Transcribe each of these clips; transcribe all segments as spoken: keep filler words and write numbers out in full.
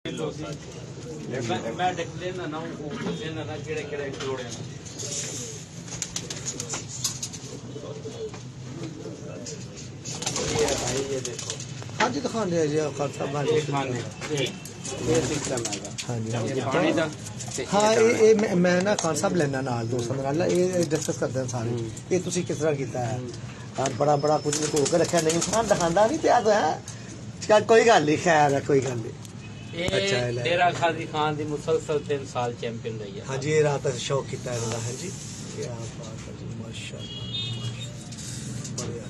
मैं देख लेना ना वो देना ना केड़े केड़े जोड़े ना ये भाई ये देखो हाँ जी दिखाने हैं जी खान साहब हाँ जी खाने ये सिस्टम है हाँ जी ये पानी दा हाँ ये मैं मैं ना खान साहब लेना नाल दोस्तों नाल ये डिस्कस करते हैं सारे ये तुसी किस तरह कीता है और बड़ा बड़ा कुछ लुको के रखा नहीं इंसान दिखांदा नहीं ते तो है क्या कोई गल नहीं खैर है कोई गल नहीं अच्छा है डेरा गाजी खान दी मुसलसल तीन साल चैंपियन रही है हाँ जी ये रात शौक कीता है है जी क्या बात है जी माशाल्लाह बढ़िया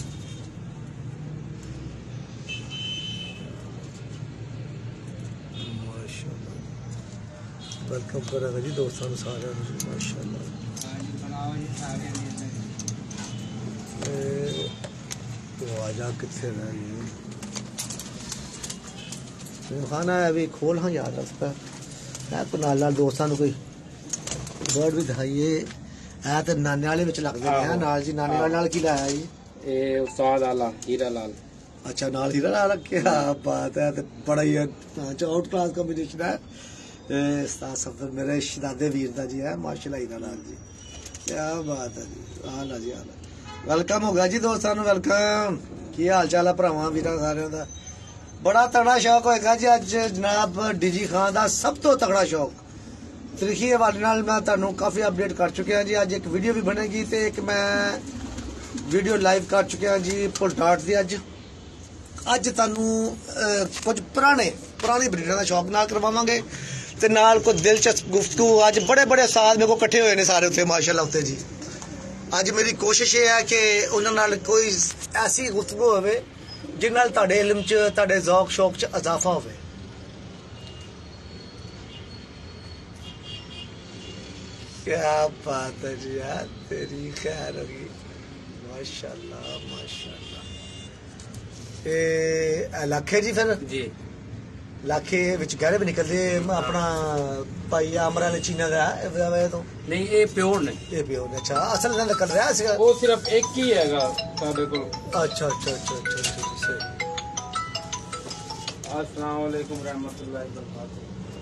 वेलकम करेगा जी दोस्तों सारे माशाल्लाह तो आजा कितने खाना है अभी खोल हाँ याद रखता है को नाल नाल दोस्तों कोई बर्ड भी दिखाइए है तो नाने वाले विच लगदे हैं नाल जी नाने वाले नाल की लाया जी ए उस्ताद आला हीरा लाल अच्छा नाल हीरा लाल क्या बात है तो बड़ा ही आउट क्लास कॉम्बिनेशन है सफर मेरे शहजादे वीर दा जी है माशाल्लाह हीरा लाल जी क्या बात है जी हाल है जी हाल वेलकम हो गया जी दोस्तों वेलकम की हाल चाल है भरावां वीरां सारियां दा बड़ा तगड़ा शौक होएगा जी अज जनाब डीजी खान का सब तो तगड़ा शौक तरीखी हवाले नाल मैं तुहानू काफ़ी अपडेट कर चुकिया जी अज एक वीडियो भी बनेगी तो एक मैं वीडियो लाइव कर चुकिया जी पुलटाट की अज अज तुहानू कुछ पुराने पुरानी ब्रीडर का शौक नाल करवावांगे ते नाल कुछ दिलचस्प गुफ्तगू अज बड़े बड़े साल मेरे को कट्ठे हुए ने सारे उत्थे माशाल्लाह उत्थे जी अज मेरी कोशिश ये है कि उन्हां नाल कोई ऐसी गुफ्तगू होवे जिन नाल तुहाडे इल्म च तुहाडे ज़ौक शौक च इजाफा होवे क्या बात है जी यार तेरी खैर होगी माशाल्लाह माशाल्लाह ए लाखे जी फिर जी लाखे विच गहरे भी निकलदे अपना भाई आमरा ने चीना दा तो नहीं ये प्योर ने ये प्योर ने अच्छा असल में निकल रहा है वो सिर्फ एक ही हैगा साडे को अच्छा अच्छा अच्छा अच्छा अच्छा सही अस्सलाम वालेकुम रहमतुल्लाहि व बरकातहू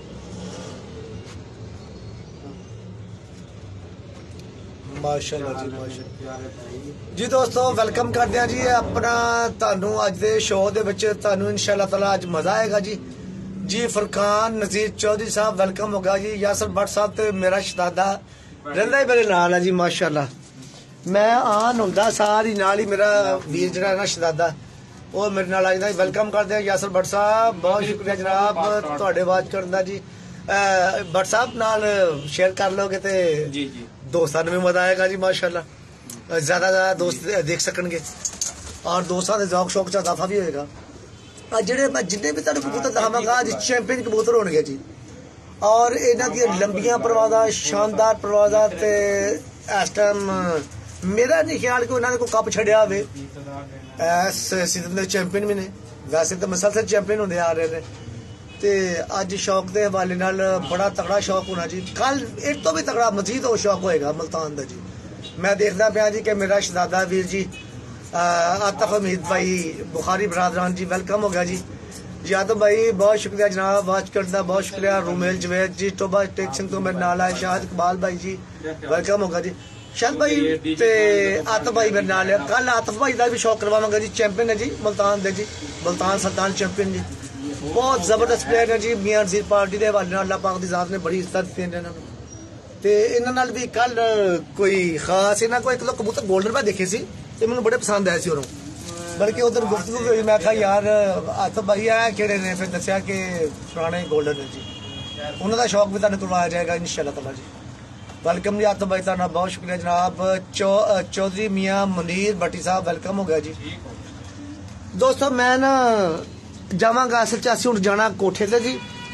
माशाल्लाह जी माशाल्लाह जी दोस्तों वेलकम करते हैं जी अपना तानू अज दे शो दे विच तानू इंशाअल्लाह ताला अज मजा आएगा जी जी फरकान नजीर चौधरी साहब वेलकम हो गया जी यासर भट्ट साहब ते मेरा शहजादा रहिंदा ही मेरे नाल है जी माशाल्लाह मैं आन हुंदा सारी नाल ही मेरा वीर जिहड़ा ना शहजादा वो मेरे नाल आइंदा वेलकम करते हैं यासर भट्ट साहब बहुत शुक्रिया जनाब तुहाडे बात करन दा जी भट्ट साहब नाल शेयर कर लोगे ते जी जी दोस्तों में मजा आएगा जी माशाल्लाह ज्यादा ज्यादा दोस्त देख सकणगे और दोस्तों के ज़ौक शौक च इजाफा भी होएगा जेडे मैं जिन्ने भी तुहानू कबूतर दिखावांगा अज चैंपियन कबूतर होणगे जी और इन्हां दी लंबियां परवाज़ां शानदार परवाज़ां ते इस टाइम मेरा नहीं ख्याल कि उन्होंने कोई कप छड़िया होवे इस सीजन दे चैंपियन भी ने वैसे तो मुसलसल चैंपियन होंदे आ रहे हैं ते अज शौक के हवाले नाल बड़ा तगड़ा शौक होना जी कल इस तो भी तगड़ा मजीद हो शौक होएगा मुल्तान दा जी मैं देखदा पाया जी कि मेरा शहजादा वीर जी आतफ हमीद भाई बुखारी बरादरान जी वेलकम हो गया जी यादव भाई बहुत शुक्रिया जनाब वाच करदा बहुत शुक्रिया रुमेल जवेद जी टोबा टेक सिंह तो मेरे नाल आए शाहिद इकबाल भाई जी वेलकम हो गया जी शाहिद भाई ते आतफ भाई मेरे नाल है कल आतफ भाई का भी शौक करवावांगा जी चैंपियन है जी मुल्तान दे जी मुल्तान सुल्तान चैंपियन जी बहुत जबरदस्त प्लेयर है जी मियां नज़ीर पार्टी के हवाले अल्लाह पाक दी ज़ात ने बड़ी इज्जत दी इन्हां नूं ते इन्हां नाल भी कल कोई खास इन्हां को एक दो कबूतर गोल्डन पे देखे सी ते मैनूं बड़े पसंद आए सी उरों बल्कि उधर गुफ्तगू हुई मैं कहा यार हत्थ भाई है किहड़े ने फिर दस्सिया कि पुराने गोल्डन है जी उन्हां दा शौक भी तुहानूं करवाया जाएगा इंशाअल्लाह ताला जी वेलकम जी हत्थ भाई तुहाडा बहुत शुक्रिया जनाब चौधरी मियां मुनीर भट्टी साहब वेलकम हो गया जी दोस्तों मैं ना जावांगा असल च असीं हुण जाना कोठे ते जी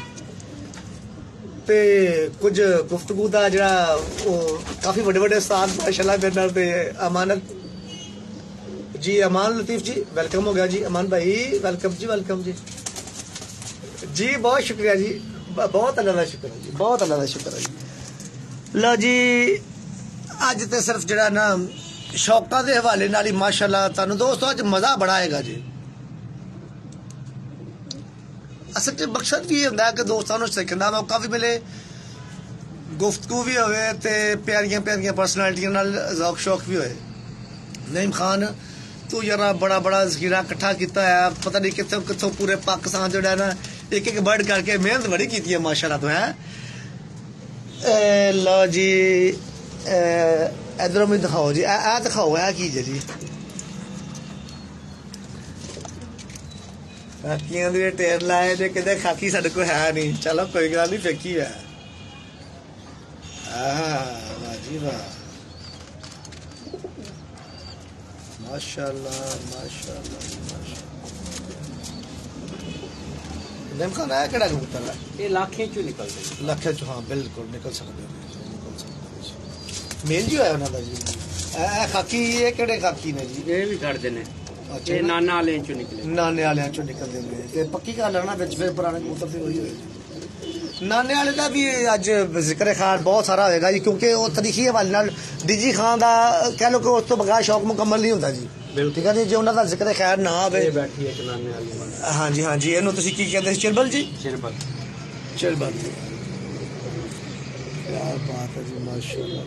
ते कुछ गुफ्तगू दा जिहड़ा काफ़ी बड़े बड़े उस्ताद माशाल्लाह मेरे नाल ते अमानत जी अमान लतीफ जी वेलकम हो गया जी अमान भाई वेलकम जी वेलकम जी जी बहुत शुक्रिया जी बहुत अल्लाह का शुक्र है जी बहुत अल्लाह का शुक्र है जी लो जी अज तो सिर्फ जिहड़ा ना शौकां दे हवाले नाल ही माशाल्लाह तुहानूं दोस्तों अज मज़ा बड़ा आएगा जी ਅਸਲ 'ਚ ਮਕਸਦ ਵੀ ਇਹ ਹੁੰਦਾ ਕਿ ਦੋਸਤਾਂ ਨੂੰ ਸਿੱਖਣ ਦਾ ਮੌਕਾ ਵੀ ਮਿਲੇ, ਗੁਫ਼ਤਗੂ ਵੀ ਹੋਵੇ ਤੇ ਪਿਆਰੀਆਂ ਪਿਆਰੀਆਂ ਪਰਸਨੈਲਿਟੀਆਂ ਨਾਲ ਜ਼ੌਕ ਸ਼ੌਕ ਵੀ ਹੋਏ। ਨਈਮ ਖਾਨ ਤੂੰ ਯਾਰ ਬੜਾ ਬੜਾ ਜ਼ਖੀਰਾ ਇਕੱਠਾ ਕੀਤਾ ਹੈ, ਪਤਾ ਨਹੀਂ ਕਿੱਥੋਂ ਕਿੱਥੋਂ ਪੂਰੇ ਪਾਕਿਸਤਾਨ ਜਿਹੜਾ ਨਾ ਇੱਕ ਇੱਕ ਬਰਡ ਕਰਕੇ ਮਿਹਨਤ ਬੜੀ ਕੀਤੀ ਹੈ ਮਾਸ਼ਾਅੱਲਾ ਤੋਂ ਹੈ। ਲਓ ਜੀ ਇਧਰੋਂ ਵੀ ਦਿਖਾਓ ਜੀ, ਇਹ ਦਿਖਾਓ ਇਹ ਕੀ ਜੀ ਖਾਕੀਆਂ ਦੇ ਢੇਰ ਲਾਏ ਜੇ ਕਿਤੇ ਖਾਕੀ ਸਾਡੇ ਕੋਲ ਹੈ ਨਹੀਂ। ਚਲੋ ਕੋਈ ਗੱਲ ਨਹੀਂ, ਫੇਕੀ ਹੈ। ਆਹ ਵਾਹ ਜੀ ਵਾਹ, माशाल्लाह माशाल्लाह माशाल्लाह। नईम खान आया केड़ा कबूतर है? ये लाखें चो निकलते हैं। लाखें चो, हाँ बिल्कुल निकल सकते हैं, निकल सकते। मेल जी होया उन्हां दा जी। ए खाकी ये केड़े खाकी ने जी? ये भी करदे ने। अच्छा, ये नाना वाले चो निकले। नाने वाले चो निकलदे ने ते पक्की गल है ना, विच फिर पुराने कबूतर ते वही होए। नाने वाले का भी अज जिक्र खार बहुत सारा होएगा जी, क्योंकि वो तरीखी हवाले नाल डीजी खान का कह लो कि उस तो बगैर शौक मुकम्मल नहीं होता जी। ठीक है जी, जो उन्होंने जिक्र खैर ना आवे। हाँ जी हाँ जी, इन्हों तुसी की कहते चिरबल जी? चिरबल चिरबल क्या बात है जी, माशाल्लाह।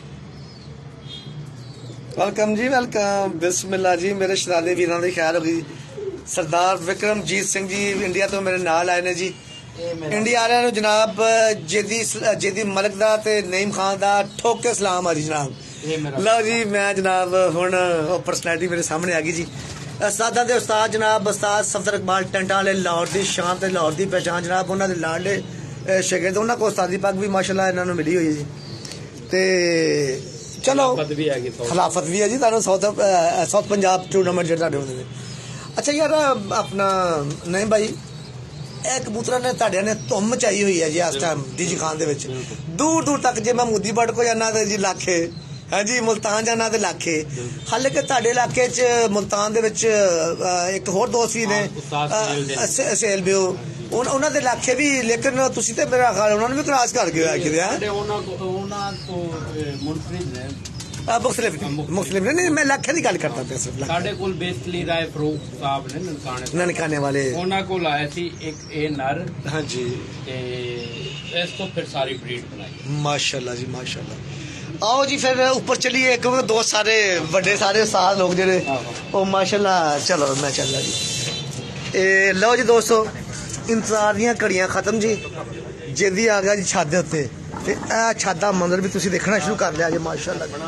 वेलकम जी वेलकम, बिस्मिल्लाह जी। मेरे शरादे वीरां दी खैर होगी। सरदार विक्रमजीत सिंह जी इंडिया तो मेरे नाल आए ने जी। इंडिया वाले ने जनाब जेदी जेदी मलिक दा ते नईम खान दा ठोक के सलाम आ जी जनाब। लो जी मैं जनाब हुण पर्सनैलिटी मेरे सामने आ गई जी। उस्तादां दे उस्ताद जनाब उस्ताद सफदर इकबाल टंटा वाले लाहौर दी शान ते लाहौर दी पहचान जनाब, उन्हां दे लाडले शागिर्द, उन्हां को उस्तादी पग भी माशाल्लाह इन्हां नूं मिली हुई है जी। ते चलो खिलाफत भी है जी, तुहानूं साउथ साउथ पंजाब टूर्नामेंट जेह्ड़े तुहाडे होंदे ने। अच्छा यार अपना नईम भाई, ਇਹ ਕਬੂਤਰਾਂ ਨੇ ਤੁਹਾਡੇ ਨੇ ਧੁੰਮ ਮਚਾਈ ਹੋਈ ਹੈ ਜੀ ਇਸ ਟਾਈਮ ਡੀਜੀ ਖਾਨ ਦੇ ਵਿੱਚ। ਦੂਰ ਦੂਰ ਤੱਕ ਜੇ ਮੈਂ ਮੋਦੀ ਬੜ ਕੋ ਜਾਣਾ ਤੇ ਜੀ ਲਾਖੇ, ਹਾਂਜੀ ਮੁਲਤਾਨ ਜਾਣਾ ਤੇ ਲਾਖੇ। ਹਾਲੇ ਕਿ ਤੁਹਾਡੇ ਇਲਾਕੇ 'ਚ ਮੁਲਤਾਨ ਦੇ ਵਿੱਚ ਇੱਕ ਹੋਰ ਦੋਸਤ ਵੀ ਨੇ ਸੇਲ ਬਿਓ, ਉਹਨਾਂ ਦੇ ਇਲਾਕੇ ਵੀ, ਲੇਕਿਨ ਤੁਸੀਂ ਤੇ ਮੇਰਾ ਖਿਆਲ ਉਹਨਾਂ ਨੂੰ ਵੀ ਕ੍ਰਾਸ ਕਰ ਗਏ ਹੋਇਆ ਕਿਤੇ। ਉਹਨਾਂ ਉਹਨਾਂ ਤੋਂ ਮੁਨਫਰਿਦ ਨੇ मुख्तलिफ मुख्तलिफ नहीं, मैं लाखे की गल करता पिया सिर्फ। ਸਾਡੇ ਕੋਲ ਬੇਸਲੀ ਰਾਏ ਫਰੂਕ ਸਾਹਿਬ ਨੇ ਨਨਕਾਣੇ ਨਨਕਾਣੇ ਵਾਲੇ, ਉਹਨਾਂ ਕੋਲ ਆਇਆ ਸੀ ਇੱਕ ਇਹ ਨਰ। ਹਾਂਜੀ, ਤੇ ਇਸ ਤੋਂ ਫਿਰ ਸਾਰੀ ਬਰੀਡ ਬਣਾਈ ਮਾਸ਼ਾਅੱਲਾ ਜੀ ਮਾਸ਼ਾਅੱਲਾ। आओ जी फिर ऊपर चलिए, क्योंकि दोस्त सारे बड़े सारे साथ लोग जेडे ओ माशाल्लाह। चलो मैं चल रहा जी। ए लो जी दोस्तों, इंतजार दियां घड़ियां खत्म जी, जिंदी आ गया जी छत दे उत्ते ते ए छत दा मंदिर भी तुसीं देखना शुरू कर लिया जी माशाल्लाह।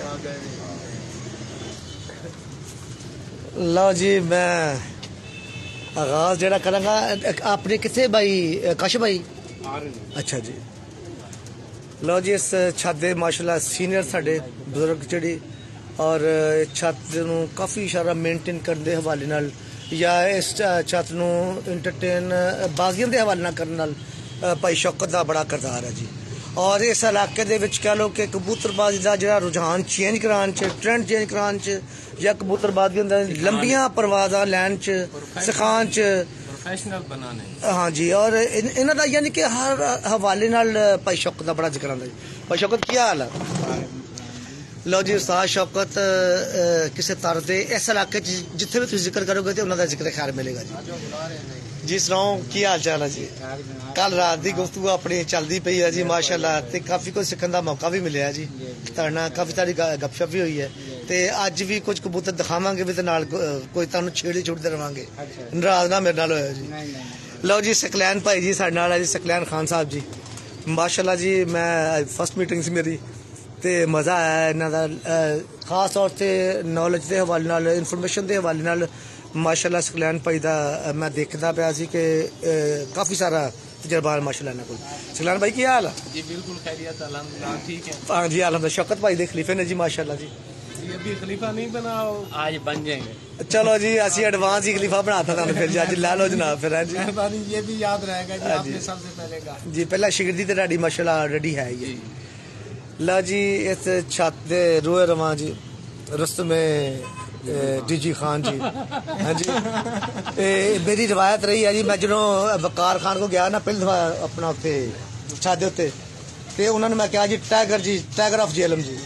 लो जी मैं आगाज जेड़ा करांगा अपने किथे भाई कश भाई। अच्छा जी, लो जी इस छत दे माशाल्लाह सीनियर साडे बुजुर्ग जेहड़ी, और छत नूं काफ़ी सारा मेनटेन करने दे हवाले नाल या इस छत नूं इंटरटेन बागियों के हवाले नाल करने नाल भाई शौकत का बड़ा किरदार है जी। और इस इलाके दे विच कह लो कि कबूतरबाजी का जो रुझान चेंज कराने च, ट्रेंड चेंज कराने च, या कबूतरबाजी लंबियां परवाज़ां लैन च, सिखाने च, प्रोफेशनल बनाने। हाँ जी, और इन्हां दा यानी कि हर हवाले नाल भाई शौकत का बड़ा जिक्र आंदा जी। भाई शौकत क्या हाल है? लो जी उस्ताद शौकत किसी तरह से इस इलाके जिथे भी तुम जिक्र करोगे तो उन्होंने जिक्र खैर मिलेगा जी। जी सुनाओ की हाल चाल है जी? कल रात की गुफ्तगू अपनी चलती पई है जी माशाल्लाह, ते काफ़ी कुछ सीखने का मौका भी मिले जी, तुहाडे काफ़ी सारी गपशप भी हुई है, ते अज भी कुछ कबूतर दिखावांगे भी, ते नाल कोई तुहानूं छेड़ी छुड़ते रहांगे। नाराज ना मेरे नाल होया जी। लो जी सकलैन भाई जी साडे नाल है जी, सकलैन खान साहब जी माशाल्लाह जी। मैं फर्स्ट मीटिंग सी मेरी, ते मज़ा आया इन्हां दा, खास तौर से नॉलेज के हवाले नाल, इनफॉर्मेशन के हवाले नाल माशाल्लाह सकलैन भाई दा मैं देखदा पिया सी कि काफ़ी सारा तजर्बा माशाल्लाह इन्हां कोल। सकलैन भाई की हाल है जी? बिल्कुल खैरियत अल्हम्दुलिल्लाह ठीक है। हाँ जी अल्हम्दुलिल्लाह। शौकत भाई दे खलीफे ने जी माशाल्लाह जी। ये अभी खलीफा नहीं बना, आज बन जाएंगे। चलो जी असी एडवांस ही खलीफा बनाता था फिर जी, आज ला लो जनाब फिर है जी। ये भी याद रहेगा जी, आपने सबसे पहले कहा जी, पहला शिगिर्दी ते तुहाडी माशाल्लाह ऑलरेडी है ये। ला जी इस छत दे रोए रवां जी रुस्तम डीजी खान जी। हाँ जी, ए, मेरी रिवायत रही है जी, मैं जो वकार खान को गया ना पहली दफा अपना उत्ते छत दे उत्ते, ते उन्होंने मैं कहा जी टाइगर जी, टाइगर ऑफ जेलम जी,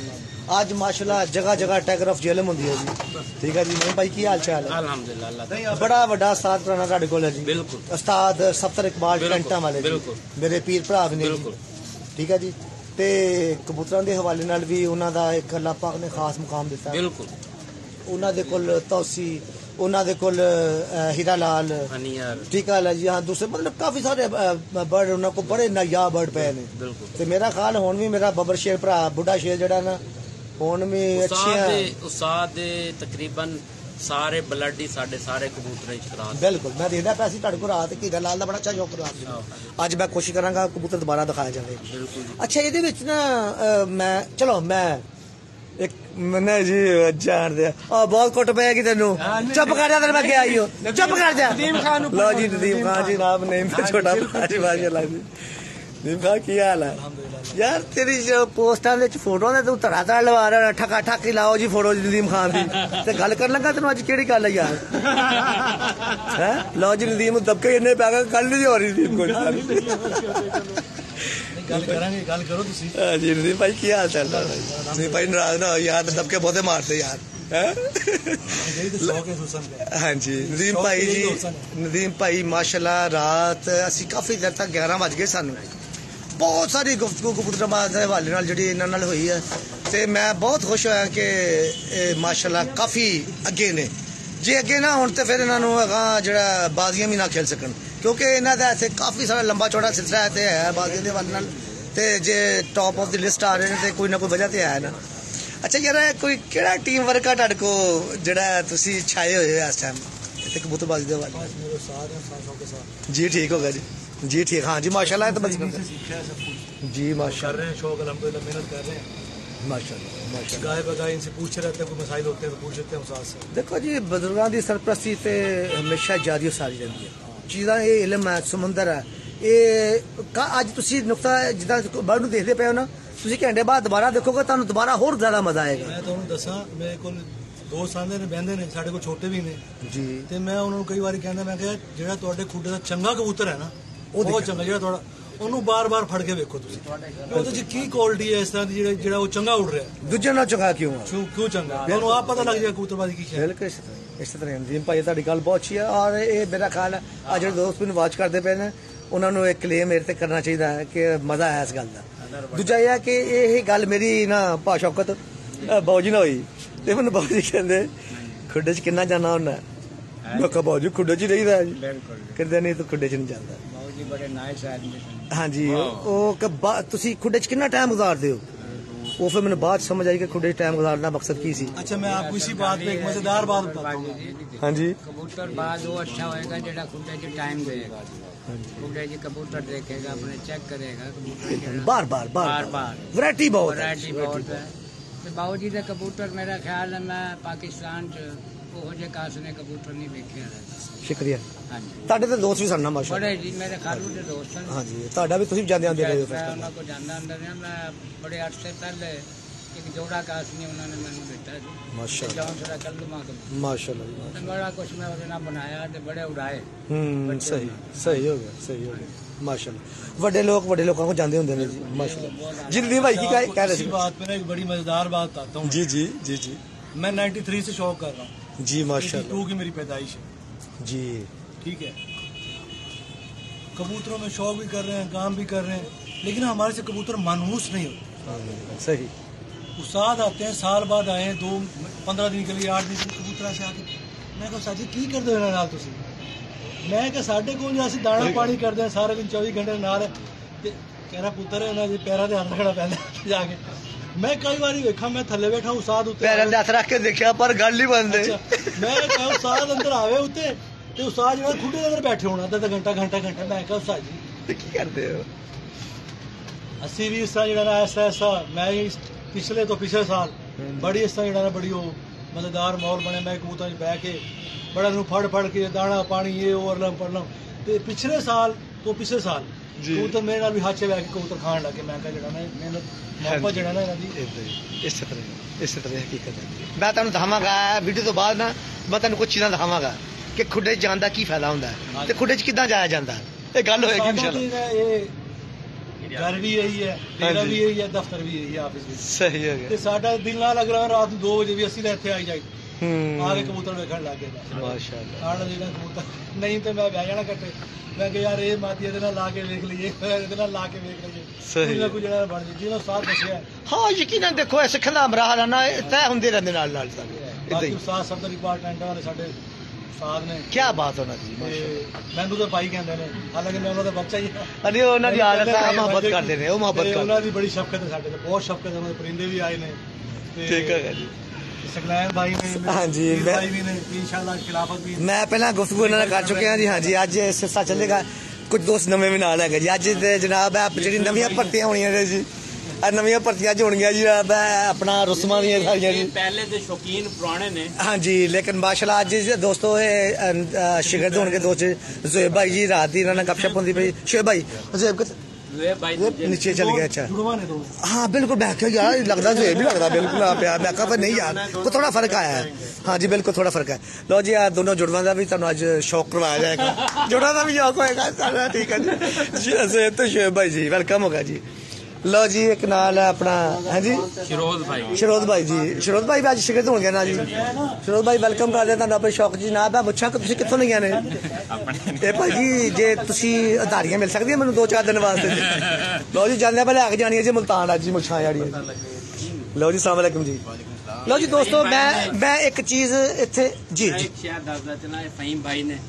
ਅੱਜ ਮਾਸ਼ਾਅੱਲਾ ਜਗ੍ਹਾ ਜਗ੍ਹਾ ਟਾਈਗਰ ਆਫ ਜੇਲਮ ਹੁੰਦੀ ਹੈ ਜੀ। ਠੀਕ ਹੈ ਜੀ ਨਈਮ ਭਾਈ ਕੀ ਹਾਲ ਚਾਲ ਹੈ? अल्हम्दुलिल्लाह अल्लाह ਬੜਾ ਵੱਡਾ ਉਸਤਾਦ ਪੁਰਾਣਾ ਤੁਹਾਡੇ ਕੋਲ ਹੈ ਜੀ। बिल्कुल ਉਸਤਾਦ ਸਫਤਰ ਇਕਬਾਲ ਬਿਲਕੁਲ, ਟੈਂਟਾਂ ਵਾਲੇ ਜੀ। ਬਿਲਕੁਲ। ਮੇਰੇ ਪੀਰ ਭਰਾ ਵੀ ਨੇ ਜੀ। बिल्कुल ਠੀਕ ਹੈ ਜੀ। ਤੇ ਕਬੂਤਰਾਂ ਦੇ ਹਵਾਲੇ ਨਾਲ ਵੀ ਉਹਨਾਂ ਦਾ ਇੱਕ ਅੱਲਾਹ ਪਾਕ ਨੇ ਖਾਸ ਮੁਕਾਮ ਦਿੱਤਾ। बिल्कुल ਉਹਨਾਂ ਦੇ ਕੋਲ ਤੌਸੀ, ਉਹਨਾਂ ਦੇ ਕੋਲ ਅ, ਹੀਰਾ ਲਾਲ, हनियर ਠੀਕ ਹੈ ਜੀ। ਹਾਂ ਦੂਸਰੇ ਮਤਲਬ ਕਾਫੀ ਸਾਰੇ ਬਰਡ ਉਹਨਾਂ ਕੋਲ ਬੜੇ ਨਾਯਾਬ ਬਰਡ ਪਏ ਨੇ। बिल्कुल ਤੇ ਮੇਰਾ ਖਿਆਲ ਹੁਣ ਵੀ ਮੇਰਾ ਬੱਬਰ ਸ਼ੇਰ ਭਰਾ ਬੁੱਢਾ ਸ਼ੇਰ ਜਿਹੜਾ ਨਾ ਹੁਣ ਵੀ ਉਸਤਾਦ ਅੱਛੇ ਦੇ ਉਸਤਾਦ ਦੇ ਤਕਰੀਬਨ ਸਾਰੇ ਬਲੱਡ ਹੀ ਸਾਡੇ ਸਾਰੇ ਕਬੂਤਰਾਂ ਚ ਕਰਾ ਦਿੱਤੇ। ਬਿਲਕੁਲ। ਮੈਂ ਦੇਖਦਾ ਪਿਆ ਸੀ ਤੁਹਾਡੇ ਕੋਲ ਰਾਤ ਕੀ ਲਾਲ ਦਾ ਬੜਾ ਅੱਛਾ ਸ਼ੌਕ ਰਾਤ ਨੂੰ। ਅੱਜ ਮੈਂ ਕੋਸ਼ਿਸ਼ ਕਰਾਂਗਾ ਕਬੂਤਰ ਦੁਬਾਰਾ ਦਿਖਾਇਆ ਜਾਵੇ। ਬਿਲਕੁਲ ਜੀ। ਅੱਛਾ ਇਹਦੇ ਵਿੱਚ ਨਾ ਅ, ਮੈਂ ਚਲੋ ਮੈਂ ਇੱਕ ਮੈਨੇ ਜੀ ਜਾਣਦੇ ਆ ਆ ਬਹੁਤ ਕੁੱਟ ਪਿਆ ਤੈਨੂੰ। ਚੁੱਪ ਕਰ ਜਾ ਤੇਰੇ ਮੈਂ ਕਿਹਾ ਆਈਓ ਚੁੱਪ ਕਰ ਜਾ। ਨਦੀਮ ਖਾਨ ਨੂੰ ਲਓ ਜੀ ਨਦੀਮ ਖਾਨ ਜੀ ਨਾਮ ਨੇਮ ਤੇ ਛੋਟਾ ਭਰਾ ਜੀ ਮਾਸ਼ਾਅੱਲਾ ਜੀ। ਨਦੀਮ ਖਾਨ ਕੀ ਹਾਲ ਹੈ ਯਾਰ? ਤੇਰੀ ਜੋ ਪੋਸਟਾਂ ਵਿੱਚ ਫੋਟੋ ਨੇ ਤੂੰ ਧੜਾ ਧੜ ਲਵਾ ਰਿਹਾ ਠੱਕਾ ਠੱਕੀ ਲਾਓ ਜੀ ਫੋਟੋ ਨਦੀਮ ਖਾਨ ਦੀ ਤੇ ਗੱਲ ਕਰਨ ਲੱਗਾ ਤੈਨੂੰ ਅੱਜ ਕਿਹੜੀ ਗੱਲ ਹੈ ਯਾਰ? ਹੈ ਲਓ ਜੀ ਨਦੀਮ ਨੂੰ ਦਬਕੇ ਇੰਨੇ ਪੈ ਗਏ ਗੱਲ ਨਹੀਂ ਹੋ ਰਹੀ ਨਦੀਮ ਕੋਲ। ਗੱਲ ਕਰਾਂਗੇ ਗੱਲ ਕਰੋ ਤੁਸੀਂ। ਹਾਂ ਜੀ ਨਦੀਮ ਭਾਈ ਕੀ ਹਾਲ ਚਾਲ ਹੈ? ਨਦੀਮ ਭਾਈ ਨਾਰਾਜ਼ ਨਾ ਹੋ ਯਾਰ ਦਬਕੇ ਬਹੁਤੇ ਮਾਰਦੇ ਯਾਰ। ਹਾਂਜੀ ਨਦੀਮ ਭਾਈ ਜੀ ਨਦੀਮ ਭਾਈ ਮਾਸ਼ਾਅੱਲਾ ਰਾਤ ਅਸੀਂ ਕਾਫੀ ਦੇਰ ਤੱਕ ਗਿਆਰਾਂ ਵੱਜ ਗਏ ਸਾਨੂੰ। ਬਹੁਤ ਸਾਰੀ ਗੁਫ਼ਤਗੂ ਕਬੂਤਰਾਂ ਦੇ ਹਵਾਲੇ ਨਾਲ ਜਿਹੜੀ ਇਹਨਾਂ ਨਾਲ ਹੋਈ ਹੈ ਤੇ ਮੈਂ ਬਹੁਤ ਖੁਸ਼ ਹੋਇਆ ਕਿ ਇਹ ਮਾਸ਼ਾਅੱਲਾ ਕਾਫੀ ਅੱਗੇ ਨੇ। ਜੇ ਅੱਗੇ ਨਾ ਹੁਣ ਤੇ ਫਿਰ ਇਹਨਾਂ ਨੂੰ ਹੈਗਾ ਜਿਹੜਾ ਬਾਜ਼ੀਆਂ ਵੀ ਨਾ ਖੇਲ ਸਕਣ ਕਿਉਂਕਿ ਇਹਨਾਂ ਦਾ ਇੱਥੇ ਕਾਫੀ ਸਾਰਾ ਲੰਬਾ ਚੌੜਾ ਸਿਲਸਿਲਾ ਹੈ ਤੇ ਹੈ ਬਾਜ਼ੀਆਂ ਦੇ ਹਵਾਲੇ ਨਾਲ। ਤੇ ਜੇ ਟੌਪ ਆਫ ਦੀ ਲਿਸਟ ਆ ਰਹੇ ਨੇ ਤੇ ਕੋਈ ਨਾ ਕੋਈ ਵਜ੍ਹਾ ਤੇ ਹੈ ਨਾ। ਅੱਛਾ ਯਾਰ ਕੋਈ ਕਿਹੜਾ ਟੀਮ ਵਰਕ ਆ ਤੁਹਾਡੇ ਕੋਲ ਜਿਹੜਾ ਤੁਸੀਂ ਛਾਏ ਹੋਏ ਹੋ ਇਸ ਟਾਈਮ ਇੱਥੇ ਕਬੂਤਰਬਾਜ਼ੀ ਦੇ ਹਵਾਲੇ? ਜੀ ठीक होगा जी जी ठीक। हाँ जी माशाल्लाह तो बस जी माशा कर रहे हैं शौक अल्हम्दुलिल्लाह मेहनत कर रहे हैं माशाल्लाह माशाल्लाह। गाय बगाए इनसे पूछते रहते हैं कोई मसाइल होते हैं तो पूछ लेते हैं उस्ताद से। देखो जी बजुर्गों की सरपरस्ती ते हमेशा जारी सारी रहती है चीज़ां। ये इलम है समुंदर है ਇਹ ਅੱਜ ਤੁਸੀਂ ਨੁਕਤਾ ਜਿੱਦਾਂ ਬਰਡ ਨੂੰ ਦੇਖਦੇ ਪਏ ਹੋ ਨਾ ਤੁਸੀਂ ਘੰਟੇ ਬਾਅਦ ਦੁਬਾਰਾ ਦੇਖੋਗੇ ਤੁਹਾਨੂੰ ਦੁਬਾਰਾ ਹੋਰ ਜ਼ਿਆਦਾ ਮਜ਼ਾ ਆਏਗਾ। ਮੈਂ ਤੁਹਾਨੂੰ ਦੱਸਾਂ ਮੇਰੇ ਕੋਲ ਦੋਸਤ ਆਂਦੇ ਨੇ ਬਹਿੰਦੇ ਨੇ ਸਾਡੇ ਕੋਲ ਛੋਟੇ ਵੀ ਨੇ ਜੀ ਤੇ ਮੈਂ ਉਹਨਾਂ ਨੂੰ ਕਈ ਵਾਰੀ ਕਹਿੰਦਾ ਮੈਂ ਕਿਹਾ ਜਿਹੜਾ ਤੁਹਾਡੇ ਖੁੱਡੇ ਦਾ ਚੰਗਾ ਕਬੂਤਰ ਹੈ ਨਾ ਉਹ ਬਹੁਤ ਚੰਗਾ ਜਿਹੜਾ ਤੁਹਾਡਾ ਉਹਨੂੰ ਬਾਰ-ਬਾਰ ਫੜ ਕੇ ਵੇਖੋ ਤੁਸੀਂ ਉਹਦੇ ਚ ਕੀ ਕੁਆਲਿਟੀ ਹੈ ਇਸ ਤਰ੍ਹਾਂ ਦੀ ਜਿਹੜਾ ਜਿਹੜਾ ਉਹ ਚੰਗਾ ਉੱਡ ਰਿਹਾ ਦੂਜੇ ਨਾਲ ਚੰਗਾ ਕਿਉਂ ਆ ਕਿਉਂ ਕਿਉਂ ਚੰਗਾ ਤੁਹਾਨੂੰ ਆਪ ਪਤਾ ਲੱਗ ਜਾਏਗਾ ਕਬੂਤਰਬਾਜ਼ੀ ਕੀ ਹੈ। ਬਿਲਕੁਲ ਇਸੇ ਤਰ੍ਹਾਂ ਨਦੀਮ ਭਾਈ ਤੁਹਾਡੀ ਗੱਲ ਬਹੁਤ ਅੱਛੀ ਹੈ ਔਰ ਇਹ ਮੇਰਾ ਖਿਆਲ ਹੈ ਆ ਜਿਹੜੇ ਦੋਸਤ ਮੈਨੂੰ ਵਾਚ ਕਰਦੇ ਪਏ ਨੇ ਉਹਨਾਂ ਨੂੰ ਇੱਕ ਕਲੇਮ ਮੇਰੇ ਤੇ ਕਰਨਾ ਚਾਹੀਦਾ ਹੈ ਕਿ ਮਜ਼ਾ ਆਇਆ ਇਸ ਗੱਲ ਦਾ। ਦੂਜਾ ਇਹ ਹੈ ਕਿ ਇਹ ਗੱਲ ਮੇਰੀ ਨਾ ਭਾਸ਼ੌਕਤ ਬਾਊਜੀ ਨਾਲ ਹੋਈ ਤੇ ਮੈਨੂੰ ਬਾਊਜੀ ਕਹਿੰਦੇ ਖੁੱਡੇ 'ਚ ਕਿੰਨਾ ਜਾਣਾ ਹੁੰਦਾ? ਮੈਂ ਕਿਹਾ ਬਾਊਜੀ ਖੁੱਡੇ 'ਚ ਹੀ ਰਹੀਦਾ ਜੀ। ਕਹਿੰਦੇ ਨਹੀਂ ਤੂੰ ਖੁੱਡੇ 'ਚ ਨਹੀਂ ਜਾਂਦਾ। ਬਾਊਜੀ ਬੜੇ ਨਾਈਸ ਆਦਮੀ ਹਾਂਜੀ ਉਹ ਤੁਸੀਂ ਖੁੱਡੇ 'ਚ ਕਿੰਨਾ ਟਾਈਮ ਗੁਜ਼ਾਰਦੇ ਹੋ? वो फिर मैंने बात समझ आई कि खुडे टाइम गुजारना मकसद की सी। अच्छा मैं आपको इसी बात पे एक मजेदार बात बताता हूँ। हाँ जी कबूतर बाद वो अच्छा होएगा जेड़ा खुडे च टाइम देगा खुडे च कबूतर देखेगा अपने चेक करेगा कबूतर बार बार बार बार बार वैरायटी बहुत वैरायटी बहुत है। ते बाबू जी दे कबूतर मेरा ख्याल है मैं पाकिस्तान च ओहो जे कास ने कबूतर नहीं देखे। शुक्रिया हाँ जी ਤੁਹਾਡੇ ਤੇ ਦੋਸਤ ਵੀ ਸਾਨੂੰ ਮਾਸ਼ਾਅੱਲਾ बड़े जी मेरे खालू दे दोस्त हैं। हाँ जी ਤੁਹਾਡਾ ਵੀ ਤੁਸੀਂ ਵੀ ਜਾਂਦੇ ਆਉਂਦੇ ਰਹੇ ਹੋ। मैं उन्होंने को जानदा अंदर है मैं बड़े अरसे पहले एक जोड़ा कास नहीं उन्होंने मैंने दिता जी माशाअल्लाह जौन सरा कल्लुमा को माशाअल्लाह ते बड़ा कुछ मैं ਉਹਦੇ ਨਾਲ ਬਣਾਇਆ ਤੇ ਬੜੇ ਉਡਾਏ। ਹੂੰ ਸਹੀ ਸਹੀ ਹੋ ਗਿਆ ਸਹੀ ਹੋ ਗਿਆ ਮਾਸ਼ਾਅल्लाह। ਵੱਡੇ ਲੋਕ ਵੱਡੇ ਲੋਕਾਂ ਕੋਲ ਜਾਂਦੇ ਹੁੰਦੇ ਨੇ ਜੀ ਮਾਸ਼ਾਅल्लाह। जिंदगी भाई की ਕਹਿ ਰਹੇ इसी ਸੀ? बात पे ना एक बड़ी मजेदार बात बताता हूँ। जी जी जी जी मैं तिरानवे से शौक कर रहा हूँ जी माशाअल्लाह टू की मेरी पैदाइश है जी ठीक है। कबूतरों में शौक भी कर रहे हैं काम भी कर रहे हैं लेकिन हमारे से कबूतर मानूस नहीं होते। सही उस्ताद आते हैं साल बाद आए हैं दो पंद्रह दिन के लिए आठ दिन कबूतर से आके मैं कहा साजी की करते हो नाल तुसी मैं कहा साडे कोल असं दाना पानी करते हैं सारे दिन चौबीस घंटे नाल कह रहा पुत्र है जी पैरों से हाथ रखना पैंदा जाके मैं कई बार वेखा मैं थले बैठा उस्ताद उत्ते पैरों से हाथ रख के देखा पर गल नहीं बनते। मैं कहा उस्ताद अंदर आवे उत्ते ते उस्ताद जो खुडे अंदर बैठे होना अद्धा घंटा घंटा घंटा मैं कहा उस्ताद जी की करते हो असी भी इस तरह जो ऐसा ऐसा मैं पिछले तो पिछले साल बड़ी इस तरह जो बड़ी वो मजेदार माहौल बने मैं कबूतर बह के बड़ा फड़ फड़ के दाना पानी ये ओरलम पड़लम तो पिछले साल तो पिछले साल कबूतर मेरे नाल भी हाथ से बह के कबूतर खान लगे मैं जो मेहनत मोहब्बत जो ना इस तरह इस तरह हकीकत है। मैं तुहानू दखावांगा वीडियो तो बाद ना मैं तुहानू कुछ चीज़ां दखावांगा कि खुडे जान का की फायदा होंदा है ते खुडे च किदां जाया जांदा है। ये गल होएगी इंशाअल्लाह। घर भी यही है, डेरा भी यही है, दफ्तर भी यही है, ऑफिस भी सही हो ਤੇ ਸਾਡਾ ਦਿਲ ਨਾ ਲੱਗ ਰਿਹਾ ਰਾਤ ਨੂੰ ਦੋ ਵਜੇ ਵੀ ਅਸੀਂ ਤਾਂ ਇੱਥੇ ਆਈ ਜਾਈ ਹੂੰ ਆ ਕੇ ਕਬੂਤਰ ਵੇਖਣ ਲੱਗ ਗਏ ਮਾਸ਼ਾਅੱਲਾ ਆਣ ਜਿਹੜਾ ਕਬੂਤਰ ਨਹੀਂ ਤੇ ਮੈਂ ਬਹਿ ਜਾਣਾ ਕੱਟੇ ਮੈਂ ਕਿ ਯਾਰ ਇਹ ਮਾਦੀ ਇਹਦੇ ਨਾਲ ਲਾ ਕੇ ਵੇਖ ਲਈਏ ਇਹਦੇ ਨਾਲ ਲਾ ਕੇ ਵੇਖ ਲਈਏ ਸਹੀ ਕੋਈ ਜਿਹੜਾ ਬਣ ਜੇ ਜਿਹਨਾਂ ਸਾਥ ਦੱਸਿਆ ਹਾਂ ਯਕੀਨਨ ਦੇਖੋ ਇਹ ਸਿੱਖਣ ਦਾ ਮਰਾਹਲਾ ਨਾ ਤੈਅ ਹੁੰਦੇ ਰਹਿੰਦੇ ਨਾਲ ਨਾਲ ਸਾਡੇ ਇਦਾਂ ਬਾਕੀ ਹੀ ਉਸਤਾਦ ਸਫਦਰ ਇਕਬਾਲ ਟੈਂਟਾ ਵਾਲੇ ਸਾਡੇ ਉਸਤਾਦ ਨੇ ਕੀ ਬਾਤ ਹੋਣਾ ਜੀ ਤੇ ਮੈਨੂੰ ਤਾਂ ਭਾਈ ਕਹਿੰਦੇ ਨੇ ਹਾਲਾਂਕਿ ਮੈਂ ਉਹਨਾਂ ਦਾ ਬੱਚਾ ਹੀ ਹਾਂ ਅਰੇ ਉਹਨਾਂ ਦੀ ਆਦਤ ਹੈ ਮੁਹੱਬਤ ਕਰਦੇ ਨੇ ਉਹ ਮੁਹੱਬਤ ਤੇ ਕਰਦੇ ਉਹਨਾਂ ਦੀ ਬੜੀ ਸ਼ਫਕਤ ਹੈ ਸਾਡੇ ਤੇ ਬਹੁਤ ਸ਼ਫਕਤ ਹੈ ਉਹਨਾਂ ਦੇ ਪਰਿੰਦੇ ਵੀ ਆਏ ਨੇ ਤੇ ਠੀਕ ਹੈ ਜੀ ਸਕਲੈਨ ਭਾਈ ਨੇ ਹਾਂਜੀ, ਵੀਰ ਮੈਂ- ਭਾਈ ਵੀ ਨੇ ਇਨਸ਼ਾਅੱਲਾ ਖਿਲਾਫਤ ਵੀ ਮੈਂ ਪਹਿਲਾਂ ਗੁਫ਼ਤਗੂ ਇਹਨਾਂ ਨਾਲ ਕਰ ਚੁੱਕਿਆ ਜੀ ਹਾਂਜੀ ਅੱਜ ਇਹ ਸਿਲਸਿਲਾ ਚੱਲੇਗਾ ਕੁਝ ਦੋਸਤ ਨਵੇਂ ਵੀ ਨਾਲ ਹੈਗੇ ਜੀ ਅੱਜ ਤੇ ਜਨਾਬ ਹੈ ਜਿਹੜੀ ਨਵੀਆਂ ਭਰਤੀਆਂ ਹੋਣੀਆਂ ਨੇ ਜੀ ਇਹ ਨਵੀਆਂ ਭਰਤੀਆਂ ਅੱਜ ਹੋਣਗੀਆਂ ਜੀ ਜਨਾਬ ਹੈ ਆਪਣਾ ਰਸਮਾਂ ਦੀਆਂ ਸਾਰੀਆਂ ਜੀ ਪਹਿਲੇ ਦੇ ਸ਼ੌਕੀਨ ਪੁਰਾਣੇ ਨੇ ਹਾਂਜੀ ਲੇਕਿਨ ਮਾਸ਼ਾਅੱਲਾ ਅੱਜ ਦੋਸਤੋ ਇਹ ਅ, ਸ਼ਾਗਿਰਦ ਹੋਣਗੇ ਦੋਸਤ ਜ਼ੁਹੈਬ ਭਾਈ ਜੀ ਰਾਤ ਦੀ ਇਹਨਾਂ ਨਾਲ ਗੱਪਸ਼ਪ ਹੁੰਦੀ ਪਈ ਸ਼ੁਹੈਬ ਭਾਈ ਜ਼ੁਹੈਬ ਕਿੱਥੇ ਵੇ ਭਾਈ ਦੂਜੇ ਨੀਚੇ चल गया अच्छा जुड़वा ने दो हाँ बिल्कुल मैं क्या यार लगता जो भी लगता बिल्कुल आप यार मैं कहा नहीं यार को थोड़ा फर्क आया है हाँ जी बिल्कुल थोड़ा फर्क है लो जी यार दोनों जुड़वा का भी तुम अज शौक करवाया जाएगा जुड़वा का भी शौक होएगा सारा ठीक है जी तो शोएब भाई जी वेलकम होगा जी लो जी एक नाल है अपना है जी ਸ਼ਿਰੋਜ਼ ਭਾਈ शरोज भाई जी शरोज भाई भी अज शिकत होंगे ना जी शरोज भाई वेलकम कर दिया अपने शौक जी ना मैं पुछा कि तुम कितों नहीं ने ਇਹ ਭਾਜੀ ਜੇ ਤੁਸੀਂ ਆਧਾਰੀਆਂ ਮਿਲ ਸਕਦੀਆਂ ਮੈਨੂੰ ਦੋ ਚਾਰ ਦਿਨ ਵਾਸਤੇ ਲਓ ਜੀ ਜਾਂਦੇ ਪਹਿਲੇ ਆ ਕੇ ਜਾਣੀ ਹੈ ਜੀ ਮੁਲਤਾਨ ਅੱਜ ਜੀ ਮੁੱਛਾਂ ਜਿਹੜੀਆਂ ਲਓ ਜੀ ਸਲਾਮ ਅਲੈਕੁਮ ਜੀ ਲਓ ਜੀ ਦੋਸਤੋ ਮੈਂ ਮੈਂ ਇੱਕ ਚੀਜ਼ ਇੱਥੇ ਜੀ ਇੱਕ ਸ਼ਾਇਦ ਦੱਸਦਾ ਚਲਾ ਇਹ ਫਹੀਮ ਭਾਈ ਨੇ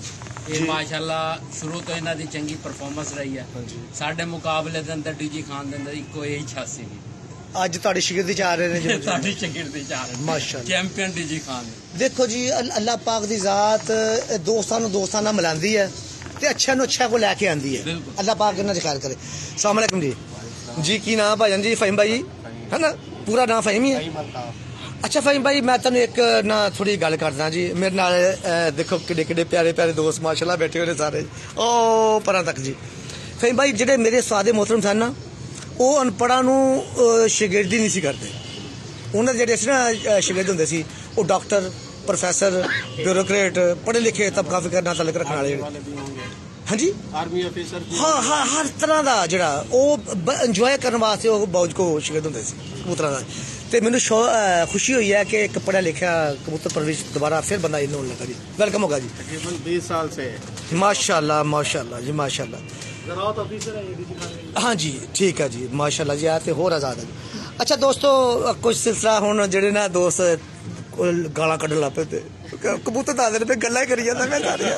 ਇਹ ਮਾਸ਼ਾਅੱਲਾ ਸ਼ੁਰੂ ਤੋਂ ਇਹਨਾਂ ਦੀ ਚੰਗੀ ਪਰਫਾਰਮੈਂਸ ਰਹੀ ਹੈ ਸਾਡੇ ਮੁਕਾਬਲੇ ਦੇ ਅੰਦਰ ਡੀਜੀ ਖਾਨ ਦੇ ਅੰਦਰ ਇੱਕੋ ਇਹੀ ਛਾਸੀ ਸੀ ਅੱਜ ਤੁਹਾਡੀ ਸ਼ਿਕਤ ਚ ਆ ਰਹੇ ਨੇ ਜੀ ਸਾਡੀ ਚੰਗਿਰਦੀ ਚਾਰ ਮਾਸ਼ਾਅੱਲਾ ਚੈਂਪੀਅਨ ਡੀਜੀ ਖਾਨ ਦੇਖੋ ਜੀ ਅੱਲ- ਅੱਲਾਹ ਪਾਕ ਦੀ ਜ਼ਾਤ ਦੋਸਤਾਂ ਨੂੰ ਦੋਸਤਾਂ ਨਾਲ ਮਿਲਾਉਂਦੀ ਹੈ ਤੇ ਅੱਛਾ ਨੂੰ ਅੱਛਾ ਕੋ ਲੈ ਕੇ ਆਂਦੀ ਹੈ ਬਿਲਕੁਲ। ਅੱਲਾਹ ਪਾਕ ਇਹਨਾਂ ਦੀ ਖੈਰ ਕਰੇ ਸਲਾਮ ਅਲੈਕੁਮ ਜੀ ਜੀ ਕੀ ਨਾਮ ਭਾਜਨ ਜੀ ਫਹੀਮ ਭਾਈ ਹੈ ਨਾ ਪੂਰਾ ਨਾਮ ਫਹੀਮ ਹੀ ਹੈ ਅੱਛਾ ਫਹੀਮ ਭਾਈ ਮੈਂ ਤੁਹਾਨੂੰ ਇੱਕ ਨਾ ਥੋੜੀ ਗੱਲ ਕਰਦਾ ਜੀ ਮੇਰੇ ਨਾਲ ਅਹ, ਦੇਖੋ ਕਿੱਡੇ ਕਿੱਡੇ ਪਿਆਰੇ ਪਿਆਰੇ ਦੋਸਤ ਮਾਸ਼ਾਅੱਲਾ ਬੈਠੇ ਹੋਏ ਨੇ ਸਾਰੇ ਉਹ ਪਰਾਂ ਤੱਕ ਜੀ ਫਹੀਮ ਭਾਈ ਜਿਹੜੇ ਮੇਰੇ ਸਾਦੇ ਮੁਹਤਰਮ ਸਨ ਨਾ ਉਹ ਅਨਪੜ੍ਹਾਂ ਨੂੰ ਅਹ, ਸ਼ਾਗਿਰਦੀ ਨਹੀਂ ਸੀ ਕਰਦੇ ਉਹਨਾਂ ਦੇ ਜਿਹੜੇ ਸੀ ਨਾ ਅਹ, ਸ਼ਾਗਿਰਦ ਹੁੰਦੇ ਸੀ ਉਹ ਡਾਕਟਰ ਪ੍ਰੋਫੈਸਰ ਬਿਊਰੋਕਰੇਟ ਪੜ੍ਹੇ ਲਿਖੇ ਤਬਕਾ ਫਿਕਰ ਨਾਲ ਤਾਲੁਕ ਰੱਖਣ ਵਾਲੇ ਜਿਹੜੇ ਹਾਂਜੀ ਆਰਮੀ ਅਫੀਸਰ ਹਾਂ ਹਾਂ ਹਰ ਤਰ੍ਹਾਂ ਦਾ ਜਿਹੜਾ ਉਹ ਇੰਜੋਏ ਕਰਨ ਵਾਸਤੇ ਉਹ ਬੌਜ ਕੋ ਸ਼ਾਗਿਰਦ ਹੁੰਦੇ ਸੀ ਕਬੂਤਰਾਂ ਦਾ ਤੇ ਮੈਨੂੰ ਸ਼ੌ- ਅਹ, ਖੁਸ਼ੀ ਹੋਈ ਹੈ ਕਿ ਇੱਕ ਪੜ੍ਹਿਆ ਲਿਖਿਆ ਕਬੂਤਰ ਪਰਵਰਿਸ਼ ਦੁਬਾਰਾ ਫਿਰ ਬੰਦਾ ਇਹਨਾਂ ਹੋਣ ਲੱਗਾ ਜੀ ਵੈਲਕਮ ਹੋਗਾ ਜੀ तकरीबन बीस साल से ਮਾਸ਼ਾਅੱਲਾ ਮਾਸ਼ਾਅੱਲਾ ਜੀ ਮਾਸ਼ਾਅੱਲਾ ज़राअत ऑफिसर है ये डीजी खान हाँ जी ठीक है जी माशाल्लाह जी आते हो आजाद है जी अच्छा दोस्तों कुछ सिलसिला हुन जेडे ना दोस्त गाला कढ़न लग पे थे कबूतर दादे ने पे गल्ला ही करी जांदा मैं सारे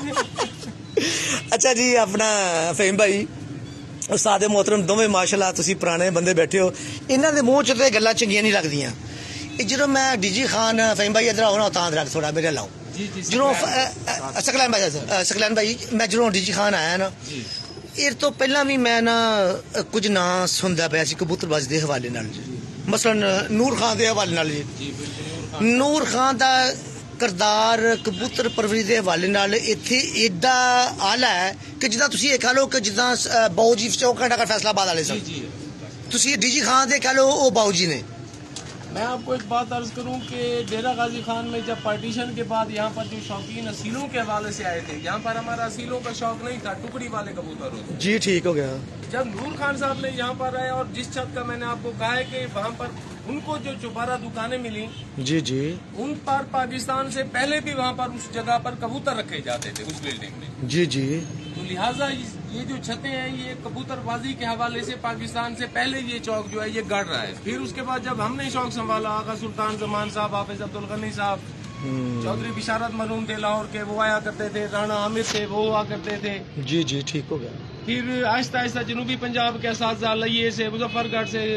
अच्छा जी अपना फहीम भाई उस्ताद मोहतरम दोवें माशाल्लाह तुसी पुराने बंदे बैठे हो इन्हां दे मूंह च ते गल्लां चंगियां नहीं लगदियां ਇਹ ਜਦੋਂ ਮੈਂ ਡੀਜੀ ਖਾਨ ਫਹੀਮ ਭਾਈ ਇਧਰ ਆਉਣਾ ਤਾਂ ਰੱਖ ਥੋੜਾ ਮੇਰੇ ਲਾਓ ਜੀ ਜੀ ਜਦੋਂ ਸਕਲੈਨ ਭਾਈ ਸਕਲੈਨ ਭਾਈ ਮੈਂ ਜਦੋਂ ਡੀਜੀ ਖਾਨ ਆਇਆ ਨਾ ਇਹ ਤੋਂ ਪਹਿਲਾਂ ਵੀ ਮੈਂ ਨਾ ਅ, ਕੁਝ ਨਾਂ ਸੁਣਦਾ ਪਿਆ ਸੀ ਕਬੂਤਰਬਾਜ਼ ਦੇ ਹਵਾਲੇ ਨਾਲ ਜੀ ਮਸਲਨ ਨੂਰ ਖਾਨ ਦੇ ਹਵਾਲੇ ਨਾਲ ਜੀ ਨੂਰ ਖਾਨ ਦਾ ਕਿਰਦਾਰ ਕਬੂਤਰ ਪਰਵਰੀ ਦੇ ਹਵਾਲੇ ਨਾਲ ਇੱਥੇ ਏਡਾ ਆਲਾ ਹੈ ਕਿ ਜਿੱਦਾਂ ਤੁਸੀਂ ਇਹ ਕਹ ਲਓ ਕਿ ਜਿੱਦਾਂ ਅ, ਬਾਊ ਜੀ ਚੌਕਾਂ ਦਾ ਫੈਸਲਾਬਾਦ ਵਾਲੇ ਸਨ ਤੁਸੀਂ ਡੀਜੀ ਖਾਨ ਦੇ ਕਹ ਲਓ ਉਹ ਬਾਊ ਜੀ ਨੇ मैं आपको एक बात अर्ज करूं कि डेरा गाजी खान में जब पार्टीशन के बाद यहाँ पर जो शौकीन असीलों के हवाले से आए थे, यहाँ पर हमारा असीलों का शौक नहीं था, टुकड़ी वाले कबूतर होते। जी ठीक हो गया जब नूर खान साहब ने यहाँ पर आए और जिस छत का मैंने आपको कहा है कि वहाँ पर उनको जो चौबारा दुकानें मिली जी जी उन पर पाकिस्तान से पहले भी वहाँ पर उस जगह पर कबूतर रखे जाते थे उस बिल्डिंग में। जी जी तो लिहाजा इस- ये जो छतें हैं ये कबूतरबाजी के हवाले से पाकिस्तान से पहले ये चौक जो है ये गढ़ रहा है। फिर उसके बाद जब हमने शौक संभाला आगा सुल्तान जमान साहब हाफिज अब्दुल गनी साहब चौधरी बिशारत मरूम थे लाहौर के वो आया करते थे, राणा आमिर थे वो हुआ करते थे। जी जी ठीक हो गया फिर आहिस्ता आहिस्ता जनूबी पंजाब के असातिज़ा लइये से मुजफ्फरगढ़ से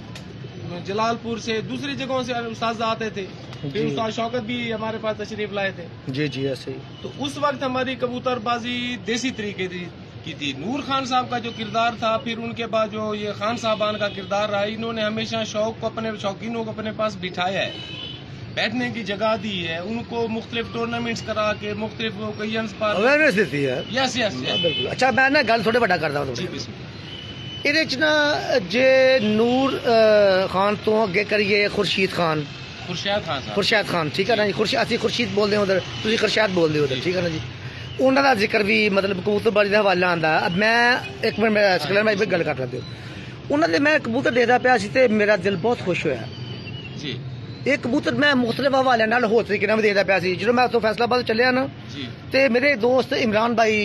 जलालपुर से दूसरी जगहों से उस्ताद आते थे। फिर जी। उस्ताद शौकत भी हमारे पास तशरीफ लाए थे। जी जी ऐसे ही तो उस वक्त हमारी कबूतरबाजी देसी तरीके की की थी। नूर खान साहब का जो किरदार था, फिर उनके बाद जो ये खान साहबान का किरदार रहा, इन्होंने हमेशा शौक को अपने शौकीनों को अपने पास बिठाया है, बैठने की जगह दी है, उनको मुख्तलिफ टूर्नामेंट्स करा के मुख्तलिफ ओकेजन्स पर अवेयरनेस देती है यस यस बिल्कुल अच्छा मैं ना गल थोड़े ਵੱਡਾ ਕਰਦਾ ਹਾਂ जी ਥੋੜੀ बिस्मिल्लाह। ਇਹਦੇ ਚ ਨਾ ਜੇ ਨੂਰ ਅ, ਖਾਨ ਤੋਂ ਅੱਗੇ ਕਰੀਏ ਖੁਰਸ਼ੀਦ ਖਾਨ खुर्शीद खान साहब ਖੁਰਸ਼ੀਦ ਖਾਨ ਠੀਕ ਹੈ ਨਾ ਜੀ ਖੁਰਸ਼ੀਦ ਅਸੀਂ ਖੁਰਸ਼ੀਦ ਬੋਲਦੇ ਹਾਂ ਉਧਰ ਤੁਸੀਂ ਖੁਰਸ਼ੀਦ ਬੋਲਦੇ ਹੋ ਉਧਰ ਠੀਕ ਹੈ ਨਾ ਜੀ ਉਹਨਾਂ ਦਾ ਜ਼ਿਕਰ ਵੀ ਮਤਲਬ ਕਬੂਤਰਬਾਜ਼ੀ ਦਾ ਹਵਾਲਾ ਆਉਂਦਾ। ਮੈਂ ਇੱਕ ਮਿੰਟ ਮੈਂ ਸਕਲੈਨ ਭਾਈ ਗੱਲ ਕਰ ਲੈਂਦੇ ਹੋ। ਉਹਨਾਂ ਦੇ ਮੈਂ ਕਬੂਤਰ ਦੇਖਦਾ ਪਿਆ ਸੀ ਤੇ ਮੇਰਾ ਦਿਲ ਬਹੁਤ ਖੁਸ਼ ਹੋਇਆ ਜੀ। ਇਹ ਕਬੂਤਰ ਮੈਂ ਮੁਖਤਲਿਫ ਹਵਾਲਿਆਂ ਨਾਲ ਹੋਰ ਤਰੀਕੇ ਨਾਲ ਵੀ ਦੇਖਦਾ ਪਿਆ ਸੀ। ਜਦੋਂ ਮੈਂ ਉੱਥੋਂ ਫੈਸਲਾਬਾਦ ਚੱਲਿਆ ਨਾ ਜੀ ਤੇ ਮੇਰੇ ਦੋਸਤ ਇਮਰਾਨ ਭਾਈ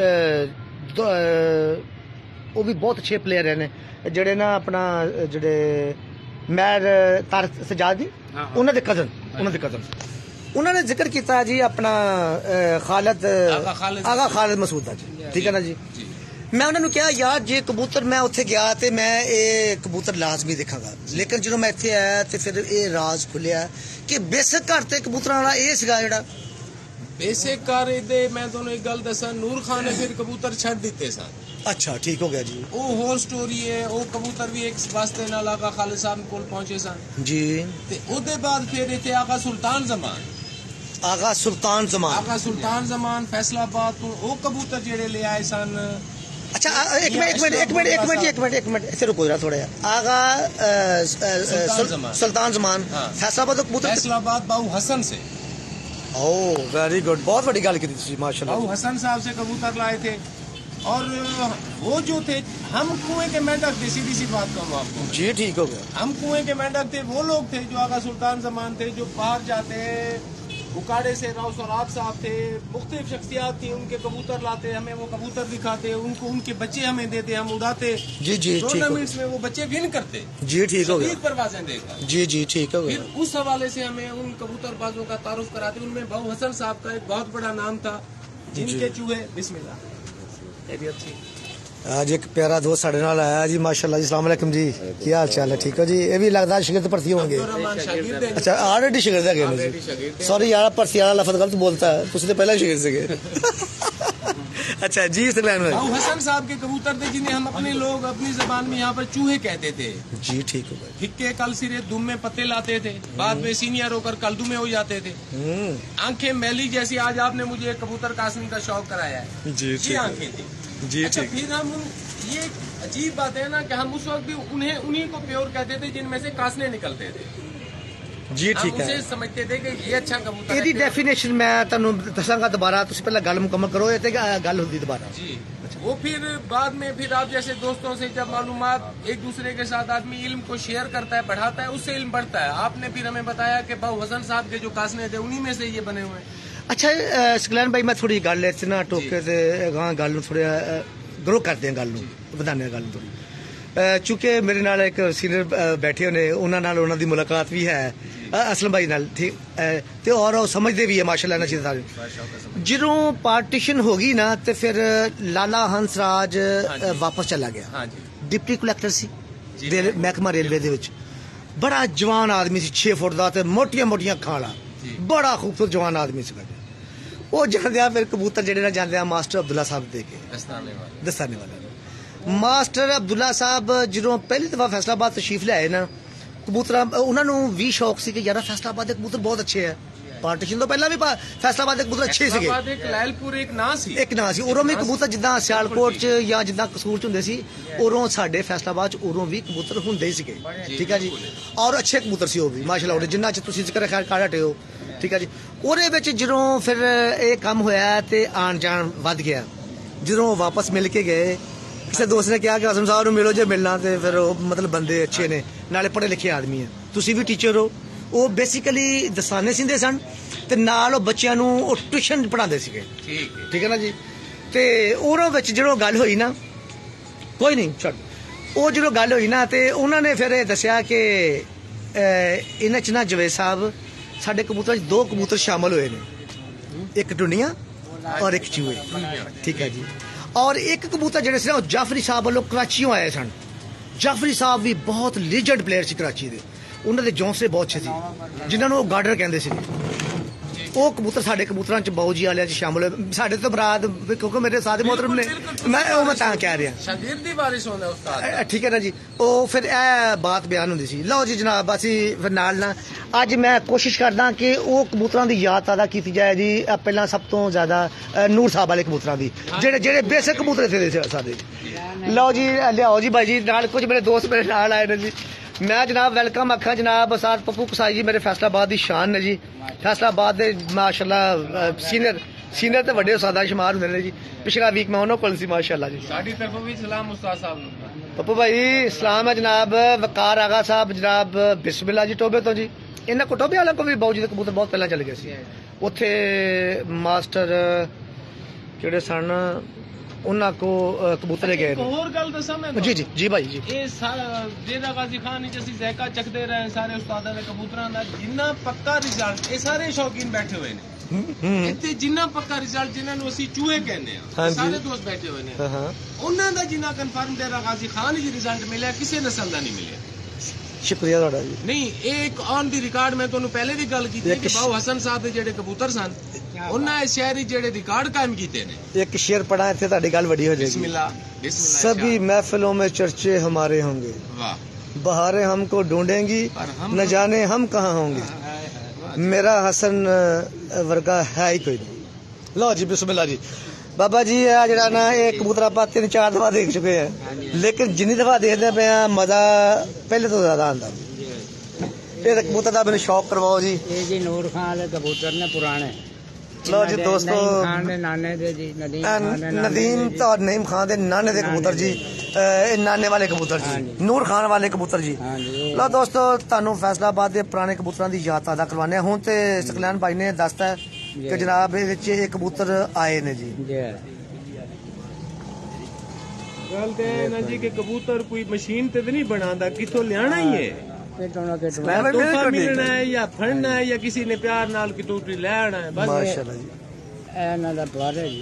ਉਹ ਵੀ ਬਹੁਤ ਅੱਛੇ ਪਲੇਅਰ ਨੇ ਜਿਹੜੇ ਨਾ ਆਪਣਾ ਜਿਹੜੇ ਮੈਰ ਤਾਰ ਸਜਾਦ ਜੀ ਉਹਨਾਂ ਦੇ ਕਜ਼ਨ ਉਹਨਾਂ ਦੇ ਕਜ਼ਨ ਉਹਨਾਂ ਨੇ ਜ਼ਿਕਰ ਕੀਤਾ ਜੀ ਆਪਣਾ ਖਾਲਦ ਆਗਾ ਖਾਲਦ ਮਸੂਦ ਦਾ ਜੀ। ਠੀਕ ਹੈ ਨਾ ਜੀ। ਮੈਂ ਉਹਨਾਂ ਨੂੰ ਕਿਹਾ ਯਾਰ ਜੇ ਕਬੂਤਰ ਮੈਂ ਉੱਥੇ ਗਿਆ ਤੇ ਮੈਂ ਇਹ ਕਬੂਤਰ ਲਾਜ਼ਮੀ ਦੇਖਾਂਗਾ, ਲੇਕਿਨ ਜਦੋਂ ਮੈਂ ਇੱਥੇ ਆਇਆ ਤੇ ਫਿਰ ਇਹ ਰਾਜ਼ ਖੁੱਲਿਆ ਕਿ ਬੇਸਿਕ ਘਰ ਤੇ ਕਬੂਤਰਾਂ ਵਾਲਾ ਇਹ ਸੀਗਾ ਜਿਹੜਾ ਬੇਸਿਕ ਘਰ ਇਹਦੇ। ਮੈਂ ਤੁਹਾਨੂੰ ਇੱਕ ਗੱਲ ਦੱਸਾਂ, ਨੂਰ ਖਾਨ ਨੇ ਫਿਰ ਕਬੂਤਰ ਛੱਡ ਦਿੱਤੇ ਸਨ। ਅੱਛਾ ਠੀਕ ਹੋ ਗਿਆ ਜੀ। ਉਹ ਹੋਰ ਸਟੋਰੀ ਹੈ। ਉਹ ਕਬੂਤਰ ਵੀ ਇੱਕ ਵਾਸਤੇ ਨਾਲ ਆਗਾ ਖਾਲਿਦ ਸਾਹਿਬ ਕੋਲ ਪਹੁੰਚੇ ਸਨ ਜੀ। ਤੇ ਉਹਦੇ ਬਾਅਦ ਫਿਰ ਇੱਥੇ ਆਗਾ ਸੁਲਤਾਨ ਜ਼ਮਾਨ ਆਗਾ ਸੁਲਤਾਨ ਜ਼ਮਾਨ ਆਗਾ ਸੁਲਤਾਨ ਜ਼ਮਾਨ ਫੈਸਲਾਬਾਦ ਤੋਂ ਉਹ ਕਬੂਤਰ ਜਿਹੜੇ ਲੈ ਆਏ ਸਨ। अच्छा एक मिनट एक मिनट एक मिनट एक मिनट एक मिनट एक मिनट ऐसे रुको जरा थोड़ा आगा सुल्तान जमान फैसलाबाद कबूतर फैसलाबाद बाऊ हसन से। ओह वेरी गुड, बहुत बड़ी गल की थी माशाल्लाह। बाऊ हसन साहब से कबूतर लाए थे और वो जो थे हम कुएं के मेंढक थे। सीधी सी बात कहूँ आपको जी ठीक हो गया। हम कुएं के मेंढक थे। वो लोग थे जो आगा सुल्तान जमान थे जो बाहर जाते उकाड़े से राव सौराब साहब थे, मुख्तलिफ शख्सियात थी, उनके कबूतर लाते, हमें वो कबूतर दिखाते, उनको उनके बच्चे हमें देते, हम उड़ाते। जी जी टूर्नामेंट्स में वो बच्चे विन करते। जी ठीक हो गया। परवाजें देकर जी जी ठीक हो गया। फिर उस हवाले से हमें उन कबूतरबाजों का तारुफ कराते। उनमें बाऊ हसन साहब का एक बहुत बड़ा नाम था। जिनके चूहे बिस्मिल्लाह। आज एक प्यारा दोस्त साढ़े नाल आया जी माशाल्लाह जी। अस्सलाम वालेकुम जी, की हाल चाल है? ठीक हो जी। ये भी लगता शागिर्द भर्ती होंगे। अच्छा ऑलरेडी शागिर्द है जी। सॉरी यार भर्ती वाला लफ्ज गलत बोलता है, तुम तो पहले शागिर्द से। अच्छा जी बाऊ हसन साहब के कबूतर थे जिन्हें हम अपने लोग अपनी जबान में यहाँ पर चूहे कहते थे। जी ठीक हो गया। फिक्के कल सिरे दुम में पत्ते लाते थे, बाद में सीनियर होकर कलदू में हो जाते थे। आंखें मैली जैसी। आज आपने मुझे कबूतर कासनी का शौक कराया है। जी ये आंखें थी जी। अच्छा फिर हम उन ये अजीब बात है ना कि हम उस वक्त भी उन्हें उन्हीं को प्योर कहते थे जिनमें से कासने निकलते थे। जी ठीक है। उसे समझते थे कि ये अच्छा कबूतर है। ਇਹਦੀ ਡੈਫੀਨੇਸ਼ਨ ਮੈਂ ਤੁਹਾਨੂੰ ਦੱਸਾਂਗਾ ਦੁਬਾਰਾ, ਤੁਸੀਂ ਪਹਿਲਾਂ ਗੱਲ ਮੁਕੰਮਲ ਕਰੋ ਇਹ ਤੇ ਗੱਲ ਹੁੰਦੀ ਦੁਬਾਰਾ जी। वो फिर बाद में फिर आप जैसे दोस्तों से जब मालूमात एक दूसरे के साथ आदमी इल्म को शेयर करता है, बढ़ाता है, उससे इल्म बढ़ता है। आपने फिर हमें बताया कि बाऊ हसन साहब के जो कासने थे उन्हीं में से ये बने हुए हैं। अच्छा ਸਕਲੈਨ ਭਾਈ ਮੈਂ ਥੋੜੀ ਗੱਲ ਇੱਥੇ ਨਾ ਟੋਕੇ ਤੇ ਗਾਂ ਗੱਲ ਨੂੰ ਥੋੜਾ ਗਰੋ ਕਰਦੇ ਆ, ਗੱਲ ਨੂੰ ਵਧਾਉਂਦੇ ਆ ਗੱਲ ਨੂੰ ਥੋੜੀ। ਚੂੰਕਿ ਮੇਰੇ ਨਾਲ ਇੱਕ ਸੀਨੀਅਰ ਬੈਠੇ ਹੋਣੇ, ਉਹਨਾਂ ਨਾਲ ਉਹਨਾਂ ਦੀ ਮੁਲਾਕਾਤ ਵੀ ਹੈ ਅਸਲਮ ਭਾਈ ਨਾਲ, ਠੀਕ ਤੇ ਔਰ ਉਹ ਸਮਝਦੇ ਵੀ ਹੈ ਮਾਸ਼ਾਅੱਲਾ ਇਹਨਾਂ ਚੀਜ਼ਾਂ ਸਾਰੇ। ਜਦੋਂ ਪਾਰਟੀਸ਼ਨ ਹੋ ਗਈ ਨਾ ਤੇ ਫਿਰ ਲਾਲਾ ਹੰਸਰਾਜ ਵਾਪਸ ਚਲਾ ਗਿਆ। ਡਿਪਟੀ ਕਲੈਕਟਰ ਸੀ ਮਹਿਕਮਾ ਰੇਲਵੇ ਦੇ ਵਿੱਚ। ਬੜਾ ਜਵਾਨ ਆਦਮੀ ਸੀ, ਛੇ ਫੁੱਟ ਦਾ ਤੇ ਮੋਟੀਆਂ ਮੋਟੀਆਂ ਅੱਖਾਂ ਵਾਲਾ, ਬੜਾ ਖੂਬਸੂਰਤ ਜਵਾਨ ਆਦਮੀ ਸੀਗਾ। ਉਹ ਜਾਂਦੇ ਆ ਫਿਰ ਕਬੂਤਰ ਜਿਹੜੇ ਨਾਲ ਜਾਂਦੇ ਆ ਮਾਸਟਰ ਅਬਦੁੱਲਾ ਸਾਹਿਬ ਦੇ ਕੇ ਦਸਤਾਨੇ ਵਾਲਾ। ਮਾਸਟਰ ਅਬਦੁੱਲਾ ਸਾਹਿਬ ਜਦੋਂ ਪਹਿਲੀ ਦਫਾ ਫੈਸਲਾਬਾਦ ਤਸ਼ਰੀਫ ਲਿਆਏ ਨਾ, ਕਬੂਤਰਾਂ ਉਹਨਾਂ ਨੂੰ ਵੀ ਸ਼ੌਕ ਸੀ ਕਿ ਯਾਰ ਫੈਸਲਾਬਾਦ ਦੇ ਕਬੂਤਰ ਬਹੁਤ ਅੱਛੇ ਆ। ਪਾਰਟੀਸ਼ਨ ਤੋਂ ਪਹਿਲਾਂ ਵੀ ਫੈਸਲਾਬਾਦ ਦੇ ਕਬੂਤਰ ਅੱਛੇ ਸੀਗੇ। ਇੱਕ ਲਾਇਲਪੁਰ ਇੱਕ ਨਾਂ ਸੀ ਇੱਕ ਨਾਂ ਸੀ ਉਰੋਂ ਵੀ ਕਬੂਤਰ, ਜਿੱਦਾਂ ਸਿਆਲਕੋਟ ਚ ਜਾਂ ਜਿੱਦਾਂ ਕਸੂਰ ਚ ਹੁੰਦੇ ਸੀ, ਉਰੋਂ ਸਾਡੇ ਫੈਸਲਾਬਾਦ ਚ ਉਰੋਂ ਵੀ ਕਬੂਤਰ ਹੁੰਦੇ ਹੀ ਸੀਗੇ। ਠੀਕ ਹੈ ਜੀ। ਔਰ ਅੱਛੇ ਕਬੂਤਰ ਸੀ ਉਹ ਵੀ ਮਾਸ਼ਾਅੱਲਾ, ਜਿੰਨਾ ਚ ਤੁਸੀਂ ਜ਼ਿਕਰ ਕਰ ਹਟੇ ਹੋ। ਠੀਕ ਹੈ ਜੀ। ਉਹਦੇ ਵਿੱਚ ਜਦੋਂ ਫਿਰ ਇਹ ਕੰਮ ਹੋਇਆ ਤੇ ਆਣ ਜਾਣ ਵੱਧ ਗਿਆ। ਜਦੋਂ ਵਾਪਸ ਮਿਲ ਕੇ ਗਏ, ਕਿਸੇ ਦੋਸਤ ਨੇ ਕਿਹਾ ਕਿ ਆਜ਼ਮ ਸਾਹਿਬ ਨੂੰ ਮਿਲੋ ਜੇ ਮਿਲਣਾ, ਤੇ ਫਿਰ ਉਹ ਮਤਲਬ ਬੰਦੇ ਅੱਛੇ ਨੇ, ਨਾਲੇ ਪੜ੍ਹੇ ਲਿਖੇ ਆਦਮੀ ਆ। ਤੁਸੀਂ ਵੀ ਟੀਚਰ ਹੋ। ਉਹ ਬੇਸਿਕਲੀ ਦਸਤਾਨੇ ਸਿੰਦੇ ਸਨ ਤੇ ਨਾਲ ਉਹ ਬੱਚਿਆਂ ਨੂੰ ਉਹ ਟਿਊਸ਼ਨ ਪੜ੍ਹਾਉਂਦੇ ਸੀਗੇ। ਠੀਕ ਹੈ ਨਾ ਜੀ। ਤੇ ਉਹਨਾਂ ਵਿੱਚ ਜਦੋਂ ਗੱਲ ਹੋਈ ਨਾ, ਕੋਈ ਨਹੀਂ ਛੱਡ, ਉਹ ਜਦੋਂ ਗੱਲ ਹੋਈ ਨਾ ਤੇ ਉਹਨਾਂ ਨੇ ਫਿਰ ਇਹ ਦੱਸਿਆ ਕਿ ਇਹਨਾਂ ਚ ਨਾ ਜਵੇਦ ਸਾਹਿਬ ਸਾਡੇ ਕਬੂਤਰਾਂ 'ਚ ਦੋ ਕਬੂਤਰ ਸ਼ਾਮਲ ਹੋਏ ਨੇ, ਇੱਕ ਟੁੰਡੀਆਂ ਔਰ ਇੱਕ ਚੂਹੇ। ਠੀਕ ਹੈ ਜੀ। ਔਰ ਇੱਕ ਕਬੂਤਰ ਜਿਹੜੇ ਸੀ ਨਾ ਉਹ ਜਾਫਰੀ ਸਾਹਿਬ ਵੱਲੋਂ ਕਰਾਚੀੋਂ ਆਏ ਸਨ। ਜਾਫਰੀ ਸਾਹਿਬ ਵੀ ਬਹੁਤ ਲੀਜੈਂਡ ਪਲੇਅਰ ਸੀ ਕਰਾਚੀ ਦੇ। ਉਹਨਾਂ ਦੇ ਜੌਂਸਲੇ ਬਹੁਤ ਅੱਛੇ ਸੀ, ਜਿਨ੍ਹਾਂ ਨੂੰ ਉਹ ਗਾਰਡਰ ਕਹਿੰਦੇ ਸੀ। ਉਹ ਕਬੂਤਰ ਸਾਡੇ ਕਬੂਤਰਾਂ ਚ ਬਾਊ ਜੀ ਵਾਲਿਆਂ ਚ ਸ਼ਾਮਲ ਹੋਏ। ਸਾਡੇ ਤੋਂ ਬਰਾਦ, ਕਿਉਂਕਿ ਮੇਰੇ ਸਾਦੇ ਮੁਹਤਰਮ ਨੇ, ਮੈਂ ਉਹ ਮੈਂ ਤਾਂ ਕਹਿ ਰਿਹਾ ਸ਼ਾਗਿਰਦੀ ਵਾਰਿਸ ਹੁੰਦਾ ਉਸਤਾਦ। ਠੀਕ ਹੈ ਨਾ ਜੀ। ਉਹ ਫਿਰ ਇਹ ਬਾਤ ਬਿਆਨ ਹੁੰਦੀ ਸੀ। ਲਓ ਜੀ ਜਨਾਬ, ਅਸੀਂ ਫਿਰ ਨਾਲ ਨਾ ਅੱਜ ਮੈਂ ਕੋਸ਼ਿਸ਼ ਕਰਦਾ ਕਿ ਉਹ ਕਬੂਤਰਾਂ ਦੀ ਯਾਦ ਤਾਜ਼ਾ ਕੀਤੀ ਜਾਏ ਜੀ। ਪਹਿਲਾਂ ਸਭ ਤੋਂ ਜ਼ਿਆਦਾ ਨੂਰ ਸਾਹਿਬ ਵਾਲੇ ਕਬੂਤਰਾਂ ਦੀ, ਜਿਹੜੇ ਜਿਹੜੇ ਬੇਸਿਕ ਕਬੂਤਰ ਇੱਥੇ ਸਾਡੇ। ਲਓ ਜੀ ਲਿਆਓ ਜੀ ਬਾਈ ਜੀ, ਨਾਲ ਕੁਝ ਮੇਰੇ ਦੋਸਤ ਮੇਰੇ ਨਾਲ ਆਏ ਨੇ ਜੀ। ਮੈਂ ਜਨਾਬ ਵੈਲਕਮ ਆਖਾਂ ਜਨਾਬ ਸਾਦ ਪੱਪੂ ਕਸਾਈ ਜੀ, ਮੇਰੇ ਫੈਸਲਾਬਾਦ ਦੀ ਸ਼ਾਨ ਨੇ ਜੀ। फैसलाबाद दे माशाल्लाह सीनियर ਸੀਨੀਅਰ ਤੇ ਵੱਡੇ ਉਸਤਾਦਾਂ ਸ਼ੁਮਾਰ ਹੁੰਦੇ ਨੇ ਜੀ। ਪਿਛਲਾ ਵੀਕ ਮੈਂ ਉਹਨਾਂ ਕੋਲ ਸੀ ਮਾਸ਼ਾਅੱਲਾ ਜੀ। ਸਾਡੀ ਤਰਫੋਂ ਵੀ ਸਲਾਮ ਉਸਤਾਦ ਸਾਹਿਬ ਨੂੰ। ਪੱਪੂ ਭਾਈ ਸਲਾਮ ਹੈ ਜਨਾਬ। ਵਕਾਰ ਆਗਾ ਸਾਹਿਬ ਜਨਾਬ ਬਿਸਮਿल्ला ਜੀ ਟੋਬੇ ਤੋਂ ਜੀ। ਇਹਨਾਂ ਕੋ ਟੋਬੇ ਵਾਲਿਆਂ ਕੋ ਵੀ ਬਾਊ ਜੀ ਦੇ ਕਬੂਤਰ ਬਹੁਤ ਪਹਿਲਾਂ ਚਲੇ ਗਏ ਸੀ। ਉੱਥੇ ਮਾਸਟਰ ਜਿਹੜੇ ਸਨ ਉਹਨਾਂ ਕੋ ਕਬੂਤਰ ਗਏ। ਹੋਰ ਗੱਲ ਦੱਸਾਂ ਮੈਂ ਜੀ ਜੀ ਜੀ ਭਾਈ ਜੀ। ਇਹ ਜਿਹੜਾ ਗਾਜ਼ੀ ਖਾਨ ਵਿੱਚ ਅਸੀਂ ਜ਼ੈਕਾ ਚੱਕਦੇ ਰਹੇ ਸਾਰੇ ਉਸਤਾਦਾਂ ਦੇ ਕਬੂਤਰਾਂ ਦਾ ਜਿੰਨਾ ਪੱਕਾ ਰਿਜ਼ਲਟ, ਇਹ ਸਾਰੇ ਸ਼ੌਕੀਨ ਬੈਠੇ ਹੋਏ ਨੇ ਇੱਥੇ, ਜਿੰਨਾ ਪੱਕਾ ਰਿਜ਼ਲਟ ਜਿਨ੍ਹਾਂ ਨੂੰ ਅਸੀਂ ਚੂਹੇ ਕਹਿੰਦੇ ਆ, ਸਾਰੇ ਦੋਸਤ ਬੈਠੇ ਹੋਏ ਨੇ, ਉਹਨਾਂ ਦਾ ਜਿੰਨਾ ਕਨਫਰਮ ਡੇਰਾ ਗਾਜ਼ੀ ਖਾਨ ਵਿੱਚ ਰਿਜ਼ਲਟ ਮਿਲਿਆ ਕਿਸੇ ਨਸਲ ਦਾ ਨਹੀਂ ਮਿਲਿਆ। ਸ਼ੁਕਰੀਆ ਤੁਹਾਡਾ ਜੀ। ਨਹੀਂ, ਇਹ ਇੱਕ ਔਨ ਦੀ ਰਿਕਾਰਡ ਮੈਂ ਤੁਹਾਨੂੰ ਪਹਿਲੇ ਵੀ ਗੱਲ ਕੀਤੀ ਕਿ ਬਾਊ ਹਸਨ ਸਾਹਿਬ ਦੇ ਜਿਹੜੇ ਕਬੂਤਰ ਸਨ ਉਹਨਾਂ ਇਸ ਸ਼ਹਿਰ ਵਿੱਚ ਜਿਹੜੇ ਰਿਕਾਰਡ ਕਾਇਮ ਕੀਤੇ ਨੇ। ਇੱਕ ਸ਼ੇਰ ਪੜਾ ਇੱਥੇ ਤੁਹਾਡੀ ਗੱਲ ਵੱਡੀ ਹੋ ਜਾਏਗੀ। बिस्मिल्लाह बिस्मिल्लाह। सभी महफिलों में चर्चे हमारे होंगे, बहारें हमको ढूंढेंगी, न जाने हम कहाँ होंगे। मेरा हसन वर्गा है ही कोई नहीं। लो जी बिस्मिल्लाह जी। बाबा जी है जरा ना ये कबूतर आप तीन चार दफा देख चुके हैं, लेकिन जिन्नी दफा देखते पे मजा पहले तो ज्यादा आता। ये कबूतर का मैंने शौक करवाओ जी। ये जी नूर खान वाले कबूतर ने पुराने। लो जी दोस्तों, नाने दे जी नदीम तो नईम खान दे नाने दे कबूतर जी, नाने वाले कबूतर जी, नूर खान वाले कबूतर जी। लो दोस्तों, तानू फैसलाबाद दे पुराने कबूतरां दी याद ताज़ा करवाने हुण ते सकलैन भाई ने दसता है कि जनाब इहदे विच ये कबूतर आए ने जी। गल ते ना जी कि कबूतर कोई मशीन ते नहीं बनांदा, किथों लियाना ही है। तोहफा मिलना है या फड़ना है या किसी ने प्यार नाल कितों ले आना है बस। माशाल्लाह जी। ਇਹਨਾਂ ਦਾ ਪਵਾਰ ਹੈ ਜੀ।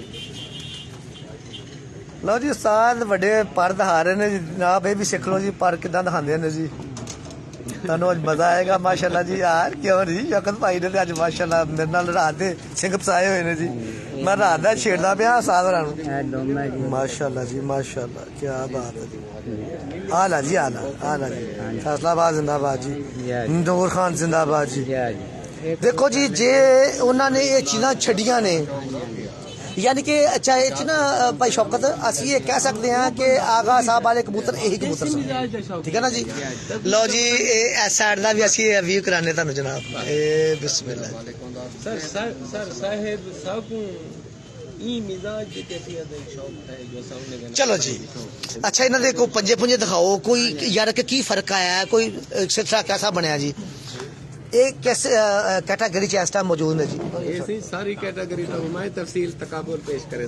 ਲਓ ਜੀ ਉਸਤਾਦ ਵੱਡੇ ਪਰ ਦਿਖਾ ਰਹੇ ਨੇ ਜਨਾਬ, ਇਹ ਵੀ ਸਿੱਖ ਲਓ ਜੀ ਪਰ ਕਿਦਾਂ ਦਿਖਾਉਂਦੇ ਨੇ ਜੀ। ਤੁਹਾਨੂੰ ਅੱਜ ਮਜ਼ਾ ਆਏਗਾ ਮਾਸ਼ਾਅੱਲਾ ਜੀ। ਯਾਰ ਕਿਉਂ ਨਹੀਂ ਸ਼ੌਕਤ ਭਾਈ ਨੇ ਅੱਜ ਮਾਸ਼ਾਅੱਲਾ ਮੇਰੇ ਨਾਲ ਰਾਤ ਦੇ ਸਿੰਘ ਫਸਾਏ ਹੋਏ ਨੇ ਜੀ। ਮੈਂ ਰਾਤ ਦਾ ਛੇੜਦਾ ਪਿਆ ਉਸਤਾਦ ਹੋਰਾਂ ਨੂੰ। ਮਾਸ਼ਾਅੱਲਾ ਜੀ ਮਾਸ਼ਾਅੱਲਾ, ਕੀ ਬਾਤ ਹੈ ਜੀ। ਆਲਾ ਜੀ ਆਲਾ ਆਲਾ ਜੀ। ਫੈਸਲਾਬਾਦ ਜ਼ਿੰਦਾਬਾਦ ਜੀ, ਨੂਰ ਖਾਨ ਜ਼ਿੰਦਾਬਾਦ ਜੀ। ਦੇਖੋ ਜੀ ਜੇ ਉਹਨਾਂ ਨੇ ਇਹ ਚੀਜ਼ਾਂ ਛੱਡੀਆਂ ਨੇ, यानी कि अच्छा ये ना भाई शौकत असं ये कह सकते हैं कि आगा साहब वाले कबूतर यही कबूतर सन, ठीक है ना जी। लो जी इस साइड का भी असं व्यू कराने तुहानू जनाब। ए बिस्मिल्लाह सर सर सर साहिब साहब को ई मिजाज की कैफियत है, शौक है जो सामने। चलो जी अच्छा, इन्होंने को पंजे पुंजे दिखाओ कोई यार कि की फर्क आया है, कोई सिलसिला कैसा बनया जी। एक कैसे कैटेगरी च इस टाइम मौजूद है जी। ऐसी सारी कैटेगरी तो मैं तफसील तकाबुल पेश करे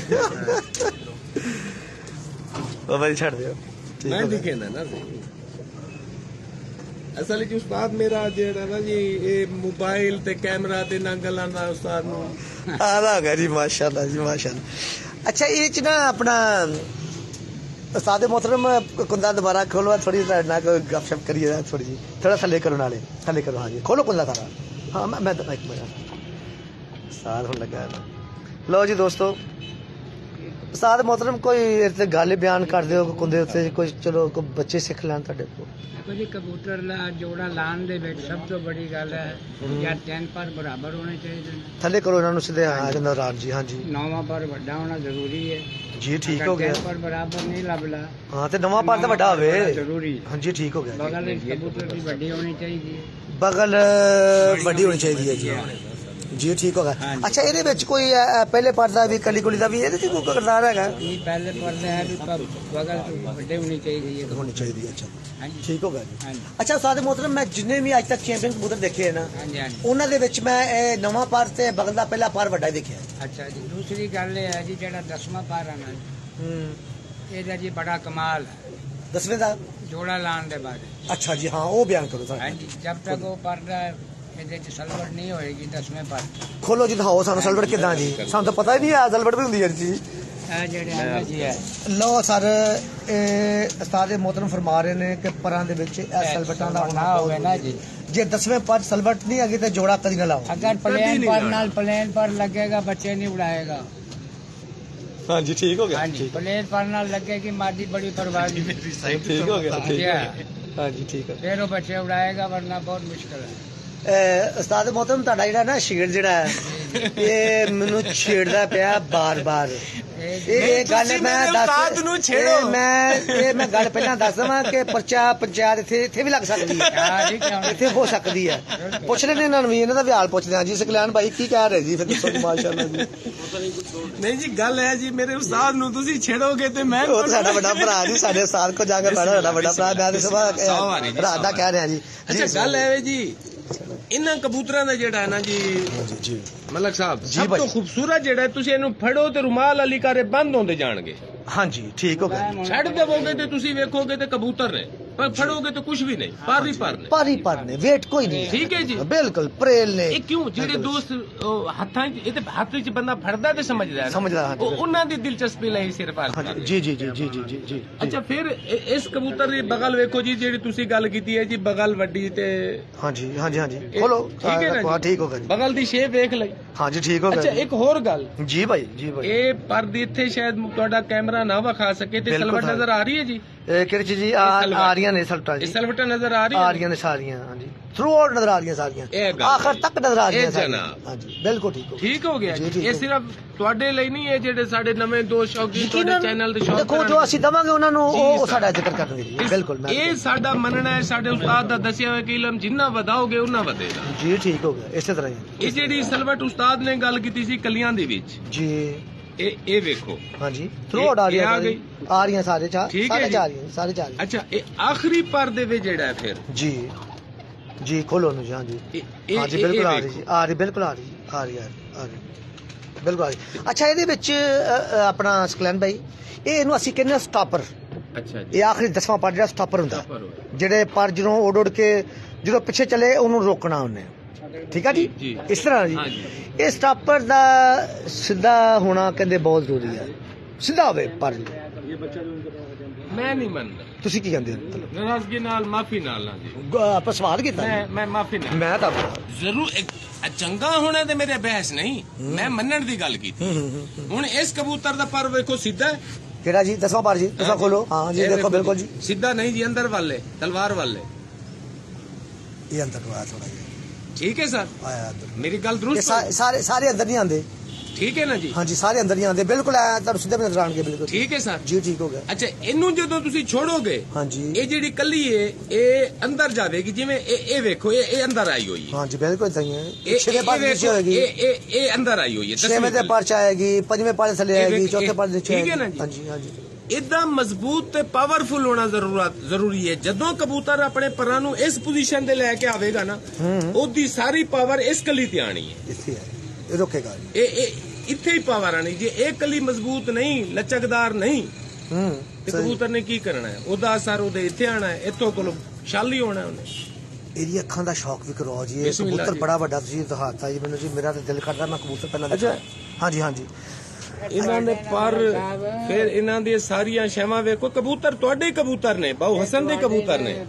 बाबा जी छड़ दियो मैं दिखे ना ना असल च उस्ताद मेरा जेड़ा ना जी ये मोबाइल ते कैमरा ते ना गल्लां दा उस्ताद नु आला हो गया जी माशाल्लाह जी माशाल्लाह। अच्छा ये च ना अपना उस्ताद मोहतरम कुंदा दोबारा खोलो, थोड़ी ना कोई गपशप करिए थोड़ी जी, थोड़ा थले करो नाले थले करो। हाँ जी खोलो कुंदा सारा। हाँ मैं मैं एक मिनट साथ हो लगा है। लो जी दोस्तों, उस्ताद मोहतरम कोई गल बयान कर दो कुंदे उत्ते कोई, चलो कोई बच्चे सिख लैन तुहाडे कोल। देखो जी कबूतर ला जोड़ा लान दे विच सब तो बड़ी गल है या तीन पर बराबर होने चाहिए। थले करो इन्हां नूं सीधे आ जांदा राम जी। हाँ जी नौवां पर बड़ा होना जरूरी है जी, ठीक हो गया। पर बराबर नहीं लभदा। हाँ ते नौवां पर तो बड़ा होवे जरूरी। हाँ जी ठीक हो गया। बगल कबूतर की बड़ी होनी चाहिए, बगल बड़ी होनी चाहिए जी जी ठीक हो गया। अच्छा ਇਹਦੇ ਵਿੱਚ ਕੋਈ ਪਹਿਲੇ ਪਰਦਾ ਵੀ ਕਲੀ ਕੁਲੀ ਦਾ ਵੀ ਇਹਦੇ ਚ ਕੋਈ ਕਿਰਦਾਰ ਹੈਗਾ? ये पहले पर्दे है भी बगल बड़े होनी चाहिए होनी चाहिए। अच्छा हाँ जी ठीक हो गया हाँ जी। जी अच्छा उस्ताद मोहतरम मैं जिन्ने भी ਅੱਜ ਤੱਕ ਚੈਂਪੀਅਨ ਕਬੂਤਰ ਦੇਖੇ ਨਾ हाँ जी हाँ जी। ਉਹਨਾਂ ਦੇ ਵਿੱਚ ਮੈਂ ਇਹ ਨਵਾਂ ਪਰ ਤੇ ਬਗਲ ਦਾ ਪਹਿਲਾ ਪਰ ਵੱਡਾ ਦੇਖਿਆ। अच्छा जी दूसरी गल है जी जेड़ा दसवां पर है ना ਹੂੰ ਇਹਦਾ ਜੀ ਬੜਾ ਕਮਾਲ ਹੈ ਦਸਵੇਂ ਦਾ ਜੋੜਾ ਲਾਣ ਦੇ ਬਾਅਦ। ਅੱਛਾ ਜੀ ਹਾਂ ਉਹ ਬਿਆਨ ਕਰੋ हाँ ਸਰ। जी जब तक वो पर्दा ਇਹਦੇ ਚ ਸਲਵਟ ਨਹੀਂ ਹੋਏਗੀ ਦਸਵੇਂ ਪਰ। ਖੋਲੋ ਜੀ ਦਿਖਾਓ ਸਾਨੂੰ ਸਲਵਟ ਕਿਦਾਂ ਜੀ, ਸਾਨੂੰ ਤਾਂ ਪਤਾ ਹੀ ਨਹੀਂ ਆ ਸਲਵਟ ਵੀ ਹੁੰਦੀ ਹੈ ਜੀ। ਇਹ ਜਿਹੜੇ ਹੈ ਜੀ ਹੈ ਲਓ ਸਰ ਇਹ ਉਸਤਾਦ मोहतरम ਫਰਮਾ ਰਹੇ ਨੇ ਕਿ ਪਰਾਂ ਦੇ ਵਿੱਚ ਇਹ ਸਲਵਟਾਂ ਦਾ ਹੋਣਾ ਹੋਵੇ ਨਾ ਜੀ। ਜੇ ਦਸਵੇਂ ਪਰ ਸਲਵਟ ਨਹੀਂ ਹੈਗੀ ਤਾਂ ਜੋੜਾ ਕਦੀ ਨਾ ਲਾਓ। अगर प्लेन पर नाल प्लेन पर लगेगा बच्चे नहीं उड़ाएगा। हाँ जी ठीक हो गया। हाँ जी प्लेन पर नाल लगेगी मादी बड़ी परवाजी। ठीक हो गया ठीक है। हाँ जी ठीक है। फिर वो बच्चे उड़ाएगा वरना बहुत मुश्किल है। ਉਸਤਾਦ मोहतरम ਤੁਹਾਡਾ ਜਿਹੜਾ ਨਾ ਛੇੜ ਜਿਹੜਾ ਹੈ ਇਹ ਮੈਨੂੰ ਛੇੜਦਾ ਪਿਆ ਬਾਰ ਬਾਰ। ਇਹ ਗੱਲ ਮੈਂ ਦੱਸ ਨੂੰ ਛੇੜੋ। ਇਹ ਮੈਂ ਇਹ ਮੈਂ ਗੱਲ ਪਹਿਲਾਂ ਦੱਸ ਦਵਾਂ ਕਿ ਪਰਚਾ ਪੰਚਾਇਤ ਇੱਥੇ ਇੱਥੇ ਵੀ ਲੱਗ ਸਕਦੀ ਹੈ, ਇੱਥੇ ਹੋ ਸਕਦੀ ਹੈ। ਪੁੱਛ ਲੈਣੇ ਇਹਨਾਂ ਨੂੰ ਵੀ, ਇਹਨਾਂ ਦਾ ਵੀ ਹਾਲ ਪੁੱਛਦੇ ਹਾਂ ਜੀ। ਸਕਲੈਨ ਭਾਈ ਕੀ ਕਹਿ ਰਹੇ ਜੀ ਫਿਰ ਦੱਸੋ ਜੀ। ਮਾਸ਼ਾਅੱਲਾ ਜੀ। ਨਹੀਂ ਜੀ ਗੱਲ ਹੈ ਜੀ, ਮੇਰੇ ਉਸਤਾਦ ਨੂੰ ਤੁਸੀਂ ਛੇੜੋਗੇ ਤੇ ਮੈਂ ਉਹ ਤਾਂ ਸਾਡਾ ਵੱਡਾ ਭਰਾ ਜੀ, ਸਾਡੇ ਉਸਤਾਦ ਕੋ ਜਾ ਕੇ ਬੈਠਾ ਸਾਡਾ ਵੱਡਾ ਭਰਾ। ਮੈਂ ਤੇ ਸਵਾ ਰਾਤ ਦਾ ਕਹਿ ਰਿਹਾ ਜੀ। ਅੱਛਾ ਗੱਲ ਹੈ ਜੀ, ਇਹਨਾਂ ਕਬੂਤਰਾਂ ਦਾ ਜਿਹੜਾ ਹੈ ਨਾ ਜੀ ਜੀ ਮਲਕ ਸਾਹਿਬ, ਜੀ ਸਭ ਭਾਈ। ਤੋਂ ਖੂਬਸੂਰਤ ਜਿਹੜਾ ਹੈ, ਤੁਸੀਂ ਇਹਨੂੰ ਫੜੋ ਤੇ ਰੁਮਾਲ ਵਾਲੀ ਕਾਰੇ ਬੰਦ ਹੁੰਦੇ ਜਾਣਗੇ। ਹਾਂਜੀ ਠੀਕ ਹੋ ਗਿਆ। ਛੱਡ ਦੇਵੋਗੇ ਤੇ ਤੁਸੀਂ ਵੇਖੋਗੇ ਤੇ ਕਬੂਤਰ ਨੇ, ਪਰ ਫੜੋਗੇ ਤਾਂ ਕੁਝ ਵੀ ਨਹੀਂ, ਪਰ ਹੀ ਪਰ ਨੇ। ਪਾਰੀ ਪਰ ਨੇ, ਵੇਟ ਕੋਈ ਨਹੀਂ। ਠੀਕ ਹੈ ਜੀ। ਬਿਲਕੁਲ ਪਰੇਲ ਨੇ। ਇਹ ਕਿਉਂ ਜਿਹੜੇ ਦੋਸਤ ਉਹ ਹੱਥਾਂ 'ਚ, ਇਹ ਤੇ ਹੱਥ ਵਿੱਚ ਬੰਦਾ ਫੜਦਾ ਤੇ ਸਮਝਦਾ ਹੈ ਨਾ। ਸਮਝਦਾ, ਹਾਂਜੀ, ਉਹ ਉਹਨਾਂ ਦੀ ਦਿਲਚਸਪੀ ਲਈ ਸਿਰਫ ਆ। ਹਾਂਜੀ ਜੀ ਜੀ ਜੀ ਜੀ ਜੀ ਜੀ ਜੀ। ਅੱਛਾ ਫਿਰ ਇ- ਇਸ ਕਬੂਤਰ ਦੀ ਬਗਲ ਵੇਖੋ ਜੀ, ਜਿਹੜੀ ਤੁਸੀਂ ਗੱਲ ਕੀਤੀ ਹੈ ਜੀ, ਬਗਲ ਵੱਡੀ ਤੇ ਹਾਂਜੀ ਹਾਂਜੀ ਹਾਂਜੀ ਖੋਲੋ। ਠੀਕ ਹੈ ਨਾ ਹਾਂ ਜੀ? ਠੀਕ ਹੋ ਗਿਆ ਜੀ। ਬਗਲ ਦੀ ਸ਼ੇਪ ਵੇਖ ਲਈ। ਹਾਂਜੀ ਠੀਕ ਹੋ ਅੱਛਾ ਗਿਆ ਇੱਕ ਹੋਰ ਗੱਲ, ਜੀ ਭਾਈ ਜੀ ਭਾਈ। ਇਹ ਪਰਦੀ ਇੱਥੇ ਸ਼ਾਇਦ ਤੁਹਾਡਾ ਕੈਮਰਾ ਨਾ ਵਿਖਾ ਸਕੇ ਤੇ ਬਿਲਕੁਲ ਸਲਵਟ ਸਰ। ਨਜ਼ਰ ਆ ਰਹੀ ਹੈ ਜੀ। ਇਹ ਕਿਹੜੀ ਚੀਜ਼ ਜੀ? ਆ ਸਲਵਟ। ਆ ਰਹੀਆਂ ਨੇ ਸਲਟਾਂ ਇਹ ਜੀ, ਸਲਵਟਾਂ ਨਜ਼ਰ ਆ ਰਹੀ ਆ ਹੈ। ਰਹੀਆਂ ਨੇ ਸਾਰੀਆਂ। ਹਾਂਜੀ ਥਰੂ ਆਊਟ ਨਜ਼ਰ ਆ ਰਹੀਆਂ ਸਾਰੀਆਂ, ਇਹ ਗੱਲ ਆਖਰ ਤੱਕ ਨਜ਼ਰ ਆ ਰਹੀਆਂ ਇਹ ਸਾਰੀਆਂ। ਜਨਾਬ। ਹਾਂਜੀ ਬਿਲਕੁਲ ਠੀਕ ਹੋ। ਠੀਕ ਹੋ ਗਿਆ ਜੀ, ਜੀ। ਠੀਕ ਇਹ ਹੋ। ਸਿਰਫ ਤੁਹਾਡੇ ਲਈ ਨਹੀਂ ਹੈ, ਜਿਹੜੇ ਸਾਡੇ ਨਵੇਂ ਦੋਸਤ ਸ਼ੌਕੀਨ ਤੁਹਾਡੇ ਚੈਨਲ ਦੇ ਸ਼ੌਕ ਦੇਖੋ ਜੋ ਅਸੀਂ ਦਵਾਂਗੇ ਉਹਨਾਂ ਨੂੰ ਜੀ, ਉਹ ਸਰ। ਸਾਡਾ ਜ਼ਿਕਰ ਕਰਨਗੇ ਜੀ। ਬਿਲਕੁਲ ਮੈਂ ਇਹ ਸਾਡਾ ਮੰਨਣਾ ਹੈ, ਸਾਡੇ ਉਸਤਾਦ ਦਾ ਦੱਸਿਆ ਹੋਇਆ ਕਿ ਇਲਮ ਜਿੰਨਾ ਵਧਾਓਗੇ ਉਨਾ ਵਧੇਗਾ। ਜੀ ਠੀਕ ਹੋ ਗਿਆ। ਇਸੇ ਤਰ੍ਹਾਂ ਹੀ ਇਹ ਜਿਹੜੀ ਸਲਵਟ ਉਸਤਾਦ ਨੇ ਗੱਲ ਕੀਤੀ ਸੀ ਕਲੀਆਂ ਦੇ ਵਿੱਚ, ਜੀ। ਇਹ ਇਹ ਵੇਖੋ। ਹਾਂਜੀ ਥਰੂ ਆਊਟ ਆ ਇਹ ਆ ਰਹੀਆਂ ਗਈ। ਆ ਰਹੀਆਂ ਸਾਰੇ ਚਾਰ ਠੀਕ ਹੈ ਸਾਰੇ ਜੀ। ਚਾਰ ਰਹੀਆਂ ਸਾਰੇ ਚਾਰ ਰਹੀਆਂ। ਅੱਛਾ ਇਹ ਆਖਰੀ ਪਰ ਦੇ ਵਿੱਚ ਜਿਹੜਾ ਹੈ ਫਿਰ ਜੀ ਜੀ ਖੋਲੋ ਨੂੰ ਜੀ। ਹਾਂਜੀ ਇਹ- ਇਹ- ਹਾਂਜੀ ਇਹ- ਬਿਲਕੁਲ ਇਹ ਆ ਰਹੀ ਵੇਖੋ। ਜੀ, ਆ ਰਹੀ ਬਿਲਕੁਲ ਆ ਰਹੀ ਆ ਰਹੀ ਆ ਰਹੀ, ਆ ਰਹੀ ਬਿਲਕੁਲ ਆ ਰਹੀ। ਅੱਛਾ ਇਹਦੇ ਵਿੱਚ ਅ, ਅ, ਆਪਣਾ ਸਕਲੈਨ ਭਾਈ, ਇਹ ਇਹਨੂੰ ਅਸੀਂ ਕਹਿੰਦੇ ਹਾਂ ਸਟਾਪਰ। ਅੱਛਾ ਜੀ। ਇਹ ਆਖਰੀ ਦਸਵਾਂ ਪਰ ਜਿਹੜਾ ਸਟਾਪਰ ਹੁੰਦਾ, ਸਟਾਪਰ ਹੋਇਆ। ਜਿਹੜੇ ਪਰ ਜਦੋਂ ਉੱਡ ਉੱਡ ਕੇ ਜਦੋਂ ਪਿੱਛੇ ਚਲੇ ਉਹਨੂੰ ਰੋਕਣਾ ਉਹਨੇ। ਠੀਕ ਆ ਜੀ, ਜੀ। ਇਸ ਤਰ੍ਹਾਂ ਜੀ। ਹਾਂਜੀ। ਇਹ ਸਟਾਪਰ ਦਾ ਸਿੱਧਾ ਹੋਣਾ ਕਹਿੰਦੇ ਬਹੁਤ ਜ਼ਰੂਰੀ ਹੈ, ਸਿੱਧਾ ਹੋਵੇ ਪਰ। ਮੈਂ ਨਹੀਂ ਮੰਨਦਾ। ਤੁਸੀਂ ਕੀ ਕਹਿੰਦੇ ਹੋ? ਨਾਰਾਜ਼ਗੀ ਨਾਲ ਮਾਫੀ ਨਾਲ ਨਾ ਜੀ, ਗ- ਆਪਾਂ ਸਵਾਲ ਕੀਤਾ ਜੀ। ਮੈਂ ਮੈਂ ਮਾਫੀ ਨਾਲ ਮੈਂ ਤਾਂ ਜ਼ਰੂਰ ਇੱਕ- ਚੰਗਾ ਹੋਣਾ ਤੇ ਮੇਰੇ ਬਹਿਸ ਨਹੀਂ, ਮੈਂ ਮੰਨਣ ਦੀ ਗੱਲ ਕੀਤੀ। ਹੁਣ ਇਸ ਕਬੂਤਰ ਦਾ ਪਰ ਵੇਖੋ ਸਿੱਧਾ ਹੈ। ਕਿਹੜਾ ਜੀ? ਦਸਵਾਂ ਪਰ ਜੀ, ਦਸਵਾਂ ਖੋਲੋ। ਹਾਂ ਜੀ ਇਹ ਦੇਖੋ ਬਿਲਕੁਲ ਜੀ। ਸਿੱਧਾ ਨਹੀਂ ਜੀ, ਅੰਦਰ ਵਾਲੇ ਤਲਵਾਰ ਵਾਲੇ। ਇਹ ਅੰਦਰ ਨੂੰ ਆਇਆ ਥੋੜਾ ਜਿਹਾ, ਠੀਕ ਹੈ ਸਰ, ਆਇਆ ਅੰਦਰ। ਮੇਰੀ ਗੱਲ ਇਹ ਦਰੁਸਤ ਸਾ- ਹੈ। ਸਾਰੇ ਸਾਰੇ ਅੰਦਰ ਨਹੀਂ ਆਉਂਦੇ। ਠੀਕ ਹੈ ਨਾ ਜੀ। ਹਾਂਜੀ ਸਾਰੇ ਅੰਦਰ ਨਹੀਂ ਆਉਂਦੇ, ਬਿਲਕੁਲ ਆਇਆ ਤੁਹਾਨੂੰ ਸਿੱਧੇ ਨਜ਼ਰ ਆਣਗੇ ਬਿਲਕੁਲ। ਠੀਕ ਹੈ ਸਰ। ਜੀ ਠੀਕ ਹੋ ਗਿਆ। ਅੱਛਾ ਇਹਨੂੰ ਜਦੋਂ ਤੁਸੀਂ ਛੋੜੋਗੇ, ਹਾਂਜੀ ਇਹ ਜਿਹੜੀ ਕੱਲੀ ਹੈ ਇਹ ਅੰਦਰ ਜਾਵੇਗੀ। ਜਿਵੇਂ ਇਹ ਇਹ ਵੇਖੋ, ਇਹ ਇਹ ਅੰਦਰ ਆਈ ਹੋਈ ਹੈ। ਹਾਂਜੀ ਬਿਲਕੁਲ ਸਹੀ ਹੈ। ਇਹ ਛੇਵੇਂ ਇਹ ਪਰ ਨੀਚੇ ਵੇਖੋ, ਹੋਏਗੀ, ਇਹ ਇਹ ਇਹ ਅੰਦਰ ਆਈ ਹੋਈ ਹੈ। ਛੇਵੇਂ ਦਸਵੀਂ ਤੇ ਕੱਲੀ। ਪਰ ਚ ਆਏਗੀ, ਪੰਜਵੇਂ ਪਰ ਥੱਲੇ ਇਹ ਆਏਗੀ, ਵੇਖ- ਚੌਥੇ ਇਹ- ਪਰ ਨੀਚੇ ਠੀਕ ਹੈ ਨਾ ਆਏਗੀ। ਜੀ? ਹਾਂਜੀ ਹਾਂਜੀ ਇਦਾਂ ਮਜ਼ਬੂਤ ਤੇ ਪਾਵਰਫੁਲ ਹੋਣਾ ਜ਼ਰੂਰਤ ਜ਼ਰੂਰੀ ਹੈ। ਜਦੋਂ ਕਬੂਤਰ ਆਪਣੇ ਪਰਾਂ ਨੂੰ ਇਸ ਪੋਜੀਸ਼ਨ ਤੇ ਲੈ ਕੇ ਆਵੇਗਾ ਨਾ, ਉਹਦੀ ਸਾਰੀ ਪਾਵਰ ਇਸ ਕਲੀ ਤੇ ਆਣੀ ਹੈ। ਇੱਥੇ ਹੈ, ਇਹ ਰੋਕੇਗਾ। ਇਹ ਇਹ ਇੱਥੇ ਹੀ ਪਾਵਰ ਆਣੀ। ਜੇ ਇਹ ਕਲੀ ਮਜ਼ਬੂਤ ਨਹੀਂ, ਲਚਕਦਾਰ ਨਹੀਂ, ਹੂੰ ਤੇ ਸਹੀ। ਕਬੂਤਰ ਨੇ ਕੀ ਕਰਨਾ ਹੈ? ਉਹਦਾ ਅਸਰ ਉਹਦੇ ਇੱਥੇ ਆਣਾ ਹੈ, ਇੱਥੋਂ ਕੋਲ ਸ਼ਾਲੀ ਹੋਣਾ ਉਹਨੇ। ਇਹਦੀ ਅੱਖਾਂ ਦਾ ਸ਼ੌਕ ਵੀ ਕਰੋ ਜੀ। ਇਹ ਬਿਸਮਿਲ੍ਲਾ ਕਬੂਤਰ ਜੀ। ਬੜਾ ਵੱਡਾ ਤੁਸੀਂ ਦਿਖਾਤਾ ਜੀ ਮੈਨੂੰ ਜੀ। ਮੇਰਾ ਤਾਂ ਦਿਲ ਕਰਦਾ ਮੈਂ ਕਬੂਤਰ ਪਹਿਲਾਂ ਅੱਛਾ। ਦੇਖਾਂ। ਹਾਂਜੀ ਹਾਂਜੀ ਇਹਨਾਂ ਦੇ ਪਰ ਫਿਰ ਇਹਨਾਂ ਦੀਆਂ ਸਾਰੀਆਂ ਸ਼ੈਵਾਂ ਵੇਖੋ। ਕਬੂਤਰ ਤੁਹਾਡੇ ਹੀ ਕਬੂਤਰ ਨੇ, ਬਾਊ ਹਸਨ ਦੇ ਕਬੂਤਰ ਨੇ।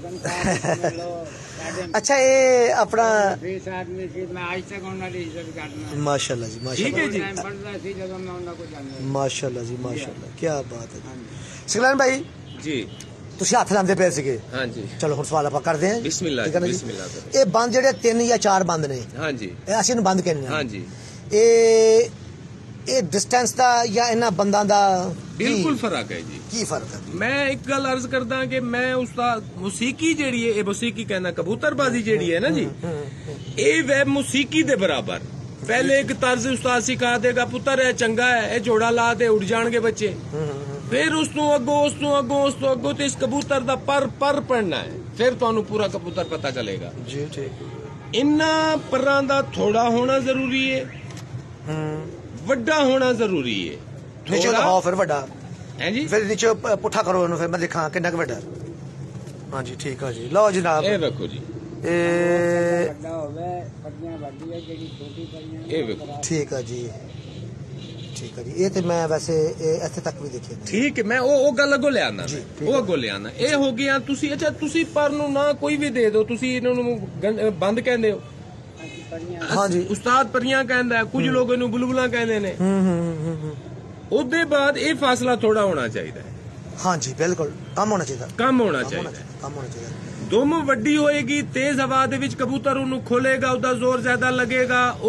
ਅੱਛਾ ਇਹ ਆਪਣਾ बीस आदमी थी, मैं आज तक उन्होंने इज्जत करना। माशाल्लाह जी ठीक है माशाल्लाह जी। टाइम पढ़ता थी जब मैं उन्होंने को जानता ਮਾਸ਼ਾਅੱਲਾ ਜੀ ਮਾਸ਼ਾਅੱਲਾ ਕੀ ਬਾਤ ਹੈ ਜੀ। ਸਕਲੈਨ ਭਾਈ ਜੀ ਤੁਸੀਂ ਹੱਥ ਲਾਉਂਦੇ ਪਏ ਸੀਗੇ, ਹਾਂਜੀ ਚਲੋ ਹੁਣ ਸਵਾਲ ਆਪਾਂ ਕਰਦੇ ਹਾਂ। ਬਿਸਮਿਲ੍ਲਾ ਠੀਕ ਹੈ ਨਾ ਜੀ? ਬਿਸਮਿਲ੍ਲਾ ਕਰੋ। ਇਹ ਬੰਦ ਜਿਹੜੇ ਤਿੰਨ ਜਾਂ ਚਾਰ ਬੰਦ ਨੇ, ਹਾਂਜੀ ਇਹ ਅਸੀਂ ਇਹਨੂੰ ਬੰਦ ਕਹਿੰਦੇ ਹਾਂ। ਹਾਂਜੀ ਇਹ ਇਹ ਡਿਸਟੈਂਸ ਦਾ ਜਾਂ ਇਹਨਾਂ ਬੰਦਾਂ ਦਾ ਕੀ- ਬਿਲਕੁਲ ਫਰਕ ਹੈ ਜੀ। ਕੀ ਫਰਕ ਹੈ? ਮੈਂ ਇੱਕ ਗੱਲ ਅਰਜ਼ ਕਰਦਾ ਕਿ ਮੈਂ ਉਸਤਾਦ ਮੌਸੀਕੀ ਜਿਹੜੀ ਹੈ, ਇਹ ਮੌਸੀਕੀ ਕਹਿੰਦਾ ਕਬੂਤਰਬਾਜ਼ੀ ਜਿਹੜੀ ਹੈ ਨਾ ਜੀ, ਇਹ ਵੈ ਮੌਸੀਕੀ ਦੇ ਬਰਾਬਰ। ਪਹਿਲੇ ਇੱਕ ਤਰਜ਼ ਉਸਤਾਦ ਸਿਖਾ ਦੇਗਾ, ਪੁੱਤਰ ਇਹ ਚੰਗਾ ਹੈ, ਇਹ ਜੋੜਾ ਲਾ ਦੇ ਉੱਡ ਜਾਣਗੇ ਬੱਚੇ। ਫਿਰ ਉਸ ਤੋਂ ਅੱਗੋਂ ਉਸ ਤੋਂ ਅੱਗੋਂ ਉਸ ਤੋਂ ਅੱਗੋਂ ਤੇ ਇਸ ਕਬੂਤਰ ਦਾ ਪਰ ਪਰ ਪੜਨਾ ਹੈ, ਫਿਰ ਤੁਹਾਨੂੰ ਪੂਰਾ ਕਬੂਤਰ ਪਤਾ ਚੱਲੇਗਾ। ਜੀ ਠੀਕ। ਇੰਨਾ ਪਰਾਂ ਦਾ ਥੋੜਾ ਹੋਣਾ ਜ਼ਰੂਰੀ ਹੈ, ਹੂੰ ਵੱਡਾ ਹੋਣਾ ਜ਼ਰੂਰੀ ਹੈ। ਨੀਚੇ ਥੋੜ੍ਹਾ- ਦਿਖਾਓ ਫਿਰ ਵੱਡਾ, ਹੈ ਜੀ। ਫਿਰ ਨੀਚੇ ਪ- ਪੁੱਠਾ ਕਰੋ ਇਹਨੂੰ, ਫਿਰ ਮੈਂ ਦੇਖਾਂ ਕਿੰਨਾ ਕੁ ਵੱਡਾ। ਹਾਂਜੀ ਠੀਕ ਹੈ ਜੀ। ਲਓ ਜਨਾਬ ਇਹ ਵੇਖੋ ਜੀ, ਇਹ बड़ा होवे पत्तियां बड़ी है जेडी छोटी पत्तियां ਇਹ ਵੇਖੋ। ਠੀਕ ਹੈ ਜੀ ਠੀਕ ਹੈ ਜੀ। ਇਹ ਤੇ ਮੈਂ ਵੈਸੇ ਇਹ ਇੱਥੇ ਤੱਕ ਵੀ ਦੇਖੇ ਨੇ। ਠੀਕ ਹੈ, ਮੈਂ ਉਹ ਉਹ ਗੱਲ ਅੱਗੋਂ ਲਿਆਣਾ, ਜੀ, ਠੀਕ ਉਹ ਹੈ। ਅੱਗੋਂ ਲਿਆਣਾ। ਇਹ ਹੋ ਗਿਆ ਤੁਸੀਂ। ਅੱਛਾ ਤੁਸੀਂ ਪਰ ਨੂੰ ਨਾ ਕੋਈ ਵੀ ਦੇ ਦਿਓ, ਤੁਸੀਂ ਇਹਨਾਂ ਨੂੰ ਗੰ- ਬੰਦ ਕਹਿੰਦੇ ਹੋ। ਹਾਂਜੀ ਉਸਤਾਦ ਪਰੀਆਂ ਕਹਿੰਦਾ ਹੈ, ਕੁਝ ਲੋਕ ਇਹਨੂੰ ਬੁਲਬੁਲਾਂ ਕਹਿੰਦੇ ਨੇ। ਹੂੰ ਹੂੰ ਹੂੰ ਹੂੰ ਉਹਦੇ ਬਾਅਦ ਇਹ ਫਾਸਲਾ ਥੋੜਾ ਹੋਣਾ ਚਾਹੀਦਾ ਹੈ, ਹਾਂਜੀ ਬਿਲਕੁਲ ਕੰਮ ਹੋਣਾ ਚਾਹੀਦਾ। ਕੰਮ ਹੋਣਾ ਕੰਮ ਹੋਣਾ ਚਾਹੀਦਾ ਹੈ। ਚਾਹੀਦਾ ਕੰਮ ਹੋਣਾ ਚਾਹੀਦਾ। ਦੁਮ ਵੱਡੀ ਹੋਏਗੀ, ਤੇਜ਼ ਹਵਾ ਦੇ ਵਿੱਚ ਕਬੂਤਰ ਉਹਨੂੰ ਖੋਲੇਗਾ, ਉਹਦਾ ਜ਼ੋਰ ਜ਼ਿਆਦਾ ਲੱਗੇਗਾ, ਉਹ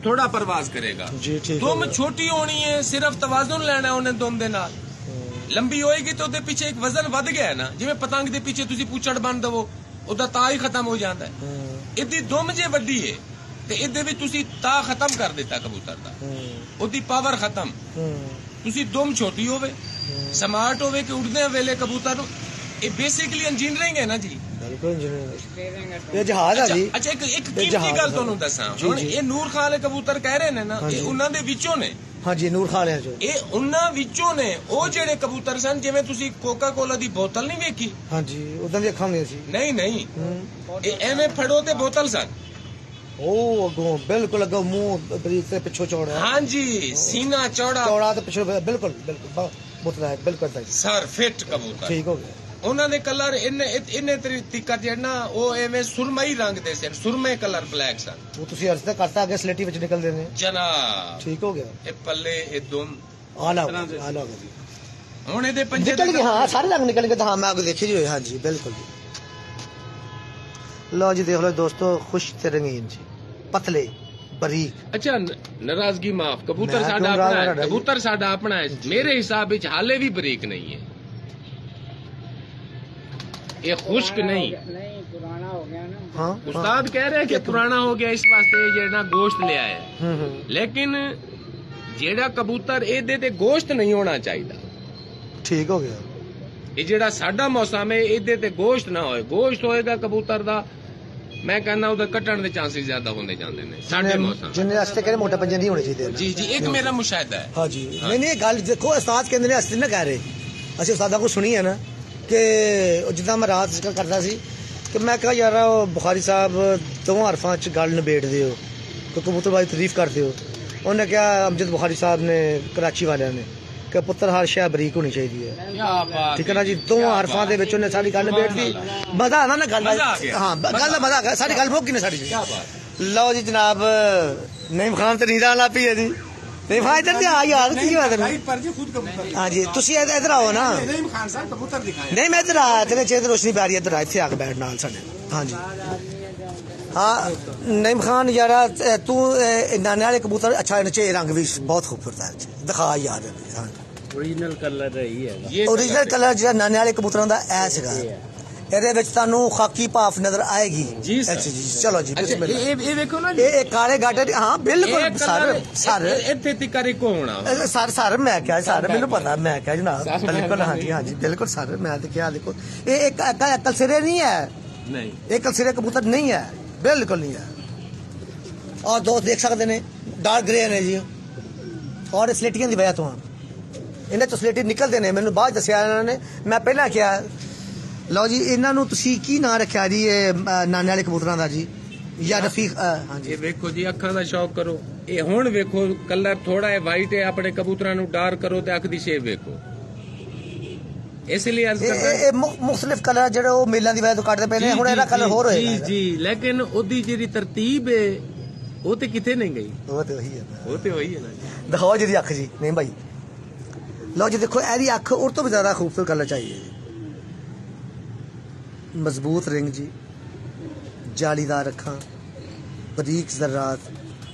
थोड़ा परवाज करेगा। जी, ठीक दुम है। छोटी होनी है, सिर्फ तवाजुन लेना है उन्हें दुम दे नाल। लंबी होएगी तो ਉਹਦੇ ਪਿੱਛੇ ਇੱਕ ਵਜ਼ਨ ਵੱਧ ਗਿਆ ਹੈ ਨਾ, ਜਿਵੇਂ ਪਤੰਗ ਦੇ ਪਿੱਛੇ ਤੁਸੀਂ ਪੁੱਛੜ ਬੰਨ ਦਵੋ ਉਹਦਾ ਤਾਂ ਹੀ ਖਤਮ ਹੋ ਜਾਂਦਾ ਹੈ। ਇਹਦੀ ਦੁਮ ਜੇ ਵੱਡੀ ਹੈ ਤੇ ਇਹਦੇ ਵਿੱਚ ਤੁਸੀਂ ਤਾਂ ਖਤਮ ਕਰ ਦਿੱਤਾ ਕਬੂਤਰ ਦਾ, ਉਹਦੀ ਪਾਵਰ ਖਤਮ। ਤੁਸੀਂ ਦੁਮ ਛੋਟੀ ਹੋਵੇ, ਸਮਾਰਟ ਹੋਵੇ ਕਿ ਉੜਦੇ ਵੇਲੇ ਕਬੂਤਰ ਨੂੰ, ਇਹ ਬੇਸਿਕਲੀ ਇੰਜੀਨੀਅਰਿੰਗ ਹੈ ਨਾ ਜੀ। ਇਹ ਜਹਾਜ਼ ਆ ਜੀ। ਅੱਛਾ ਇੱਕ ਇੱਕ ਕੀਮਤੀ ਗੱਲ ਤੁਹਾਨੂੰ ਦੱਸਾਂ, ਹੁਣ ਇਹ ਨੂਰ ਖਾਨ ਵਾਲੇ ਕਬੂਤਰ ਕਹਿ ਰਹੇ ਨੇ ਨਾ, ਇਹ ਉਹਨਾਂ ਦੇ ਵਿੱਚੋਂ ਨੇ। ਹਾਂਜੀ, ਨੂਰ ਖਾਨ ਵਾਲਿਆਂ ਚੋਂ ਇਹ ਉਹਨਾਂ ਵਿੱਚੋਂ ਨੇ ਉਹ ਜਿਹੜੇ ਕਬੂਤਰ ਸਨ, ਜਿਵੇਂ ਤੁਸੀਂ ਕੋਕਾ ਕੋਲਾ ਦੀ ਬੋਤਲ ਨਹੀਂ ਵੇਖੀ? ਹਾਂਜੀ, ਉਦਾਂ ਦੀ ਅੱਖਾਂ ਹੁੰਦੀਆਂ ਸੀ। ਨਹੀਂ ਨਹੀਂ, ਇਹ ਐਵੇਂ ਫੜੋ ਤੇ ਬੋਤਲ ਸਨ। ਉਹ ਅੱਗੋਂ ਬਿਲਕੁਲ ਅੱਗੋਂ ਮੂੰਹ ਬਰੀਕ ਤੇ ਪਿੱਛੋਂ ਚੌੜਾ। ਹਾਂਜੀ, ਸੀਨਾ ਚੌੜਾ ਚੌੜਾ ਤੇ ਪਿੱਛੋਂ ਬਿਲਕੁਲ ਬਿਲਕੁਲ ਬੋਤਲ ਹੈ ਬਿਲਕੁਲ ਸਹੀ। ਸਰ ਫਿੱਟ ਕਬੂਤਰ ਠੀਕ ਹੋ ਗਿਆ। ਉਹਨਾਂ ਦੇ ਕਲਰ ਇਹਨੇ ਇਹਨੇ ਤਰੀਕਾ ਜਿਹੜਾ ਉਹ ਐਵੇਂ ਸੁਰਮਈ ਰੰਗ ਦੇ ਸਨ, ਸੁਰਮੇ ਕਲਰ ਬਲੈਕ ਸਨ। ਉਹ ਤੁਸੀਂ ਅਰਜ਼ ਤਾਂ ਕਰਤਾ ਅੱਗੇ ਸਲੇਟੀ ਵਿੱਚ ਨਿਕਲਦੇ ਨੇ ਜਨਾਬ। ਠੀਕ ਹੋ ਗਿਆ। ਇਹ ਪੱਲੇ ਇਹ ਦੁਮ ਆਲਾ ਆਲਾ ਹੋ ਗਿਆ ਜੀ। ਹੁਣ ਇਹਦੇ ਪੰਜੇ ਨਿਕਲ ਗਏ। ਹਾਂ, ਸਾਰੇ ਰੰਗ ਨਿਕਲ ਗਏ। ਤਾਂ ਹਾਂ ਮੈਂ ਅੱਗੇ ਦੇਖੀ ਜੀ ਹੋਏ। ਹਾਂਜੀ ਬਿਲकुल जी। लो जी देख लो दोस्तों, खुश ते रंगीन जी, पतले बरीक। अच्छा, नाराजगी माफ, कबूतर मैं साडा क्यों अपना है, नाराज है? कबूतर साडा अपना है। मेरे हिसाब विच हाले भी बरीक नहीं है, ये खुश्क नहीं। नहीं पुराना हो गया ना। हाँ, उस्ताद कह रहे हैं कि पुराना हो गया, इस वास्ते ये ना गोश्त ले आया। हम्म, हम्म, लेकिन जेड़ा कबूतर एदे ते गोश्त नहीं होना चाहिए। ठीक हो गया। ये जेड़ा साडा मौसम है एदे ते गोश्त ना होए, गोश्त होएगा कबूतर दा, मैं कहना उधर कटण दे चांसेस ज्यादा होंदे जांदे ने साडे मौसम। जिन्ने रास्ते कहने मोटे पंजे नहीं होने चाहिए। जी जी, एक मेरा मुशाहिदा है। हाँ जी। नहीं नहीं, गल देखो उस्ताद कहंदे ने, असली ना कह रहे ਅਸੀਂ ਉਸਤਾਦਾਂ ਕੋਲ ਸੁਣੀ ਹੈ ਨਾ ਕਿ ਜਿੱਦਾਂ ਮੈਂ ਰਾਤ ਜ਼ਿਕਰ ਕਰਦਾ ਸੀ ਕਿ ਮੈਂ ਕਿਹਾ ਯਾਰ ਬੁਖਾਰੀ ਸਾਹਿਬ ਦੋ ਹਰਫਾਂ 'ਚ ਗੱਲ ਨਿਬੇੜ ਦਿਓ ਕਿ ਕਬੂਤਰਬਾਜ਼ੀ ਤਾਰੀਫ ਕਰ ਦਿਓ। ਉਹਨੇ ਕਿਹਾ ਅਮਜਦ ਬੁਖਾਰੀ ਸਾਹਿਬ ਨੇ ਕਰਾਚੀ ਵਾਲਿਆਂ ਨੇ ਕਿ ਪੁੱਤਰ ਹਰ ਸ਼ੈ ਬਰੀਕ ਹੋਣੀ ਚਾਹੀਦੀ ਹੈ। ਠੀਕ ਹੈ ਨਾ ਜੀ, ਦੋ ਹਰਫਾਂ ਦੇ ਵਿੱਚ ਉਹਨੇ ਸਾਡੀ ਗੱਲ ਨਿਬੇੜਤੀ। ਮਜ਼ਾ ਆਉਂਦਾ ਨਾ ਗੱਲ। ਹਾਂ, ਗੱਲ ਦਾ ਮਜ਼ਾ ਆ ਗਿਆ। ਸਾਡੀ ਗੱਲ ਮੁੱਕ ਗਈ ਨਾ ਸਾਡੀ। ਲਓ ਜੀ ਜਨਾਬ, ਨਈਮ ਖਾਨ ਤੇ ਨੀਂਦ ਆਉਣ ਲੱਗ ਪਈ ਹੈ ਜੀ। नहीं भाई इधर आ यार, की बात है पर जी खुद कबूतर। हां जी, ਤੁਸੀਂ ਇਧਰ ਆਓ ਨਾ। ਨਈਮ ਖਾਨ ਸਾਹਿਬ ਕਬੂਤਰ ਦਿਖਾਏ। ਨਹੀਂ ਮੈਂ ਇਧਰ ਆ, ਤੇਰੇ ਚਿਹਰੇ ਤੇ ਰੋਸ਼ਨੀ ਪੈ ਰਹੀ ਹੈ। ਇਧਰ ਆ, ਇੱਥੇ ਆ ਕੇ ਬੈਠ ਨਾਲ ਸਾਡੇ। ਹਾਂ ਜੀ ਹਾਂ, ਨਈਮ ਖਾਨ ਯਾਰਾ ਤੂੰ ਨਾਨੇ ਵਾਲੇ ਕਬੂਤਰ ਅੱਛਾ ਇਹਨਾਂ ਚ ਰੰਗ ਵੀ ਬਹੁਤ ਖੂਬਸੂਰਤ ਹੈ, ਦਿਖਾ ਯਾਰ। ਹਾਂ, ओरिजिनल कलर ही है। ये ओरिजिनल कलर ਜਿਹੜਾ ਨਾਨੇ ਵਾਲੇ ਕਬੂਤਰਾਂ ਦਾ ਐ ਸੀਗਾ। ਇਹਦੇ ਵਿੱਚ ਤੁਹਾਨੂੰ ਖਾਕੀ ਭਾਫ ਨਜ਼ਰ ਆਏਗੀ। ਜੀ ਸਰ। ਅੱਛਾ ਜੀ, ਚਲੋ ਜੀ ਬਿਸਮਿਲ੍ਲਾ। ਇਹ ਇਹ ਵੇਖੋ ਨਾ, ਇਹ ਕਾਲੇ ਗਾਟੇ। ਹਾਂ ਬਿਲਕੁਲ ਸਰ ਸਰ ਇੱਥੇ ਤਿੱਕਰ ਇੱਕੋ ਹੋਣਾ। ਸਰ ਸਰ ਮੈਂ ਕਿਹਾ ਸਰ, ਮੈਨੂੰ ਪਤਾ, ਮੈਂ ਕਿਹਾ ਜਨਾਬ ਬਿਲਕੁਲ। ਹਾਂਜੀ ਹਾਂਜੀ ਬਿਲਕੁਲ ਸਰ, ਮੈਂ ਤੇ ਕਿਹਾ ਦੇਖੋ ਇਹ ਇੱਕ ਅਕਲ ਸਿਰੇ ਨਹੀਂ ਹੈ। ਨਹੀਂ, ਇਹ ਅਕਲ ਸਿਰੇ ਕਬੂਤਰ ਨਹੀਂ ਹੈ, ਬਿਲਕੁਲ ਨਹੀਂ ਹੈ। ਔਰ ਦੋਸਤ ਦੇਖ ਸਕਦੇ ਨੇ ਡਾਰਕ ਗ੍ਰੇ ਨੇ ਜੀ, ਔਰ ਇਹ ਸਲੇਟੀਆਂ ਦੀ ਵਜ੍ਹਾ ਤੋਂ ਇਹਨਾਂ ਚੋਂ ਸਲੇਟੀ ਨਿਕਲਦੇ ਨੇ। ਮੈਨੂੰ ਬਾਅਦ ਦੱਸਿਆ ਇਹਨਾਂ ਨੇ, ਮੈਂ ਪਹਿਲਾਂ ਕਿਹਾ। ਲਓ ਜੀ, ਇਹਨਾਂ ਨੂੰ ਤੁਸੀਂ ਕੀ ਨਾਂ ਰੱਖਿਆ ਜੀ ਇਹ ਨਾਨੇ ਵਾਲੇ ਕਬੂਤਰਾਂ ਦਾ ਜੀ? ਜਾਂ ਰਫੀਕ? ਹਾਂਜੀ, ਇਹ ਵੇਖੋ ਜੀ, ਅੱਖਾਂ ਦਾ ਸ਼ੌਕ ਕਰੋ। ਇਹ ਹੁਣ ਵੇਖੋ ਕਲਰ ਥੋੜਾ ਹੈ ਵਾਈਟ ਹੈ, ਆਪਣੇ ਕਬੂਤਰਾਂ ਨੂੰ ਡਾਰਕ ਕਰੋ ਤੇ ਅੱਖ ਦੀ ਸ਼ੇਪ ਵੇਖੋ। ਇਸ ਲਈ ਅਰਜ਼ ਕਰਦਾ ਇਹ ਮੁਖਤਲਿਫ ਕਲਰ ਜਿਹੜੇ ਉਹ ਮੇਲਾਂ ਦੀ ਵਜ੍ਹਾ ਤੋਂ ਕੱਢਦੇ ਪਏ ਨੇ। ਹੁਣ ਇਹਦਾ ਕਲਰ ਹੋਰ ਹੋਏਗਾ। ਜੀ ਜੀ, ਲੇਕਿਨ ਉਹਦੀ ਜਿਹੜੀ ਤਰਤੀਬ ਹੈ ਉਹ ਤੇ ਕਿਤੇ ਨਹੀਂ ਗਈ। ਉਹ ਤੇ ਉਹੀ ਹੈ, ਉਹ ਤੇ ਉਹੀ ਹੈ ਨਾ ਜੀ। ਦਿਖਾਓ ਜਿਹਦੀ ਅੱਖ ਜੀ। ਨਹੀਂ ਭਾਈ, ਲਓ ਜੀ ਦੇਖੋ, ਇਹਦੀ ਅੱਖ और तो भी ज्यादा खूबसूरत कलर चाहिए जी। मजबूत रिंग जी, जालीदार अखां, बरीक जर्रात।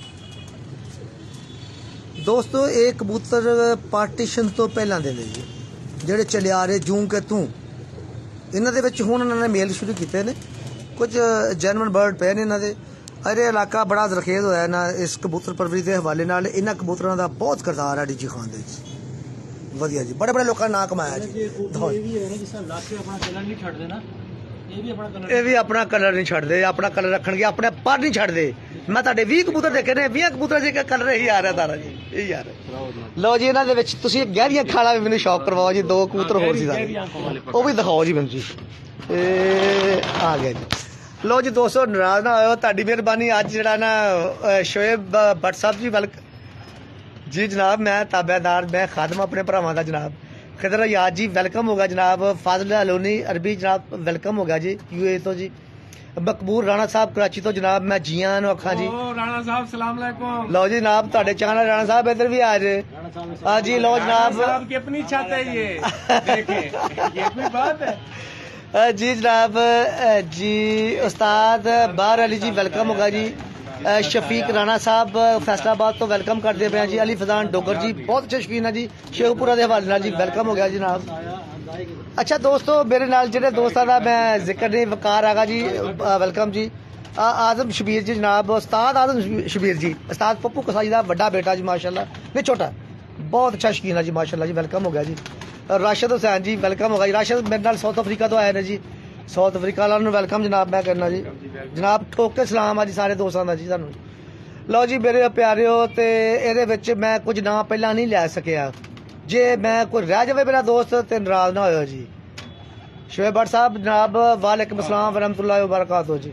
दोस्तों ਇਹ ਕਬੂਤਰ ਪਾਰਟੀਸ਼ਨ ਤੋਂ ਪਹਿਲਾਂ ਦੇ ਨੇ ਜੀ, ਜਿਹੜੇ ਚਲੇ ਆ ਰਹੇ ਜੂੰ ਕੇ ਤੂੰ। ਇਹਨਾਂ ਦੇ ਵਿੱਚ ਹੁਣ ਉਹਨਾਂ ਨੇ ਮੇਲ ਸ਼ੁਰੂ ਕੀਤੇ ਨੇ, ਕੁਝ ਜੈਨੂਇਨ ਬਰਡ ਪਏ ਨੇ ਇਹਨਾਂ ਦੇ। ਅਰੇ ਇਲਾਕਾ ਬੜਾ ਜ਼ਰਖੇਜ਼ ਹੋਇਆ ਨਾ ਇਸ ਕਬੂਤਰ ਪਰਵਰੀ ਦੇ ਹਵਾਲੇ ਨਾਲ। ਇਹਨਾਂ ਕਬੂਤਰਾਂ ਦਾ ਬਹੁਤ ਕਿਰਦਾਰ ਹੈ ਡੀਜੀ ਖਾਨ ਦੇ ਵਿੱਚ। ਵਧੀਆ ਜੀ, ਬੜੇ ਬੜੇ ਲੋਕਾਂ ਨੇ ਨਾਂ ਕਮਾਇਆ ਜੀ। ਇਹ ਵੀ ਹੈ ਨਾ, ਜਿਸ ਤਰ੍ਹਾਂ ਲਾਕੇ ਆਪਣਾ ਕਲਰ ਨਹੀਂ ਛੱਡਦੇ ਨਾ, ਇਹ ਵੀ ਆਪਣਾ ਕਲਰ ਇਹ ਵੀ ਆਪਣਾ ਕਲਰ ਨਹੀਂ ਛੱਡਦੇ, ਆਪਣਾ ਕਲਰ ਰੱਖਣਗੇ, ਆਪਣੇ ਪਰ ਨਹੀਂ ਛੱਡਦੇ। ਮੈਂ ਤੁਹਾਡੇ ਵੀਹ ਕਬੂਤਰ ਦੇਖੇ ਨੇ, ਵੀਹ ਕਬੂਤਰਾਂ ਦੇ ਕਲਰ ਇਹੀ ਆ ਰਿਹਾ ਤਾਰਾ ਜੀ, ਇਹੀ ਆ ਰਿਹਾ। ਲਓ ਜੀ, ਇਹਨਾਂ ਦੇ ਵਿੱਚ ਤੁਸੀਂ ਗਹਿਰੀਆਂ ਖਾਲਾ ਵੀ ਮੈਨੂੰ ਸ਼ੌਕ ਕਰਵਾਓ ਜੀ। ਦੋ ਕਬੂਤਰ ਹੋਰ ਸੀ ਸਾਰੇ, ਉਹ ਵੀ ਦਿਖਾਓ ਜੀ ਮੈਨੂੰ ਜੀ। ਇਹ ਆ ਗਿਆ ਜੀ। ਲਓ ਜੀ ਦੋਸਤੋ, ਨਾਰਾਜ਼ ਨਾ ਹੋਇਓ, ਤੁਹਾਡੀ ਮਿਹਰਬਾਨੀ। ਅੱਜ ਜਿਹੜਾ ਨਾ ਸ਼ੋਏਬ ਭੱਟ ਸਾਹਿਬ ਜੀ ਵੱਲ जी जनाब, मैं ताबेदार, मैं खादम अपने भरावां दा जनाब। खदर याद जी वेलकम होगा जनाब। फाजिल अलोनी अरबी जनाब वेलकम होगा जी यूए तो जी। मकबूल राणा साहब कराची तो जनाब मैं जी आन आखा जी। राणा साहब सलाम अलैकुम। लो जी जनाब, तुहाडे चाहना राणा साहब इधर भी आ जाए। हाँ जी, लो जनाब, साहब की अपनी छत है ये, देखें ये कोई बात है। जी जनाब जी। उस्ताद बाहर अली जी वेलकम होगा जी। ਅ, ਸ਼ਫੀਕ ਰਾਣਾ ਸਾਹਿਬ ਫੈਸਲਾਬਾਦ ਤੋਂ ਵੈਲਕਮ ਕਰਦੇ ਪਏ ਆ ਜੀ। ਅਲੀ ਫਜ਼ਾਨ ਡੋਗਰ ਜੀ ਬਹੁਤ ਅੱਛੇ ਸ਼ੌਕੀਨ ਆ ਜੀ। ਸ਼ੇਖਪੁਰਾ ਦੇ ਹਵਾਲੇ ਨਾਲ ਜੀ ਵੈਲਕਮ ਹੋ ਗਿਆ ਜਨਾਬ। ਅੱਛਾ ਦੋਸਤੋ, ਮੇਰੇ ਨਾਲ ਜਿਹੜੇ ਦੋਸਤਾਂ ਦਾ ਮੈਂ ਜ਼ਿਕਰ ਨਹੀਂ, ਵਕਾਰ ਆਗਾ ਜੀ ਵੈਲਕਮ ਜੀ। ਆ ਆਜ਼ਮ ਸ਼ਬੀਰ ਜੀ ਜਨਾਬ, ਉਸਤਾਦ ਆਜ਼ਮ ਸ਼ਬੀਰ ਜੀ, ਉਸਤਾਦ ਪੱਪੂ ਕਸਾਈ ਦਾ ਵੱਡਾ ਬੇਟਾ ਜੀ ਮਾਸ਼ਾਅੱਲਾ, ਨਹੀਂ ਛੋਟਾ, ਬਹੁਤ ਅੱਛਾ ਸ਼ੌਕੀਨ ਆ ਜੀ ਮਾਸ਼ਾਅੱਲਾ ਜੀ। ਵੈਲਕਮ ਹੋ ਗਿਆ ਜੀ। ਰਾਸ਼ਦ ਹੁਸੈਨ ਜੀ ਵੈਲਕਮ ਹੋ ਗਿਆ ਜੀ। ਰਾਸ਼ਦ ਮੇਰੇ ਨਾਲ ਸਾਊਥ ਅਫਰੀਕਾ ਤੋਂ ਆਏ ਨੇ ਜੀ। ਸਾਊਥ ਅਫਰੀਕਾ ਵਾਲਿਆਂ ਨੂੰ ਵੈਲਕਮ ਜਨਾਬ ਮੈਂ ਕਰਨਾ ਜੀ। ਜਨਾਬ ਠੋਕ ਕੇ ਸਲਾਮ ਆ ਜੀ ਸਾਰੇ ਦੋਸਤਾਂ ਦਾ ਜੀ ਤੁਹਾਨੂੰ। ਲਓ ਜੀ ਮੇਰੇ ਪਿਆਰਿਓ, ਤੇ ਇਹਦੇ ਵਿੱਚ ਮੈਂ ਕੁਝ ਨਾਂ ਪਹਿਲਾਂ ਨਹੀਂ ਲੈ ਸਕਿਆ, ਜੇ ਮੈਂ ਕੋਈ ਰਹਿ ਜਾਵੇ ਮੇਰਾ ਦੋਸਤ ਤੇ ਨਾਰਾਜ਼ ਨਾ ਹੋਇਓ ਜੀ। ਸ਼ੋਏਬ ਭੱਟ ਸਾਹਿਬ ਜਨਾਬ ਵਾਲੇਕੁਮ अस्सलाम वरहमतुल्लाहि वबरकातुहू जी।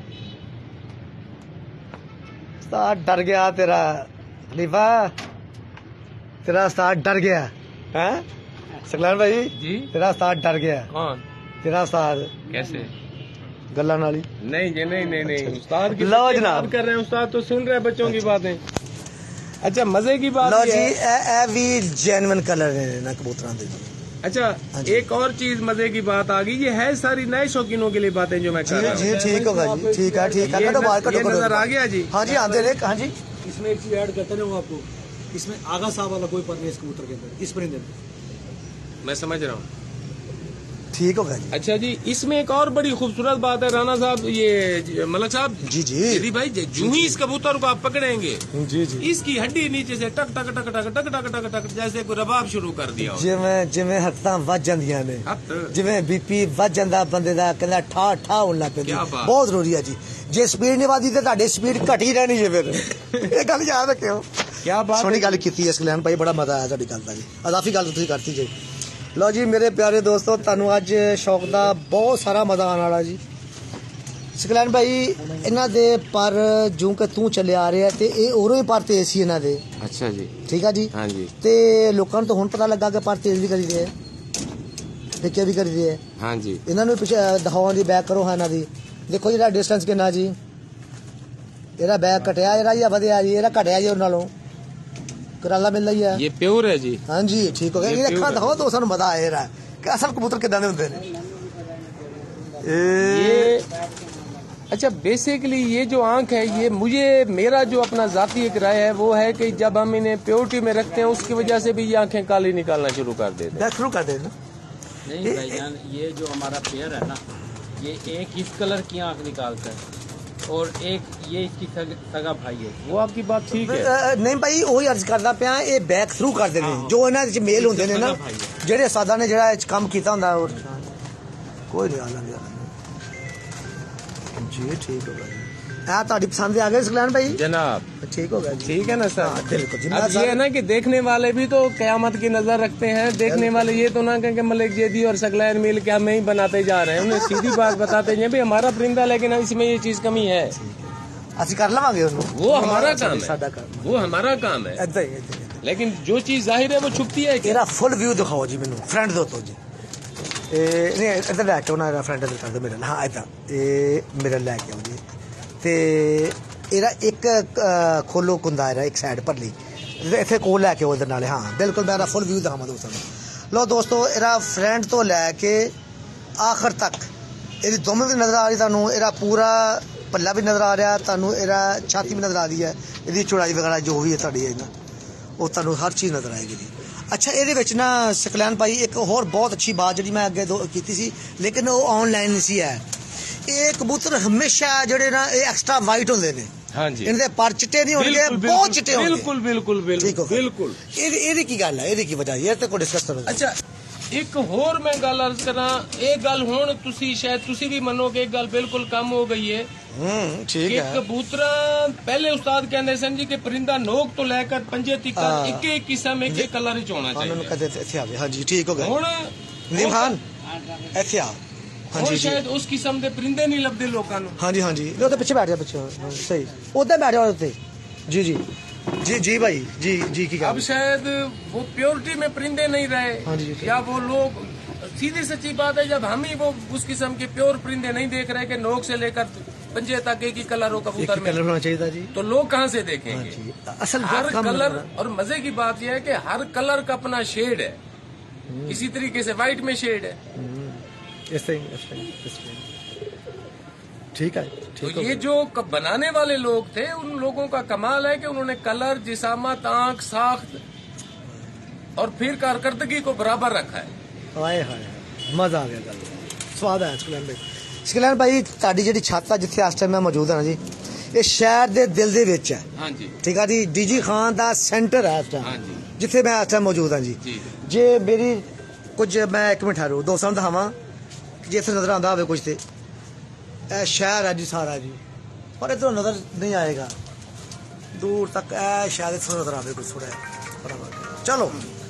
उस्ताद डर गया तेरा खलीफा, तेरा उस्ताद डर गया है सकलान भाई जी। तेरा उस्ताद डर गया। कौन? तेरा उस्ताद कैसे? गल्ला नाली नहीं जी, नहीं नहीं नहीं, उस्ताद की लो बात जनाब। कर रहे हैं, उस्ताद तो सुन रहे हैं बच्चों की बातें। अच्छा, मजे की बात लो ये जी, है। ए ए भी जेन्युइन कलर ने ना कबूतरां दे जी। अच्छा, एक और चीज मजे की बात आ गई, ये है सारी नए शौकीनों के लिए बातें जो मैं कर रहा जी हूँ। जी ठीक होगा जी, ठीक है ठीक है। ये कटो बाहर न- कटो ये कटो। नजर आ गया जी। हाँ जी आंधे रे, हाँ जी। इसमें एक चीज ऐड करते ना वो आपको, इसमें आगा साहब वाला कोई पर नहीं इस कबूतर के अंदर, इस परिंदे में। मैं समझ रहा हूँ। ठीक होगा जी। अच्छा जी, इसमें एक और बड़ी खूबसूरत बात है राणा साहब, ये मलक साहब जी जी यदि भाई जूं ही इस कबूतर को आप पकड़ेंगे, जी जी इसकी हड्डी नीचे से टक टक टक टक टक टक टक टक जैसे कोई रबाब शुरू कर दिया हो। ਜਿਵੇਂ ਜਿਵੇਂ ਹੱਥਾਂ ਵੱਜ ਜਾਂਦੀਆਂ ਨੇ, हथ ਜਿਵੇਂ ਬੀਪੀ ਵੱਜ ਜਾਂਦਾ ਬੰਦੇ ਦਾ, ਕਹਿੰਦਾ ਠਾ ਠਾ ਹੋਣ ਲੱਗ ਪੈਂਦੀ। ਕਿਆ ਬਾਤ। ਬਹੁਤ ਜ਼ਰੂਰੀ ਹੈ ਜੀ। ਜੇ ਸਪੀਡ ਨਹੀਂ ਵਧਦੀ ਤੇ ਤੁਹਾਡੀ ਸਪੀਡ ਘਟੀ ਰਹਿਣੀ ਜੇ ਫਿਰ। ਇਹ ਗੱਲ ਯਾਦ ਰੱਖਿਓ। क्या बात ਸੋਹਣੀ है। ਗੱਲ ਕੀਤੀ ਹੈ ਸਕਲੈਨ ਭਾਈ, ਬੜਾ ਮਜ਼ਾ ਆਇਆ ਤੁਹਾਡੀ ਗੱਲ ਦਾ ਜੀ। ਅਜ਼ਾਫੀ ਗੱਲ ਤੁਸੀਂ ਕਰਤੀ ਜੀ। ਲਓ ਜੀ ਮੇਰੇ ਪਿਆਰੇ ਦੋਸਤੋ, ਤੁਹਾਨੂੰ ਅੱਜ ਸ਼ੌਕ ਦਾ ਬਹੁਤ ਸਾਰਾ ਮਜ਼ਾ ਆਉਣ ਵਾਲਾ ਜੀ। ਸਕਲੈਨ ਭਾਈ ਇਹਨਾਂ ਦੇ ਪਰ ਜੂੰ ਕਿ ਤੂੰ ਚੱਲਿਆ ਆ ਰਿਹਾ ਤੇ ਇਹ ਉਰੋਂ ਹੀ ਪਰ ਤੇਜ਼ ਸੀ ਇਹਨਾਂ ਦੇ। अच्छा जी, ਠੀਕ ਆ ਜੀ। हाँ जी, ਤੇ ਲੋਕਾਂ ਨੂੰ ਤਾਂ ਹੁਣ ਪਤਾ ਲੱਗਾ ਕਿ ਪਰ ਤੇਜ਼ ਵੀ ਕਰੀ ਦੇ, ਟਿੱਕੇ ਵੀ ਕਰੀ ਦੇ। हाँ जी। ਇਹਨਾਂ ਨੂੰ ਪਿੱਛੇ ਦਿਖਾਉਣ ਦੀ ਬੈਕ ਕਰੋ ਹਾਂ ਇਹਨਾਂ ਦੀ। ਦੇਖੋ ਜਿਹੜਾ ਡਿਸਟੈਂਸ ਕਿੰਨਾ ਜੀ, ਇਹਦਾ ਬੈਕ ਘਟਿਆ ਇਹਦਾ ਜਾਂ ਵਧਿਆ ਜੀ, ਇਹਦਾ ਘਟਿਆ ਜੀ ਉਹਨਾਂ ਨਾਲੋਂ, ਕਰਾਲਾ ਮਿਲਦਾ ਹੀ ਹੈ। ये प्योर है जी। ਹਾਂਜੀ ਠੀਕ ਹੋ ਗਿਆ। ਇਹ ਅੱਖਾਂ ਦਿਖਾਓ ਤਾਂ ਸਾਨੂੰ ਮਜ਼ਾ ਆਏ ਰਿਹਾ ਕਿ ਅਸਲ ਕਬੂਤਰ ਕਿੱਦਾਂ ਦੇ ਹੁੰਦੇ ਨੇ। ਇਹ ये अच्छा, बेसिकली ये जो आंख है, ये मुझे मेरा जो अपना जाती एक राय है वो है कि जब हम इन्हें प्योरिटी में रखते हैं उसकी वजह से भी ये आंखें काली निकालना शुरू कर देते हैं। बैक शुरू कर देना। नहीं भाईजान, ये जो हमारा पेयर है ना, ये एक इस कलर की आंख निकालता है और एक ये इसकी सग, सगा भाई है। वो आपकी बात ठीक है। ਅ, ਨਹੀਂ ਭਾਈ ਉਹੀ ਅਰਜ਼ ਕਰਦਾ ਪਿਆ, ਇਹ ਬੈਕ ਥਰੂ ਕਰਦੇ ਨੇ ਜੋ ਇਹਨਾਂ ਵਿੱਚ ਮੇਲ ਹੁੰਦੇ ਨੇ ਨਾ, ਜਿਹੜੇ ਸਾਦਾ ਨੇ ਜਿਹੜਾ ਇਹ 'ਚ ਕੰਮ ਕੀਤਾ ਹੁੰਦਾ। ਉਹ ਕੋਈ ਨਹੀਂ ਆਲਾ ਨਹੀਂ ਜੀ। ਠੀਕ ਹੋ ਗਿਆ ਜੀ। ਆ ਤੁਹਾਡੀ ਪਸੰਦ ਆ ਗਏ ਸਕਲੈਨ ਭਾਈ? जनाब ठीक हो गया जी। ठीक है ना सर। हाँ, बिल्कुल जी। अब ये है ना कि देखने वाले भी तो कयामत की नजर रखते हैं। देखने वाले ये तो ना कहें कि मलिक जेदी और सकलैन मिल के हम ही बनाते जा रहे हैं, उन्हें सीधी बात बताते हैं भाई हमारा परिंदा, लेकिन इसमें ये चीज कमी है। ਅਸੀਂ ਕਰ ਲਵਾਂਗੇ ਉਹਨੂੰ। वो हमारा काम ਸਾਡਾ है, ਕੰਮ वो हमारा काम है। ਏਦਾਂ ਹੀ ਏਦਾਂ ਹੀ। लेकिन जो चीज जाहिर है वो छुपती है। ਇਹਦਾ ਫੁੱਲ ਵਿਊ ਦਿਖਾਓ ਜੀ ਮੈਨੂੰ, ਫਰੈਂਡ ਦੇ ਉੱਤੋਂ ਜੀ। ਇਹ ਨਹੀਂ ਇੱਧਰ ਲੈ ਕੇ ਆਉਣਾ, ਇਹਦਾ ਫਰੈਂਡ ਦੇ ਕਰ ਦਿਓ ਮੇਰੇ ਨਾਲ। ਹਾਂ ਏਦਾਂ ਇਹ ਮੇਰੇ ਲੈ ਕੇ ਆਓ ਜੀ। ਤੇ ਇਹਦਾ ਇੱਕ ਅ, ਖੋਲੋ ਕੁੰਦਾ ਇਹਦਾ ਇੱਕ ਸਾਈਡ ਪਰ ਲਈ, ਇੱਥੇ ਕੋਲ ਲੈ ਕੇ ਆਓ ਇਹਦੇ ਨਾਲ। ਹਾਂ ਬਿਲਕੁਲ, ਮੈਂ ਇਹਦਾ ਫੁੱਲ ਵਿਊ ਦਿਖਾਵਾਂ ਦੋਸਤਾਂ ਨੂੰ। ਲਓ ਦੋਸਤੋ, ਇਹਦਾ ਫਰੈਂਡ ਤੋਂ ਲੈ ਕੇ ਆਖਰ ਤੱਕ ਇਹਦੀ ਦੋਵੇਂ ਵੀ ਨਜ਼ਰ ਆ ਰਹੀ ਤੁਹਾਨੂੰ। ਇਹਦਾ ਪੂਰਾ ਪੱਲਾ ਵੀ ਨਜ਼ਰ ਆ ਰਿਹਾ ਤੁਹਾਨੂੰ, ਇਹਦਾ ਛਾਤੀ ਵੀ ਨਜ਼ਰ ਆ ਰਹੀ ਹੈ, ਇਹਦੀ ਚੌੜਾਈ ਵਗੈਰਾ ਜੋ ਵੀ ਹੈ ਤੁਹਾਡੀ ਹੈ ਨਾ, ਉਹ ਤੁਹਾਨੂੰ ਹਰ ਚੀਜ਼ ਨਜ਼ਰ ਆਏਗੀ ਜੀ। ਅੱਛਾ, ਇਹਦੇ ਵਿੱਚ ਨਾ ਸਕਲੈਨ ਭਾਈ ਇੱਕ ਹੋਰ ਬਹੁਤ ਅੱਛੀ ਬਾਤ ਜਿਹੜੀ ਮੈਂ ਅੱਗੇ ਦੋ ਕੀਤੀ ਸੀ, ਲੇਕਿਨ ਉਹ ਆਨਲਾਈਨ ਨਹੀਂ ਸੀ ਹੈ। ਇਹ ਕਬੂਤਰ ਹਮੇਸ਼ਾ ਜਿਹੜੇ ਨਾ ਇਹ ਐਕਸਟਰਾ ਵਾਈਟ ਹੁੰਦੇ ਨੇ। हाँ जी, ਇਹਨਾਂ ਦੇ ਪਰ ਚਿੱਟੇ ਨਹੀਂ ਹੋਣਗੇ, ਬਹੁਤ ਚਿੱਟੇ ਹੋਣਗੇ। बिल्कुल बिल्कुल ठीक हो बिल्कुल गया। बिल्कुल। ਇਹਦੀ ਇਹਦੀ ਕੀ ਗੱਲ ਹੈ, ਇਹਦੀ ਕੀ ਵਜ੍ਹਾ ਹੈ, ਇਹ ਤੇ ਕੋਈ ਡਿਸਕਸ ਕਰੋ। ਅੱਛਾ, ਇੱਕ ਹੋਰ ਮੈਂ ਗੱਲ ਅਰਜ਼ ਕਰਾਂ, ਇਹ ਗੱਲ ਹੁਣ ਤੁਸੀਂ ਸ਼ਾਇਦ ਤੁਸੀਂ ਵੀ ਮੰਨੋਗੇ, ਇੱਕ ਗੱਲ ਬਿਲਕੁਲ ਕੰਮ ਹੋ ਗਈ ਹੈ ਹੂੰ ਠੀਕ ਕਿ ਹੈ। ਕਬੂਤਰਾਂ ਪਹਿਲੇ ਉਸਤਾਦ ਕਹਿੰਦੇ ਸਨ ਜੀ ਕਿ ਪਰਿੰਦਾ ਨੋਕ ਤੋਂ ਲੈ ਕੇ ਪੰਜੇ ਤੱਕ ਹਾਂ। ਇੱਕ ਇੱਕ ਕਿਸਮ ਇੱਕ ਇੱਕ ਕਲਰ ਵਿੱਚ ਹੋਣਾ ਉਹਨਾਂ ਨੂੰ ਚਾਹੀਦਾ। ਕਦੇ ਇੱਥੇ ਆਵੇ। ਹਾਂਜੀ ਠੀਕ ਹੋ ਗਿਆ। ਹੁਣ ਨੀਮ ਖਾਨ ਇੱਥੇ ਆ। ਹੁਣ ਹਾਂਜੀ ਜੀ ਸ਼ਾਇਦ ਉਸ ਕਿਸਮ ਦੇ ਪਰਿੰਦੇ ਨਹੀਂ ਲੱਭਦੇ ਲੋਕਾਂ ਨੂੰ। ਹਾਂਜੀ ਹਾਂਜੀ। ਲੋ ਤੇ ਪਿੱਛੇ ਬੈਠ ਜਾ, ਪਿੱਛੇ ਹਾਂ, ਸਹੀ ਉੱਧਰ ਬੈਠ ਜਾ ਉੱਤੇ। ਜੀ ਜੀ जी जी भाई जी जी की अब शायद वो प्योरिटी में परिंदे नहीं हाँ जी, रहे, जी। या वो लोग, सीधी सच्ची बात है, जब हम ही वो उस किस्म के प्योर परिंदे नहीं देख रहे कि नोक से लेकर पंजे तक एक ही कलर हो कबूतर में, कलर होना चाहिए था जी। तो लोग कहाँ से हाँ देखेंगे? जी, असल हर काम कलर, होना। और मजे की बात यह है कि हर कलर का अपना शेड है। इसी तरीके से व्हाइट में शेड है। हम्म, ऐसे ही ऐसे ही ऐसे ही। ठीक है, तो ठीक हो ये गया। जो क- बनाने वाले लोग थे, उन लोगों का कमाल है कि उन्होंने कलर, जिसामत, आंख, साख्त और फिर कारकर्दगी को बराबर रखा है। ਹਾਏ ਹਾਏ ਮਜ਼ਾ ਆ ਗਿਆ ਗੱਲ ਸਵਾਦ ਆਇਆ ਸਕਲੈਨ ਭਾਈ। ਸਕਲੈਨ ਭਾਈ ਤੁਹਾਡੀ ਜਿਹੜੀ ਛੱਤ ਆ ਜਿੱਥੇ ਇਸ ਟਾਈਮ ਮੈਂ ਮੌਜੂਦ ਹਾਂ ਨਾ ਜੀ, ਇਹ ਸ਼ਹਿਰ ਦੇ ਦਿਲ ਦੇ ਵਿੱਚ ਹੈ, हाँ जी, ਠੀਕ ਆ ਜੀ। ਡੀਜੀ ਖਾਨ ਦਾ ਸੈਂਟਰ ਹੈ ਇਸ हाँ ਟਾਈਮ जी, ਜਿੱਥੇ ਮੈਂ ਇਸ ਟਾਈਮ ਮੌਜੂਦ ਹਾਂ ਜੀ। जी, ਜੇ ਮੇਰੀ ਕੁਝ ਮੈਂ ਇੱਕ ਮਿੰਟ ਠਹਿਰੋ ਦੋਸਤਾਂ ਨੂੰ ਦਿਖਾਵਾਂ ਜੇ ਇੱਥੇ ਨਜ਼ਰ ਆਉਂਦਾ ਹੋਵੇ ਕੁਝ ਤੇ ਇਹ ਸ਼ਹਿਰ ਹੈ ਜੀ ਸਾਰਾ ਜੀ, ਪਰ ਇੱਧਰੋਂ ਨਜ਼ਰ ਨਹੀਂ ਆਏਗਾ ਦੂਰ ਤੱਕ। ਇਹ ਸ਼ਾਇਦ ਇੱਥੋਂ ਨਜ਼ਰ ਆਵੇ ਕੁਝ ਥੋੜਾ ਬਰਾਬਰ। ਚਲੋ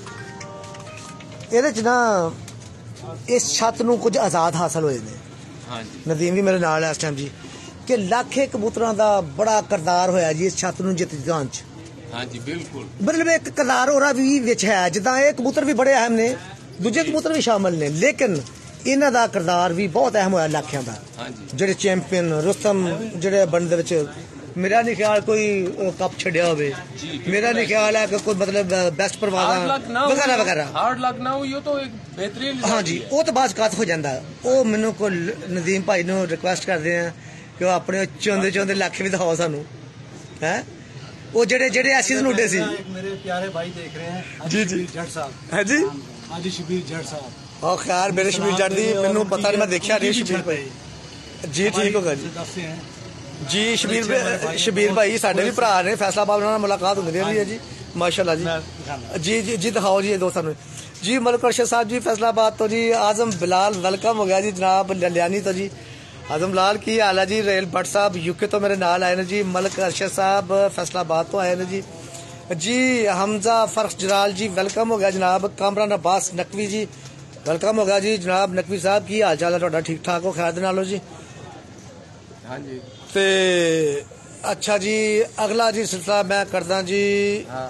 ਇਹਦੇ ਚ ਨਾ ਇਸ ਛੱਤ ਨੂੰ ਕੁਝ ਆਜ਼ਾਦ ਹਾਸਲ ਹੋਏ ਨੇ। हाँ जी, ਨਦੀਮ ਵੀ ਮੇਰੇ ਨਾਲ ਹੈ ਇਸ ਟਾਈਮ ਜੀ ਕਿ ਲੱਖੇ ਕਬੂਤਰਾਂ ਦਾ ਬੜਾ ਕਿਰਦਾਰ ਹੋਇਆ ਜੀ ਇਸ ਛੱਤ ਨੂੰ ਜਿੱਤ ਜਾਣ ਚ। हाँ जी, बिल्कुल। ਮਤਲਬ ਇੱਕ ਕਿਰਦਾਰ ਹੋਰਾ ਵੀ ਵਿੱਚ ਹੈ, ਜਿੱਦਾਂ ਇਹ ਕਬੂਤਰ ਵੀ ਬੜੇ ਅਹਿਮ ਨੇ, ਦੂਜੇ ਕਬੂਤਰ ਵੀ ਸ਼ਾਮਲ ਨੇ, ਲੇਕਿਨ ਇਹਨਾਂ ਦਾ ਕਿਰਦਾਰ ਵੀ ਬਹੁਤ ਅਹਿਮ ਹੋਇਆ ਲੱਖਿਆਂ ਦਾ। हाँ जी, ਜਿਹੜੇ ਚੈਂਪੀਅਨ ਰੁਸਤਮ ਜਿਹੜੇ ਬਣਨ ਦੇ ਵਿੱਚ ਮੇਰਾ ਨਹੀਂ ਖਿਆਲ ਕੋਈ ਅ, ਕੱਪ ਛੱਡਿਆ ਹੋਵੇ, ਮੇਰਾ ਨਹੀਂ ਖਿਆਲ ਹੈ ਕਿ ਕੋਈ ਮਤਲਬ ਬੈਸਟ हार्ड ਪਰਵਾਜ਼ਾ लक ना ਵਗੈਰਾ हुई, ਵਗੈਰਾ। हार्ड लक ना हुई हो तो एक बेहतरीन हाँ जी, ਉਹ ਤਾਂ ਬਾਅਦ ਕਾਤ ਹੋ ਜਾਂਦਾ। ਉਹ ਮੈਨੂੰ ਕੋ ਨਦੀਮ ਭਾਈ ਨੂੰ ਰਿਕੁਐਸਟ ਕਰਦੇ ਆ ਕਿ ਉਹ ਆਪਣੇ ਚੋਂਦੇ ਚੋਂਦੇ ਲੱਖ ਵੀ ਦਿਖਾਓ ਸਾਨੂੰ ਹੈ। ਉਹ ਜਿਹੜੇ ਜਿਹੜੇ ਐਸਿਸ ਨੂੰ ਉੱਡੇ ਸੀ। एक मेरे प्यारे भाई देख रहे हैं जी, हाजी जी। शबीर जट साहब, ਹੈ ਜੀ। हाजी शबीर जट साहब। ਉਹ ਖੈਰ ਮੇਰੇ ਸ਼ਬੀਰ ਜੱਟ ਦੀ ਮੈਨੂੰ ਪਤਾ ਨਹੀਂ, ਮੈਂ ਦੇਖਿਆ ਨਹੀਂ ਸ਼ਬੀਰ ਭਾਈ ਜੀ। ਠੀਕ ਹੋ ਗਿਆ ਜੀ। दस से हैं। ਜੀ ਸ਼ਬੀਰ ਸ਼ਬੀਰ ਭਾਈ ਸਾਡੇ ਵੀ ਭਰਾ ਨੇ, ਫੈਸਲਾਬਾਦ ਨਾਲ ਮੁਲਾਕਾਤ ਹੁੰਦੀ ਰਹੀ ਹੈ ਜੀ ਮਾਸ਼ਾਅੱਲਾ ਜੀ। मैं दिखाना। ਜੀ ਜੀ ਜੀ ਦਿਖਾਓ ਜੀ ਇਹ ਦੋਸਤਾਂ ਨੂੰ ਜੀ। ਮਲਕ ਅਰਸ਼ਦ ਸਾਹਿਬ ਜੀ ਫੈਸਲਾਬਾਦ ਤੋਂ ਜੀ। ਆਜ਼ਮ ਬਿਲਾਲ ਵੈਲਕਮ ਹੋ ਗਿਆ ਜੀ ਜਨਾਬ ਲਿਆਨੀ ਤੋਂ ਜੀ। ਆਜ਼ਮ ਲਾਲ ਕੀ ਹਾਲ ਹੈ ਜੀ। ਰੇਲ ਭੱਟ ਸਾਹਿਬ ਯੂਕੇ ਤੋਂ ਮੇਰੇ ਨਾਲ ਆਏ ਨੇ ਜੀ। ਮਲਕ ਅਰਸ਼ਦ ਸਾਹਿਬ ਫੈਸਲਾਬਾਦ ਤੋਂ ਆਏ ਨੇ ਜੀ। ਜੀ ਹਮਜ਼ਾ ਫਰਖ ਜਲਾਲ ਜੀ ਵੈਲਕਮ ਹੋ ਗਿਆ ਜਨਾਬ। ਕਾਮਰਾਨ ਅब्बास ਨਕਵੀ ਜੀ ਵੈਲਕਮ ਹੋ ਗਿਆ ਜੀ ਜਨਾਬ। ਨਕਵੀ ਸਾਹਿਬ ਕੀ ਹਾਲ ਚਾਲ ਹੈ ਤੁਹਾਡਾ? ਠੀਕ ਠਾਕ ਹੋ ਖੈਰ ਦੇ ਨਾਲ ਹੋ ਜੀ? हाँ जी, ਤੇ ਅੱਛਾ ਜੀ ਅਗਲਾ ਜੀ ਸਿਲਸਿਲਾ ਮੈਂ ਕਰਦਾ ਜੀ। हाँ,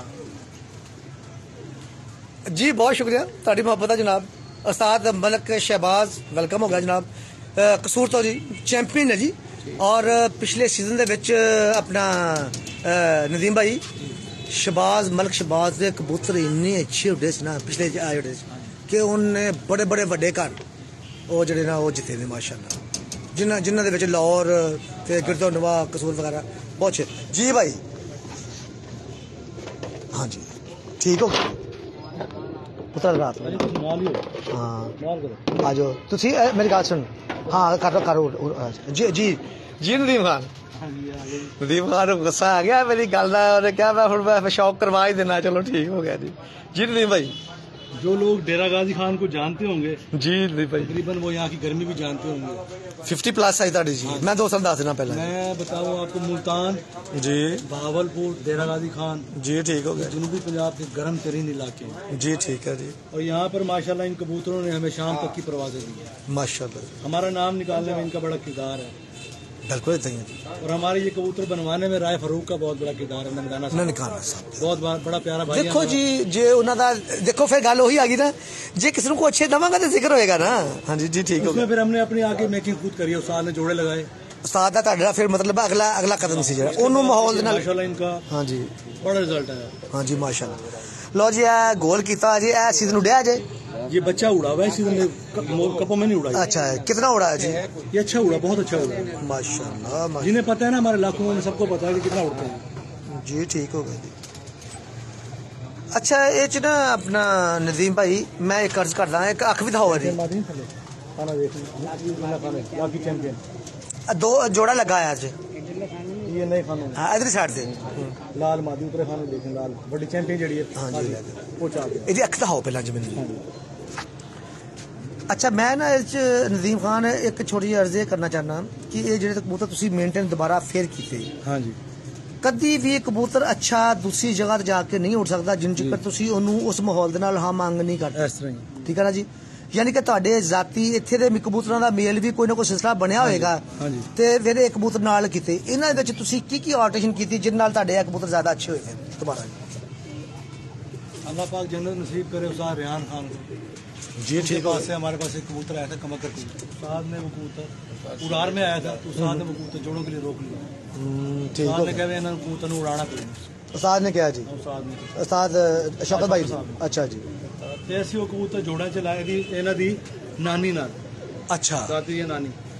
ਜੀ ਬਹੁਤ ਸ਼ੁਕਰੀਆ ਤੁਹਾਡੀ ਮੁਹੱਬਤ ਦਾ ਜਨਾਬ। ਉਸਤਾਦ ਮਲਕ ਸ਼ਹਿਬਾਜ਼ ਵੈਲਕਮ ਹੋ ਗਿਆ ਜਨਾਬ। ਅ, ਕਸੂਰ ਤੋਂ ਜੀ ਚੈਂਪੀਅਨ ਹੈ ਜੀ। ਔਰ ਪਿਛਲੇ ਸੀਜ਼ਨ ਦੇ ਵਿੱਚ ਆਪਣਾ ਅ, ਨਦੀਮ ਭਾਈ ਸ਼ਹਿਬਾਜ਼ ਮਲਕ ਸ਼ਹਿਬਾਜ਼ ਦੇ ਕਬੂਤਰ ਇੰਨੇ ਅੱਛੇ ਉੱਡੇ ਸੀ ਨਾ ਪਿਛਲੇ ਚ ਆਏ ਉੱਡੇ ਸੀ ਕਿ ਉਹਨੇ ਬੜੇ ਬੜੇ ਵੱਡੇ ਘਰ ਉਹ ਜਿਹੜੇ ਨਾ ਉਹ ਜਿੱਤੇ ਨੇ ਮਾਸ਼ਾਅੱਲਾ, ਜਿਨ੍ਹਾਂ ਜਿਨ੍ਹਾਂ ਦੇ ਵਿੱਚ ਲਾਹੌਰ ਤੇ ਗਿਰਦੋ ਨਵਾ ਕਸੂਰ ਵਗੈਰਾ ਬਹੁਤ ਅੱਛੇ। ਜੀ ਭਾਈ ਹਾਂਜੀ ਠੀਕ ਹੋ ਪੁੱਤਰ ਰਾਤ ਨੂੰ तुम माल ही हो, ਹਾਂ माल करो। ਆ ਜਾਓ ਤੁਸੀਂ। ਇਹ ਮੇਰੀ ਗੱਲ ਸੁਣ। ਹਾਂ ਕਰੋ ਕਰੋ ਜੀ ਜੀ ਜੀ। ਨਦੀਮ ਖਾਨ हाँ जी, आ गए। ਨਦੀਮ ਖਾਨ ਨੂੰ ਗੁੱਸਾ ਆ ਗਿਆ ਮੇਰੀ ਗੱਲ ਦਾ। ਉਹਨੇ ਕਿਹਾ ਮੈਂ ਹੁਣ ਮੈਂ ਸ਼ੌਕ ਕਰਵਾ ਹੀ ਦੇਣਾ। ਚਲੋ ਠੀਕ ਹੋ ਗਿਆ ਜੀ। ਜੀ ਨਦੀਮ ਭਾਈ जो लोग डेरा गाजी खान को जानते होंगे, ਜੀ ਨਦੀਮ ਭਾਈ तकरीबन वो यहाँ की गर्मी भी जानते होंगे। फिफ्टी प्लस आई ਤੁਹਾਡੀ ਜੀ। ਮੈਂ ਦੋ ਸਾਲ ਦੱਸ ਦੇਣਾ ਪਹਿਲਾਂ मैं बताऊँ आपको, मुल्तान, ਜੀ बहावलपुर, डेरा गाजी खान, ਜੀ ठीक हो गया जनूबी पंजाब के गर्म तरीन इलाके हैं। जी ठीक है जी और यहाँ पर माशाल्लाह इन कबूतरों ने हमें शाम तक की परवाजें दी है। माशाल्लाह हमारा नाम निकालने में इनका बड़ा किरदार है। बिल्कुल इतना ही है। और हमारे ये कबूतर बनवाने में राय फरूक का बहुत बड़ा किरदार है। ननकाना साहब ननकाना साहब बहुत बड़ा बड़ा प्यारा भाई है देखो हमारा। जी ਜੇ ਉਹਨਾਂ ਦਾ ਦੇਖੋ ਫਿਰ ਗੱਲ ਉਹੀ ਆ ਗਈ ਨਾ, ਜੇ ਕਿਸੇ ਨੂੰ ਕੋਈ ਅੱਛੇ ਦਵਾਂਗਾ ਤਾਂ ਜ਼ਿਕਰ ਹੋਏਗਾ ਨਾ। ਹਾਂਜੀ ਜੀ ਠੀਕ ਹੋ उसमें ਗਿਆ। फिर हमने अपनी आके मेकिंग खुद करी है। उस्ताद ने जोड़े लगाए ਉਸਤਾਦ ਦਾ ਤੁਹਾਡਾ ਫਿਰ ਮਤਲਬ ਅਗਲਾ ਅਗਲਾ ਕਦਮ ਸੀ ਜਿਹੜਾ ਉਹਨੂੰ ਮਾਹੌਲ ਦੇ ਨਾਲ। माशाल्लाह इनका ਹਾਂਜੀ बड़ा रिजल्ट है। ਹਾਂਜੀ ਮਾਸ਼ਾਅੱਲਾ। ਲਓ ਜੀ ਇਹ ਗੋਲ ਕੀਤਾ ਜੀ। ਇਹ ਸੀਜ਼ਨ ਉਡਿਆ ਜੇ? ये बच्चा उड़ा हुआ है, इसी ने कपों में नहीं उड़ा। अच्छा है। कितना उड़ा है जी? ये अच्छा उड़ा, बहुत अच्छा उड़ा। माशाल्लाह माशा- जिन्हें पता है ना, हमारे इलाकों में सबको पता है कि कितना उड़ते हैं। जी ठीक हो गया जी। अच्छा ਇਹ ਚ ਨਾ ਆਪਣਾ ਨਦੀਮ ਭਾਈ ਮੈਂ ਇੱਕ अर्ज करदा एक अख भी दिखाओ जी। खाना देखो, बाकी चैंपियन दो जोड़ा लगा है आज। ये नए खानों हाँ इधर साइड से लाल मादी उतरे खाने देखें, लाल बड़ी चैंपियन जड़ी है। हाँ जी, वो चाह दे। ਇਹਦੀ ਅੱਖ ਦਿਖਾਓ ਪਹਿਲਾਂ ਜੀ ਮੈਨੂੰ। ਅੱਛਾ ਮੈਂ ਨਾ ਇਹ ਚ ਨਦੀਮ ਖਾਨ ਇੱਕ ਛੋਟੀ ਜਿਹੀ ਅਰਜ਼ ਇਹ ਕਰਨਾ ਚਾਹੁੰਦਾ ਕਿ ਇਹ ਜਿਹੜੇ ਕਬੂਤਰ ਤੁਸੀਂ ਮੇਨਟੇਨ ਦੁਬਾਰਾ ਫੇਰ ਕੀਤੇ, हाँ जी, ਕਦੀ ਵੀ ਕਬੂਤਰ ਅੱਛਾ ਦੂਸਰੀ ਜਗ੍ਹਾ ਤੇ ਜਾ ਕੇ ਨਹੀਂ ਉੱਡ ਸਕਦਾ ਜਿੰਨ ਚਿਰ ਤੁਸੀਂ ਉਹਨੂੰ ਉਸ ਮਾਹੌਲ ਦੇ ਨਾਲ ਹਾਂ ਮੰਗ ਨਹੀਂ ਕਰਦੇ। इस तरह ही। ਠੀਕ ਹੈ ਨਾ ਜੀ। ਯਾਨੀ ਕਿ ਤੁਹਾਡੇ ਜ਼ਾਤੀ ਇੱਥੇ ਦੇ ਕਬੂਤਰਾਂ ਦਾ ਮੇਲ ਵੀ ਕੋਈ ਨਾ ਕੋਈ ਸਿਲਸਿਲਾ ਬਣਿਆ ਹੋਏਗਾ ਹਾਂਜੀ। ਤੇ ਫਿਰ ਇਹ ਕਬੂਤਰ ਨਾਲ ਕੀਤੇ ਇਹਨਾਂ ਦੇ ਵਿੱਚ ਤੁਸੀਂ ਕੀ ਕੀ ਆਲਟਰੇਸ਼ਨ ਕੀਤੀ ਜਿਨ ਨਾਲ ਤੁਹਾਡੇ ਇਹ ਕਬੂਤਰ ਜ਼ਿਆਦਾ ਅੱਛੇ ਹੋਏ ਨੇ ਦੁਬਾਰਾ? अल्लाह पाक जन्नत नसीब करे उस्ताद रेहान खान को। जी उनके पास से हमारे पास एक कबूतर आया था, कमकर कबूतर। उस्ताद ने वो कबूतर उड़ार में आया था, तो उस्ताद ने वो कबूतर जोड़ों के लिए रोक लिया। ठीक उस्ताद हो ने गया। कहा इन्होंने कबूतर ने उड़ाना कोई उस्ताद ने क्या जी? उस्ताद ने उस्ताद शौकत भाई अच्छा जी। ਤੇ ਅਸੀਂ ਉਹ ਕਬੂਤਰ ਜੋੜਾਂ ਚ ਲਾਏ ਦੀ ਇਹਨਾਂ ਦੀ ਨਾਨੀ ਨਾਲ। अच्छा ਦਾਦੀ ਜਾਂ ਨਾਨੀ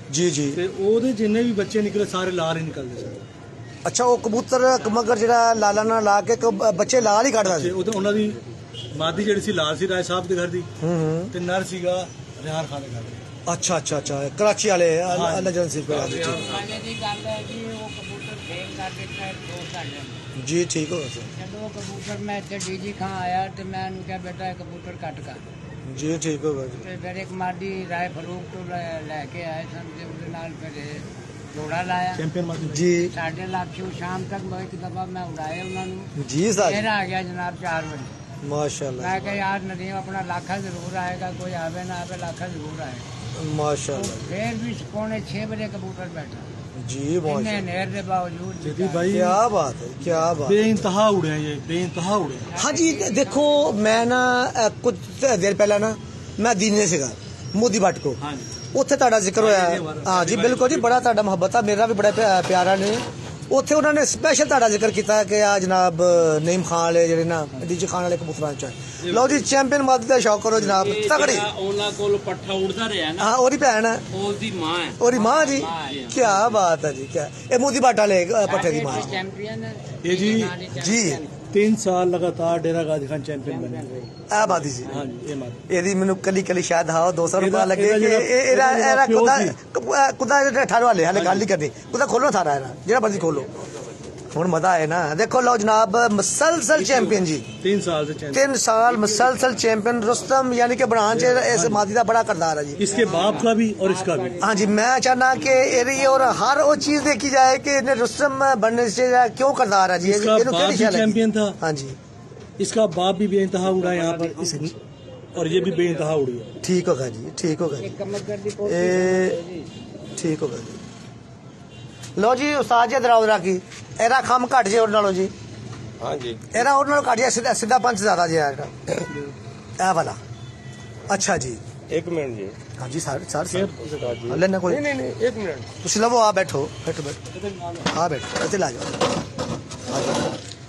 ਜੀ ਜੀ ਤੇ ਉਹਦੇ ਜਿੰਨੇ ਵੀ ਬੱਚੇ ਨਿਕਲੇ ਸਾਰੇ ਲਾਲ ਹੀ ਨਿਕਲਦੇ ਸਨ। ਅੱਛਾ, ਉਹ ਕਬੂਤਰ ਮਗਰ ਜਿਹੜਾ ਲਾਲਾ ਨਾਲ ਲਾ ਕੇ ਕ- ਬੱਚੇ ਲਾਲ ਹੀ ਕੱਢਦਾ ਤੇ ਸੀ। ਉਹਦੇ ਉਹਨਾਂ ਦੀ ਮਾਦੀ ਜਿਹੜੀ ਸੀ ਲਾਲ ਸੀ ਰਾਏ ਸਾਹਿਬ ਦੇ ਘਰ ਦੀ, ਹੂੰ ਹੂੰ ਤੇ ਨਰ ਸੀਗਾ ਰਿਹਾਨ ਖਾਨ ਦੇ ਘਰ ਦੀ। ਅੱਛਾ ਅੱਛਾ ਅੱਛਾ, ਕਰਾਚੀ ਵਾਲੇ ਨਜਨ ਸਿੰਘ ਕੋਲ। ਆਗੇ ਦੀ ਗੱਲ ਹੈ ਜੀ, ਉਹ ਕਬੂਤਰ ਫੇਲ ਕਰ ਦਿੱਤਾ ਦੋ ਸਾਡੇ ਨੂੰ। ਜੀ ਠੀਕ ਹੋ ਗਿਆ ਜਦੋਂ ਉਹ ਕਬੂਤਰ ਮੈਂ ਇੱਥੇ ਡੀਜੀ ਖਾਂ ਆਇਆ ਤੇ ਮੈਂ ਉਹਨੂੰ ਕਿਹਾ ਬੇਟਾ ਇਹ ਕਬੂਤਰ ਕੱਟ ਕਰ। ਜੀ ਠੀਕ ਹੋ ਗਿਆ ਜੀ। ਤੇ ਫਿਰ ਇੱਕ ਮਾਦੀ ਰਾਏ ਫਰੂਕ ਤੋਂ ਲੈ ਲੈ ਕੇ ਆਏ ਸਨ ਤੇ ਉਹਦੇ ਨਾਲ ਫਿਰ ਇਹ ਜੋੜਾ ਲਾਇਆ ਚੈਂਪੀਅਨ ਮਾਦੀ ਜੀ ਸਾਢੇ ਲੱਖ ਤੋਂ ਸ਼ਾਮ ਤੱਕ ਮੈਂ ਇੱਕ ਦਫਾ ਮੈਂ ਉਡਾਏ ਉਹਨਾਂ ਨੂੰ। ਜੀ ਫਿਰ ਸਾਹਿਬ ਆ ਗਿਆ ਜਨਾਬ ਚਾਰ ਵਜੇ। ਮਾਸ਼ਾਅੱਲਾ ਮੈਂ ਕਿਹਾ ਯਾਰ ਨਦੀਮ ਆਪਣਾ ਲਾਖਾ ਜ਼ਰੂਰ ਆਏਗਾ, ਕੋਈ ਆਵੇ ਨਾ ਆਵੇ ਲਾਖਾ ਜ਼ਰੂਰ ਆਏਗਾ। माशाल्लाह फिर भी पौने छह बजे कबूतर बैठा जी इतने माशाल्लाह नेर के बावजूद जदी भाई क्या बात है क्या बात है। बेइंतहा उड़े हैं ये, बेइंतहा उड़े हैं। हाँ जी देखो मैं ना अ, कुछ देर पहला ना मैं दीने सीगा मोदी भट्ट को उत्थे तुहाडा जिक्र होया। हाँ जी बिल्कुल जी, बड़ा तुहाडा मुहब्बत है, मेरा भी बड़ा प्या- प्यारा ने उत्थे उन्होंने स्पेशल तुहाडा जिक्र किया कि आ जनाब नईम खान वाले जेहड़े ना डीजी खान वाले कबूतरां च लो जी चैंपियन मादी दा शौक करो जनाब तगड़ी। ਉਹਨਾਂ ਕੋਲ ਪੱਠਾ ਉੜਦਾ ਰਿਹਾ ਨਾ, हाँ ओरी भैन है ਉਹਦੀ ਮਾਂ ਹੈ। ओरी मां जी, क्या बात है जी, क्या ये मोदी भट्ट वाले अ, पट्टे दी मां चैंपियन ये जी जी तीन साल लगातार डेरा गाजी खान चैंपियन बने। आ बादी जी हाँ जी ये मादी ਇਹਦੀ ਮੈਨੂੰ ਕੱਲੀ ਕੱਲੀ ਸ਼ਾਇਦ ਹਾਂ ਦੋ ਸੌ ਰੁਪਏ ਇਹਦਾ- ਲੱਗੇ ਇਹਦਾ ਕਿ ਜਿਹੜਾ- ਇਹ- ਇਹਦਾ ਇਹਦਾ ਇਹਦਾ ਪਿਓ ਕੁਦਾ ਸੀ। ਕੁਦਾ ਜਿਹੜਾ ਅਠਾਰਾਂ ਵਾਲੇ ਹਾਲੇ ਗੱਲ ਨਹੀਂ ਕਰਨੀ, ਕੁਦਾ ਖੋਲੋ ਸਾਰਾ ਇਹਦਾ ਜਿਹੜਾ ਮਰਜ਼ੀ ਖੋਲੋ। ਹੁਣ ਮਜ਼ਾ ਆਏ ਨਾ, ਦੇਖੋ ਲਓ ਜਨਾਬ ਮੁਸਲਸਲ ਚੈਂਪੀਅਨ जी तीन साल से चैंपियन। तीन साल मुसलसल चैंपियन रुस्तम यानी कि बनान च इस मादी का बड़ा करदार है जी। इसके बाप का भी और इसका भी। हाँ जी मैं चाहना कि एरी और हर वो चीज देखी जाए कि इन्हें रुस्तम बनने से क्यों करदार है जी। इसका इन्हें बाप केह्ड़ी भी शैल लगी? चैंपियन था, हाँ जी इसका बाप भी बेइंतहा उड़ा यहाँ पर इस, और ये भी बेइंतहा उड़ी है। ठीक होगा जी, ठीक होगा जी, कमर दी ए ठीक होगा जी। लो जी उस्ताद जी दराव राखी एरा खम घट जे और नालो जी। हाँ जी एरा और नालो घट जे सीधा सीधा पंच ज्यादा जे एरा ए वाला। अच्छा जी एक मिनट जी। हाँ जी सर सर जी। सर लेना कोई नहीं नहीं नहीं एक मिनट। तुसी लवो आ बैठो बैठो बैठो हाँ बैठो इत्थे ला जाओ आ जाओ।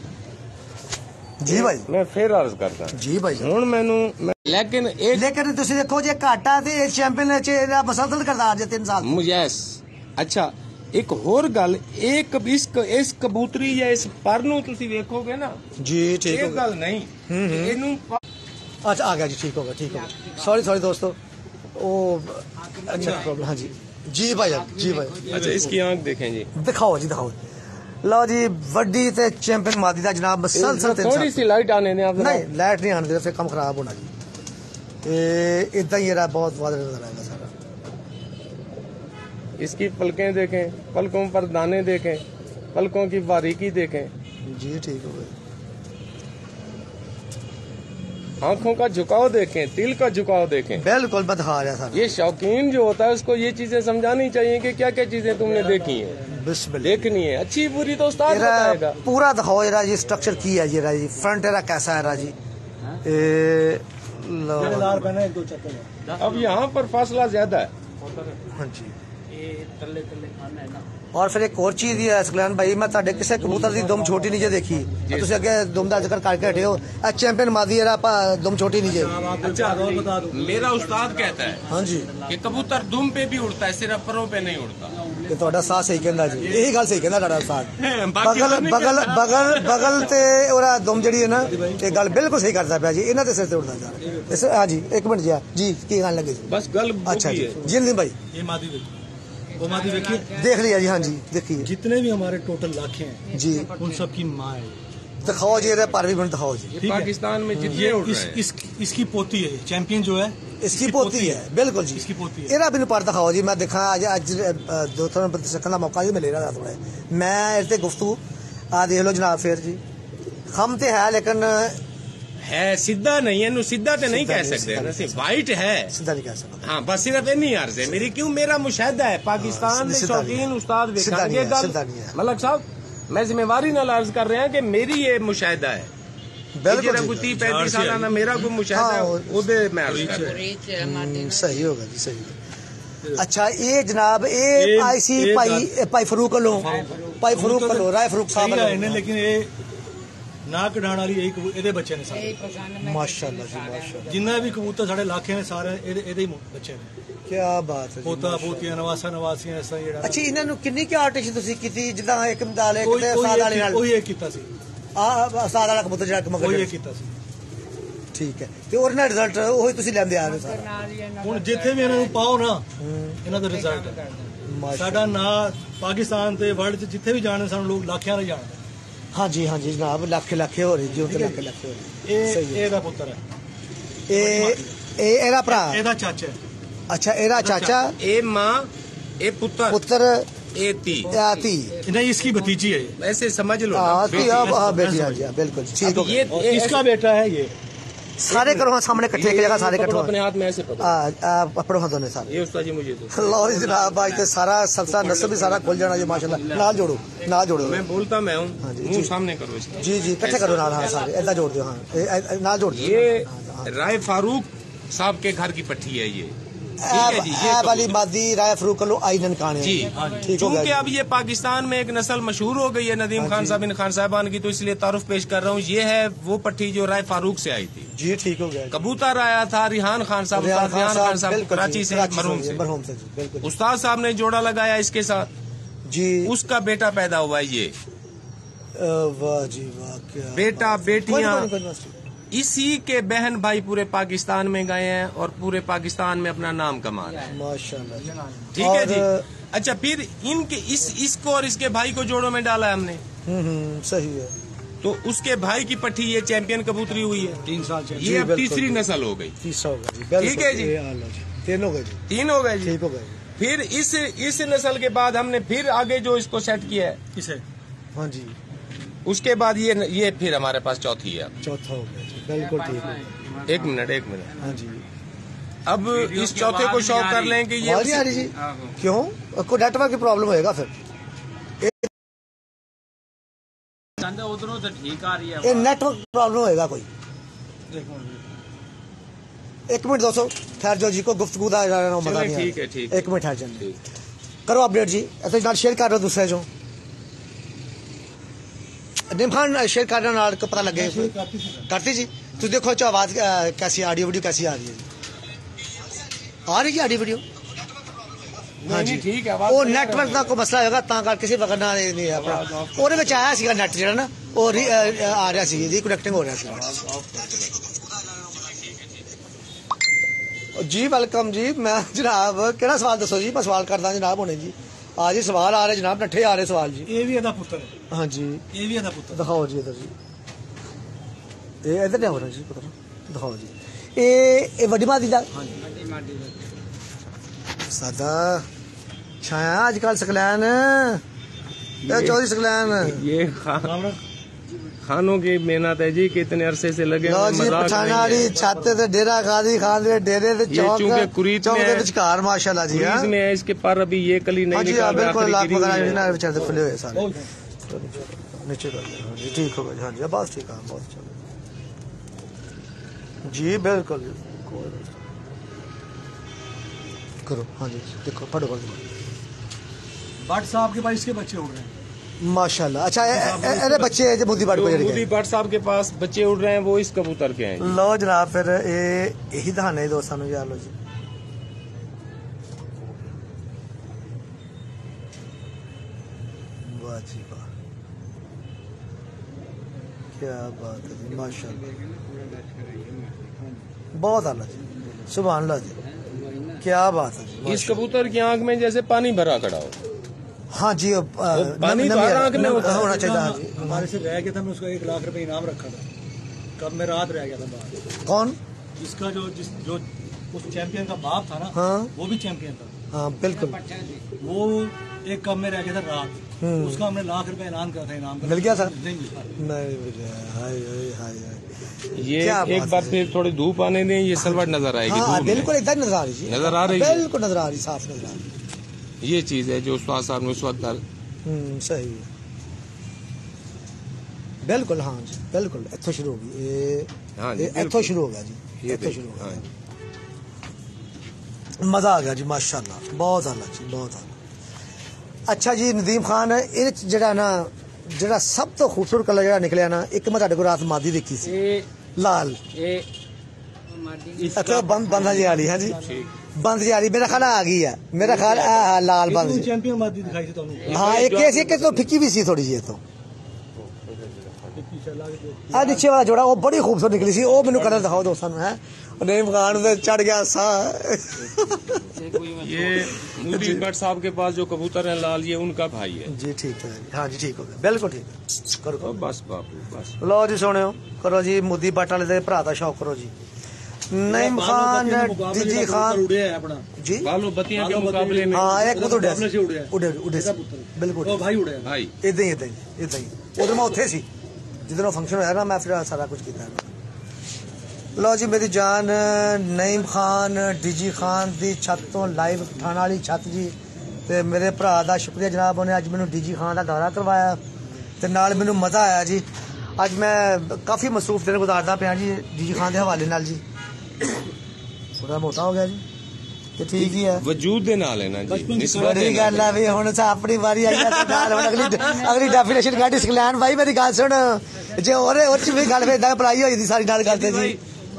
जी भाई मैं फिर अर्ज करता जी भाई हूँ मैनू लेकिन एक लेकिन तुसी देखो जे घाटा ते चैंपियन च एदा मुसलसल करदार जे तीन साल यस अच्छा एक होर गल एक इस इस कबूतरी या इस पर ਨੂੰ ਤੁਸੀਂ ਵੇਖੋਗੇ ਨਾ जी ठीक ਇਹ हो ਗੱਲ ਨਹੀਂ ਇਹਨੂੰ अच्छा आ गया जी, ठीक होगा ठीक होगा। सॉरी सॉरी दोस्तों ओ अच्छा प्रॉब्लम। हाँ जी जी भाई जी भाई अच्छा इसकी आंख देखें जी दिखाओ जी दिखाओ। लो जी वड्डी ते चैंपियन मादी दा जनाब मुसलसल तीन थोड़ी साल सी लाइट आने ने आप नहीं लाइट नहीं आने दे फिर कम खराब होना जी। ए इतना ही रहा बहुत वादे नजर आएगा सारा। इसकी पलकें देखें, पलकों पर दाने देखें, पलकों की बारीकी देखें, जी ठीक हो गया। आंखों का झुकाव देखें, तिल का झुकाव देखें। बिल्कुल मैं दिखा रहा था। ये शौकीन जो होता है उसको ये चीजें समझानी चाहिए कि क्या क्या चीजें तुमने देखी हैं, बिस्मिल्लाह देखनी है। अच्छी बुरी तो उस्ताद एरा बताएगा। पूरा दिखाओ एरा जी स्ट्रक्चर की है ये जी फ्रंट एरा कैसा है रा जी। ए लो मेरे लाल पहने एक दो चक्कर है। अब यहाँ पर फासला ज्यादा है। हाँ जी ਇਹ ਤੱਲੇ ਤੱਲੇ ਖਾਨਾ ਹੈ ਨਾ। और फिर एक और चीज है सकलैन भाई मैं ਤੁਹਾਡੇ ਕਿਸੇ ਕਬੂਤਰ ਦੀ ਦੁਮ ਛੋਟੀ ਨਹੀਂ ਜੇ ਦੇਖੀ ਤੁਸੀਂ ਅੱਗੇ ਦੁਮ ਦਾ ਜ਼ਿਕਰ ਕਰਕੇ ਹਟੇ ਹੋ ਆ ਚੈਂਪੀਅਨ ਮਾਦੀ era ਆਪਾਂ ਦੁਮ ਛੋਟੀ नहीं जे। अच्छा और बता दो मेरा उस्ताद कहता है हाँ जी कि कबूतर दुम पे भी उड़ता है, सिर्फ परों पे नहीं उड़ता। ਇਹ ਤੁਹਾਡਾ ਸਾਹ ਸਹੀ ਕਹਿੰਦਾ ਜੀ, ਇਹੀ ਗੱਲ ਸਹੀ ਕਹਿੰਦਾ ਤੁਹਾਡਾ ਸਾਹ। ਬਾਕੀ ਬਗਲ ਨਹੀਂ ਬਗਲ ਕਹਿੰਦਾ। ਬਗਲ ਬਗਲ ਤੇ ਉਹਦਾ ਦੁਮ ਜਿਹੜੀ ਹੈ ਨਾ ਇਹ ਗੱਲ ਬਿਲਕੁਲ ਸਹੀ ਕਰਦਾ ਪਿਆ ਜੀ। ਇਹਨਾਂ ਦੇ ਸਿਰ ਤੇ ਉੜਦਾ ਜਾ ਇਸ ਹਾਂ ਜੀ ਇੱਕ ਮਿੰਟ ਜੀ जी ਕੀ ਗੱਲ ਲੱਗੀ ਜੀ। बस गल अच्छा बुकी जी है। जिंदगी भाई ये मादी देखिए, वो मादी देखिए, देख लिया जी। हाँ जी देखिए जितने भी हमारे टोटल लाखे हैं जी उन सब की माँ है। दिखाओ जी ਇਹਦੇ पर भी मिनट दिखाओ जी। ये ठीक है। पाकिस्तान में जितने ये उड़ इस, रहे हैं इस, इसकी पोती है, चैंपियन जो है इसकी पोती है बिल्कुल जी। इसकी पोती है। ਇਹਦਾ ਮੈਨੂੰ ਪਰ ਦਿਖਾਓ ਜੀ ਮੈਂ ਦੇਖਾਂ ਅੱਜ ਅੱਜ ਅ, ਦੋ ਤਿੰਨ ਬੰਦੇ ਸਿੱਖਣ ਦਾ ਮੌਕਾ ਜੀ ਮਿਲੇ ਰਿਹਾ ਥੋੜਾ ਮੈਂ ਇਸ ਤੇ ਗੁਫ਼ਤਗੂ ਆ ਦੇਖ ਲਓ ਜਨਾਬ ਫੇਰ ਜੀ ਖਮ ਤੇ ਹੈ ਲੇਕਿਨ है सीधा नहीं है, नु सीधा तो नहीं सीधा कह नहीं, सकते सीधा ना, नहीं, सिर्फ वाइट है। सिद्धा नहीं कह सकता। हाँ बस सिर्फ इन्नी अर्ज है मेरी। क्यों मेरा मुशाहिदा है पाकिस्तान में सीधा नहीं शौकीन है। उस्ताद सीधा वेखा नहीं ये है, गल सीधा नहीं है। मलक साहब मैं जिम्मेवारी नाल अर्ज कर रहे हैं कि मेरी ये मुशाहिदा है। बिल्कुल जेड़ा जी, कोई तीस जार पैंतीस से साल ना मेरा कोई मुशाहिदा हाँ, है ओदे मैं अर्ज कर रहा हूं। रीच है मादी हम्म, सही होगा जी सही। अच्छा ये जनाब ये ये- आई सी ये भाई भाई फरूक लो भाई फरूक लो राय फरूक सही साहब है लो। इन्हें, लेकिन ये ਨਾ ਕਢਾਣ ਵਾਲੀ ਇਹੀ ਕਬੂ- ਇਹਦੇ ਬੱਚੇ ਨੇ ਸਾਰੇ यही पसंद में माशाल्लाह जी माशाल्लाह ਜਿੰਨਾ ਵੀ ਕਬੂਤਰ ਸਾਡੇ ਇਲਾਕੇ ਨੇ ਸਾਰੇ ਇਹਦੇ ਇਹਦੇ ਹੀ ਬੱਚੇ ਨੇ क्या बात है जी, ਪੋਤਾ माशाल्लाह। ਪੋਤੀਆਂ ਨਵਾਸਾਂ ਨਵਾਸੀਆਂ ਇਸ ਤਰ੍ਹਾਂ ਜਿਹੜਾ ਅੱਛਾ ਇਹਨਾਂ ਨੂੰ ਕਿੰਨੀ ਕਿ ਆਰਟਿਸ਼ਨ ਤੁਸੀਂ ਕੀਤੀ ਜਿੱਦਾਂ ਇੱਕ ਮਦਾਲੇ ਕੋਈ ਕਿਤੇ ਸਾਦ ਵਾਲੇ ਨਾਲ ਕੋਈ ਇਹ ਕੀਤਾ ਸੀ ਆ ਸਾਦ ਵਾਲਾ ਕਬੂਤਰ ਜਿਹੜਾ ਕੋਈ ਮਗਰ ਇਹ ਕੀਤਾ ਸੀ ਠੀਕ ਹੈ ਤੇ ਉਹਦੇ ਨਾਲ ਰਿਜ਼ਲਟ ਉਹੀ ਤੁਸੀਂ ਲੈਂਦੇ ਆ ਰਹੇ ਹੋ ਸਾਰਾ नाल ही है, ਹੁਣ ਜਿੱਥੇ ਵੀ ਇਹਨਾਂ ਨੂੰ ਪਾਓ ਨਾ ਹੂੰ, ਇਹਨਾਂ ਦਾ ਰਿਜ਼ਲਟ ਹੈ ਮਾਸ਼ਾਅੱਲਾ। ਸਾਡਾ ਨਾਂ ਪਾਕਿਸਤਾਨ ਤੇ ਵਰਲਡ 'ਚ ਜਿੱਥੇ ਵੀ ਜਾਣੇ ਸਾਨੂੰ ਲੋਕ ਲੱਖਾਂ ਨਾਲ ਜਾਣਦੇ ਹਾਂਜੀ ਹਾਂਜੀ ਜਨਾਬ ਲੱਖ ਲੱਖੇ ਹੋ ਰਹੀ ਜੀ ਉਹ ਤੇ ਲੱਖ ਲੱਖੇ ਹੋ ਰਹੀ ਇਹ ਸਹੀ ਹੈ। ਇਹਦਾ ਪੁੱਤਰ ਹੈ ਇਹ ਇਹ ਇਹਦਾ ਭਰਾ ਇਹਦਾ ਚਾਚਾ ਹੈ ਅੱਛਾ ਇਹਦਾ ਚਾਚਾ ए माँ ए पुत्र ਪੁੱਤਰ ए ती या ती नहीं इसकी भतीजी है ये। ऐसे समझ लो ना, हाँ ती बेटी। अब हाँ बेटी हाँ जी हाँ, बिल्कुल ठीक हो अब गया। ये और ये इसका बेटा है ये सारे करो हाँ सामने इकट्ठे एक जगह सारे इकट्ठे पकड़ो हो अपने हाथ में ऐसे पकड़ो आ पकड़ो हाँ दोनों सारे ये उस्ताद जी मुझे दो लो जी जनाब आज तो सारा सलसा नस्ल भी सारा खुल जाना जी माशाल्लाह नाल जोड़ो नाल जोड़ो मैं बोलता मैं हाँ हूँ जी, मुंह जी। सामने करो इसका जी जी इकट्ठे करो नाल हाँ सारे ऐसा जोड़ दो हाँ ए- ए- नाल जोड़ दो ये राय फारूक साहब के घर की पट्टी है ये ठीक है जी ये ऐ वाली कबूतर। मादी राय फरूक लो आई ननकाने जी ठीक हो चूंकि गया अब ये पाकिस्तान में एक नस्ल मशहूर हो गई है नदीम हाँ खान जी। साहब इन खान साहबान की तो इसलिए तारुफ पेश कर रहा हूँ ये है वो पट्टी जो राय फारूक से आई थी जी ठीक हो गया कबूतर आया था रिहान खान साहब रियान उस्ताद रिहान खान साहब बिल्कुल कराची जी, से कराची मरहूम जी, से मरहूम से जी बिल्कुल उस्ताद साहब ने जोड़ा लगाया इसके साथ जी उसका बेटा पैदा हुआ है ये अ, वाह जी वाह क्या बेटा कोई नहीं, कोई बेटियां नहीं, कोई नहीं, कोई नहीं। इसी के बहन भाई पूरे पाकिस्तान में गए हैं और पूरे पाकिस्तान में अपना नाम कमा रहे हैं माशाल्लाह जी। ठीक है और, जी अच्छा फिर इनके इस इसको और इसके भाई को जोड़ों में डाला है हमने हम्म हम्म सही है तो उसके भाई की पट्टी ये चैंपियन कबूतरी हुई है तीन साल से ये अब बिल्कुल, तीसरी बिल्कुल। नस्ल हो गई तीसरा होगा जी बिल्कुल, ठीक है जी। ये आला जी तीन हो गए जी तीन हो गए जी ठीक हो गए जी फिर इस इस नस्ल के बाद हमने फिर आगे जो इसको सेट किया है किसे हाँ जी उसके बाद ये ये फिर हमारे पास चौथी है अब। चौथा हो गया जी बिल्कुल ठीक हो गया एक मिनट एक मिनट हाँ जी अब इस चौथे को शौक कर लें कि ये आवाज नहीं आ रही जी क्यों कोई नेटवर्क की प्रॉब्लम होएगा फिर उधरों से ठीक आ रही है ये नेटवर्क प्रॉब्लम होएगा कोई एक मिनट दोस्तों ठहर जाओ जी को गुफ्तगू का मजा चलो, नहीं आ ठीक है, रहा। ठीक एक मिनट ठहर जाए करो अपडेट जी ऐसे नाल शेयर कर रहे हो दूसरे जो निम खान शेयर करने नाल को पता लगे करती जी तुम देखो अच्छा आवाज अ, कैसी ऑडियो वीडियो कैसी आ रही है जी आ रही है ऑडियो वीडियो हाँ जी ठीक है आवाज ਉਹ क्लियर है। ਨੈਟਵਰਕ ਦਾ ਕੋਈ ਮਸਲਾ ਹੋਏਗਾ ਤਾਂ ਕਰਕੇ ਕਿਸੇ ਵਗਰ ਨਾਲ ਇਹ ਨਹੀਂ ਹੈ ਆਪਣਾ ਉਹਦੇ ਵਿੱਚ ਆਇਆ ਸੀਗਾ ਨੈਟ ਜਿਹੜਾ ਨਾ ਉਹ ਰੀ- ਅ, ਅ, ਆ ਰਿਹਾ ਸੀ ਰੀਕਨੈਕਟਿੰਗ ਹੋ ਰਿਹਾ ਸੀ ਜੀ ਵੈਲਕਮ ਜੀ ਮੈਂ ਜਨਾਬ ਕਿਹੜਾ ਸਵਾਲ ਦੱਸੋ ਜੀ ਮੈਂ ਸਵਾਲ ਕਰਦਾ ਜਨਾਬ ਹੁਣੇ ਜੀ ਆ ਜੀ ਸਵਾਲ ਆ ਰਹੇ ਜਨਾਬ ਨੱਠੇ ਆ ਰਹੇ ਸਵਾਲ ਜੀ ਇਹ ਵੀ ਇਹਦਾ ਪੁੱਤਰ ਹੈ ਹਾਂਜੀ ਇਹ ਵੀ ਇਹਦਾ ਪੁੱਤਰ ਦਿਖਾਓ ਜੀ ਇਧਰ ਜੀ ਇਹ ਇਧਰ ਨਹੀਂ ਹੋ ਰਿਹਾ ਜੀ ਪੁੱਤਰ ਦਿਖਾਓ ਜੀ ਇਹ ਇਹ ਵੱਡੀ ਮਾਦੀ ਦਾ बड़ी माटी का। ਸਾਦਾ ਛਾਇਆ ਅੱਜ ਕੱਲ ਸਕਲੈਨ ਇਹ ਚੌਧਰੀ ਸਕਲੈਨ ये खा, खानों की मेहनत है जी कितने अरसे से लगे ਲੋ हुए, ਜੀ मजाक ਪਠਾਣਾ नहीं ਵਾਲੀ है। ਛੱਤ ਤੇ ਡੇਰਾ ਗਾਜ਼ੀ ਖਾਨ ਦੇ ਡੇਰੇ ਦੇ ये ਚੌਕ चूंकि कुरीत ਚੌਕ में ਦੇ है। ਵਿਚਕਾਰ ਮਾਸ਼ਾਅੱਲਾ ਜੀ ਹਾਂ क्रीज में है इसके पर अभी ये कली नहीं ਹਾਂਜੀ निकाल रहा, ਬਿਲकुਲ आखिरी ਲਾख गिरी ਵਗੈरह हुई है। ਇਹਨਾਂ ਵਿਚਾਰੇ ਖੁੱਲੇ ਹੋਏ ਸਾਰੇ नीचे कर दिया हाँ जी ठीक होगा जी हाँ जी बस ठीक है बहुत अच्छा जी बिल्कुल कोई करो हाँ जी देखो पढ़ो पढ़ो भट्ट साहब के पास इसके बच्चे उड़ रहे हैं माशाल्लाह अच्छा अरे बच्चे है जो मोदी बाड़ को जो जड़ी मोदी भट्ट साहब के पास बच्चे उड़ रहे हैं वो इस कबूतर के हैं। लो जनाब फिर ये यही दहाने दोस्तों ने यार लो जी वाह जी वाह क्या बात है जी माशाल्लाह बहुत आला जी सुभान अल्लाह जी क्या बात है जी इस कबूतर की आंख में जैसे पानी भरा खड़ा हो। हाँ जी अब, अ, पानी नम- तो नमी- हर आंख में नम- होता है। होना चाहिए हाँ जी हमारे से रह गया था मैं उसका एक लाख रुपए इनाम रखा था कब मैं रात रह गया था बाहर कौन इसका जो जिस जो उस चैंपियन का बाप था ना हाँ। वो भी चैंपियन था हाँ बिल्कुल वो एक कब में रह गया था रात हम्म। उसका हमने लाख रुपए इनाम करा था इनाम का मिल गया था? नहीं मिला नहीं मिला। हाय हाय हाय हाय ये क्या एक बात बार है। फिर थोड़ी धूप आने दें ये सलवट नजर आएगी हाँ धूप में। बिल्कुल एकदम नजर आ रही जी नजर आ रही है। बिल्कुल नजर आ रही साफ नजर आ रही ये चीज है जो उस्ताद साहब ने उस वक्त कर- हम्म सही है बिल्कुल हाँ जी बिल्कुल इत्थों शुरू हो गई ये हाँ जी, ये बिल्कुल। इत्थों शुरू हो गया जी ये इत्थों शुरू हो हाँ गया जी। मजा आ गया जी माशाल्लाह बहुत आला जी बहुत आला अच्छा जी नदीम खान ਇਹ ਜਿਹੜਾ ਨਾ ਜਿਹੜਾ ਸਭ ਤੋਂ ਖੂਬਸੂਰਤ ਕਲਰ ਜਿਹੜਾ ਨਿਕਲਿਆ ਨਾ, ਇੱਕ ਮੈਂ ਤੁਹਾਡੇ ਕੋਲ ਰਾਤ ਮਾਦੀ ਦੇਖੀ ਸੀ ਇਹ ਲਾਲ, ਇਹ ਮਾਦੀ ਅੱਛਾ ਬੰਦ ਬੰਦ ਜੀ ਵਾਲੀ, ਹਾਂਜੀ ਬੰਦ ਜੀ ਵਾਲੀ ਮੇਰਾ ਖਿਆਲ ਆ ਗਈ ਹੈ, ਮੇਰਾ ਖਿਆਲ ਆ ਲਾਲ ਬੰਦ ਜੀ। ਚੈਂਪੀਅਨ ਮਾਦੀ ਦਿਖਾਈ ਸੀ ਤੁਹਾਨੂੰ। ਹਾਂ ਇੱਕ ਇਹ ਸੀ ਕਿ ਤੋਂ ਫਿੱਕੀ ਵੀ ਸੀ ਥੋੜੀ ਜਿਹੀ ਤੋਂ। ਆ ਨੀਚੇ ਵਾਲਾ ਜੋੜਾ ਉਹ ਬੜੀ ਖੂਬਸੂਰਤ ਨਿਕਲੀ ਸੀ, ਉਹ ਮੈਨੂੰ ਕਲਰ ਦਿਖਾਓ ਦੋਸਤਾਂ ਨੂੰ। ਹੈ ਨईम खान पे चढ़ गया सा। ये मोदी भट्ट साहब के पास जो कबूतर है लाल, ये उनका भाई है जी। ठीक है, हाँ जी ठीक हो गया, बिल्कुल ठीक करो तो बस बापू बस। लो जी सुनियो करो जी, मोदी भट्ट वाले दे भरा दा शौक करो जी। नईम खान डीजी खान जी बालो बत्तियां के मुकाबले में हाँ एक तो उड़े उड़े उड़े बिल्कुल भाई उड़े भाई इदा ही इदा ही इदा ही उधर मैं उत्थे सी जिधरों फंक्शन होया ना, मैं फिर सारा कुछ किया। लो जी मेरी जान, नईम खान डीजी खान दी छत तो लाइव पठान वाली छत जी, ते मेरे भरा दा शुक्रिया जनाब, उन्हें अज मैनू डीजी खान का दौरा करवाया ते नाल मैनू मजा आया जी। अज मैं काफ़ी मसरूफ दिन गुजारदा पिया जी डीजी खान के हवाले नाल जी। थोड़ा मोटा हो गया जी, ते ठीक ही है वजूद दे नाल है ना जी, बड़ी गल है भी हुण अपनी वारी आई है, अगली अगली डेफिनेशन काटी सकलैन भाई। मेरी गल सुन, जे और और च भी गल इदां पढ़ाई होई दी सारी नाल करते जी।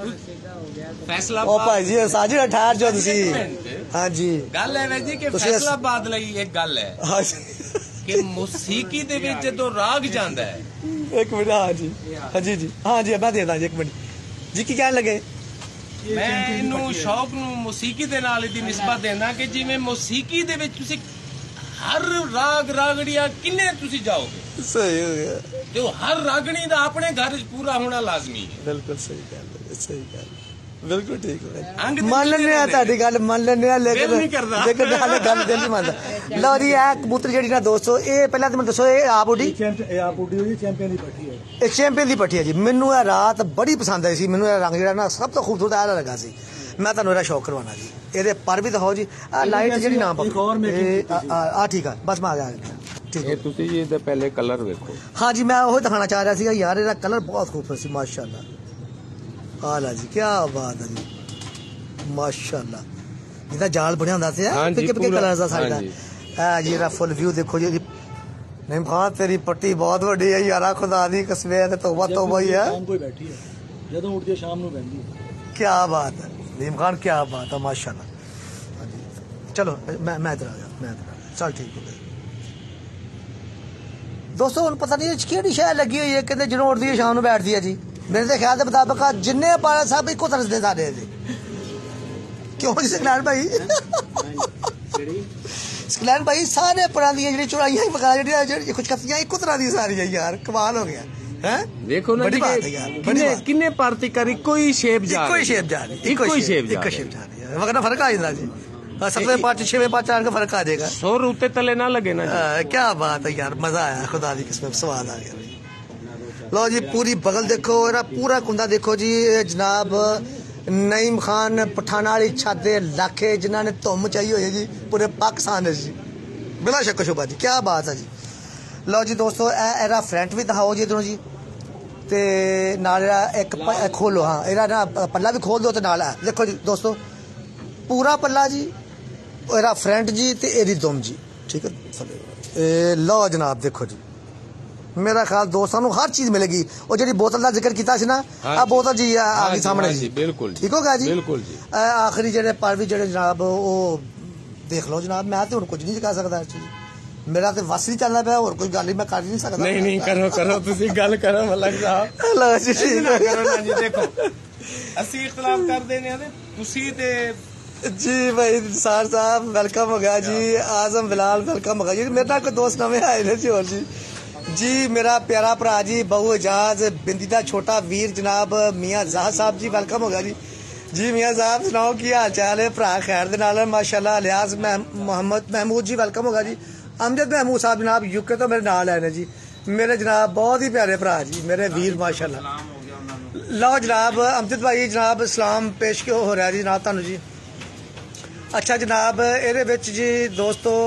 फैसलाबाद भाई जी साजी अठार जो तुसी हाँ जी गल है जी कि फैसलाबाद लई एक गल है हाँ कि मौसीकी दे विच जदों राग जांदा है। एक मिनट हाँ जी हाँ जी जी हाँ जी मैं देदा जी एक मिनट जी की कहन लगे। मैं इनू शौक नू मौसीकी दे नाल दी निस्बत देना कि जिवें मौसीकी दे विच तुसी हर राग रागड़िया किन्ने तुसी जाओगे, सही हो गया, जो हर रागणी दा अपने घर च पूरा होना लाजमी है। बिल्कुल सही गल सही गल बिल्कुल ठीक हो अंग गया। मान लेने ताड़ी गल मान लेने लेकिन दिल नहीं करदा। लेकिन हाले गल दिल नहीं मानदा। लो जी ए कबूतर जेडी ना दोस्तों, ए पहला तो मैं दसो ए आप उड़ी आप उड़ी हुई चैंपियन दी पट्टी है, ਇਹ ਚੈਂਪੀਅਨ ਦੀ ਪੱਠੀ ਹੈ ਜੀ। ਮੈਨੂੰ ਇਹ ਰਾਤ ਬੜੀ ਪਸੰਦ ਆਈ ਸੀ, ਮੈਨੂੰ ਇਹ ਰੰਗ ਜਿਹੜਾ ਨਾ ਸਭ ਤੋਂ ਖੂਬਸੂਰਤ ਆ ਲੱਗਾ ਸੀ। ਮੈਂ ਤੁਹਾਨੂੰ ਇਹਦਾ ਸ਼ੌਕ ਕਰਵਾਉਣਾ ਜੀ। ਇਹਦੇ ਪਰ ਵੀ ਦਿਖਾਓ ਜੀ, ਆ ਲਾਈਟ ਜਿਹੜੀ ਨਾ ਪਾਓ ਆ ਠੀਕ ਆ ਬਸ ਮੈਂ ਆ ਗਿਆ ਠੀਕ ਹੈ। ਇਹ ਤੁਸੀਂ ਜੀ ਇਹਦੇ ਪਹਿਲੇ ਕਲਰ ਵੇਖੋ। ਹਾਂ ਜੀ ਮੈਂ ਉਹ ਦਿਖਾਣਾ ਚਾਹ ਰਿਹਾ ਸੀਗਾ ਯਾਰ, ਇਹਦਾ ਕਲਰ ਬਹੁਤ ਖੂਬਸੂਰਤ ਸੀ ਮਾਸ਼ਾਅੱਲਾ। ਆ ਲਾ ਜੀ ਕੀ ਬਾਤ ਹੈ ਜੀ ਮਾਸ਼ਾਅੱਲਾ। ਜਿਹਦਾ ਜਾਲ ਬਣਿਆ ਹੁੰਦਾ ਸੀ ਕਿ ਕਿ ਕਲਰ ਦਾ ਸਾਡਾ ਆ ਜੀ। ਇਹਦਾ ਫੁੱਲ ਵਿਊ ਦੇਖੋ ਜੀ। नईम खान तेरी पट्टी बहुत वड्डी है यारा, खुदा दी कसम है, तौबा तौबा ही है। शाम को बैठी है, ਜਦੋਂ ਉੱਠਦੀ ਸ਼ਾਮ ਨੂੰ ਬੈਠਦੀ ਹੈ। क्या बात है नईम खान, क्या बात है माशाल्लाह। चलो मैं मैं इधर आ गया, मैं इधर आ गया, चल ठीक हो गया। दोस्तों ਹੁਣ पता नहीं ਕਿਹੜੀ ਸ਼ੈ ਲੱਗੀ ਹੋਈ ਹੈ, ਕਹਿੰਦੇ ਜਦੋਂ ਉੱਠਦੀ ਹੈ ਸ਼ਾਮ ਨੂੰ ਬੈਠਦੀ ਹੈ ਜੀ। ਮੇਰੇ ਦੇ ਖਿਆਲ ਦੇ ਮੁਤਾਬਕ ਜਿੰਨੇ ਪਾਲਾ ਸਭ ਇੱਕੋ ਤਰ੍ਹਾਂ ਦੇ ਸਾਰੇ ਜੀ। ਕਿਉਂ ਜੀ ਸਕਲਾਨ ਭਾਈ? ਸਕਲੈਨ भाई सारे पुरानियां जी चुराइयां वगैरह जी खुशखफियां इको तरह दी सारी है यार, कमाल हो गया है। देखो ना बड़ी बात है यार, किन्ने किन्ने पार्टी कर इको ही शेप जा इको ही शेप जा रही इको ही शेप इको शेप जा रही है, वरना फर्क आ जाता जी। सतवें पांच छवें पांच आने का फर्क आ जाएगा। सौ रूते तले ना लगे ना जी। क्या बात है यार, मजा आया, खुदा दी किस्मत स्वाद आ गया भाई। लो जी पूरी बगल देखो, पूरा कुंदा देखो जी जनाब। नईम खान पठाना वाली छत दे लाखे जिन्हों ने धुम चाहिए हुई है जी पूरे पाकिस्तान जी, बिला शक शुबा जी। क्या बात है जी। लो जी दोस्तों एरा फ्रंट भी दिखाओ जी इधरों जी, ते नाल एक खोलो हाँ एरा ना पल्ला भी खोल दो तो नाल है देखो जी दोस्तों पूरा पल्ला जी, एरा फ्रंट जी ते एरी दुम जी, ठीक है। लो जनाब देखो जी, मेरा ख्याल दोस्तों को हर चीज मिलेगी। और जी बोतल का जिक्र किया ना, आ बोतल जी आ गई सामने जी, बिल्कुल ठीक हो गया जी, बिल्कुल जी। आखिरी जेडे पर भी जेडे जनाब वो देख लो जनाब, मैं तो कुछ नहीं कर सकता इस चीज, मेरा तो वस नहीं चलना पाया, और कोई गल मैं कर नहीं सकता। नहीं नहीं करो करो तुसी गल करो मलक साहब। लो जी ठीक है करो ना जी। देखो ਅਸੀਂ इख्तलाफ कर देने हैं तुसी ते जी भाई सार साहब वेलकम हो गया जी। आजम बिलाल वेलकम हो गया जी। मेरे कोई दोस्त नवे आए ने जी। और जी जी मेरा प्यारा भरा जी बहु एजाज बिंदी दा छोटा वीर जनाब मियाँ जाह साहब जी वेलकम हो गया जी। जी मियाँ साहब सुनाओ की हाल चाल है? भरा खैर दे नाल माशाल्लाह। लियाज मोहम्मद महमूद जी वेलकम होगा जी। अमजद महमूद साहब जनाब यूके तो मेरे नाल आए ने जी, मेरे जनाब बहुत ही प्यारे भरा जी, मेरे वीर माशाल्लाह। लो जनाब अमजद भाई जनाब सलाम पेश क्यों हो रहा जी जनाब तुहानू जी। अच्छा जनाब एहदे विच जी दोस्तों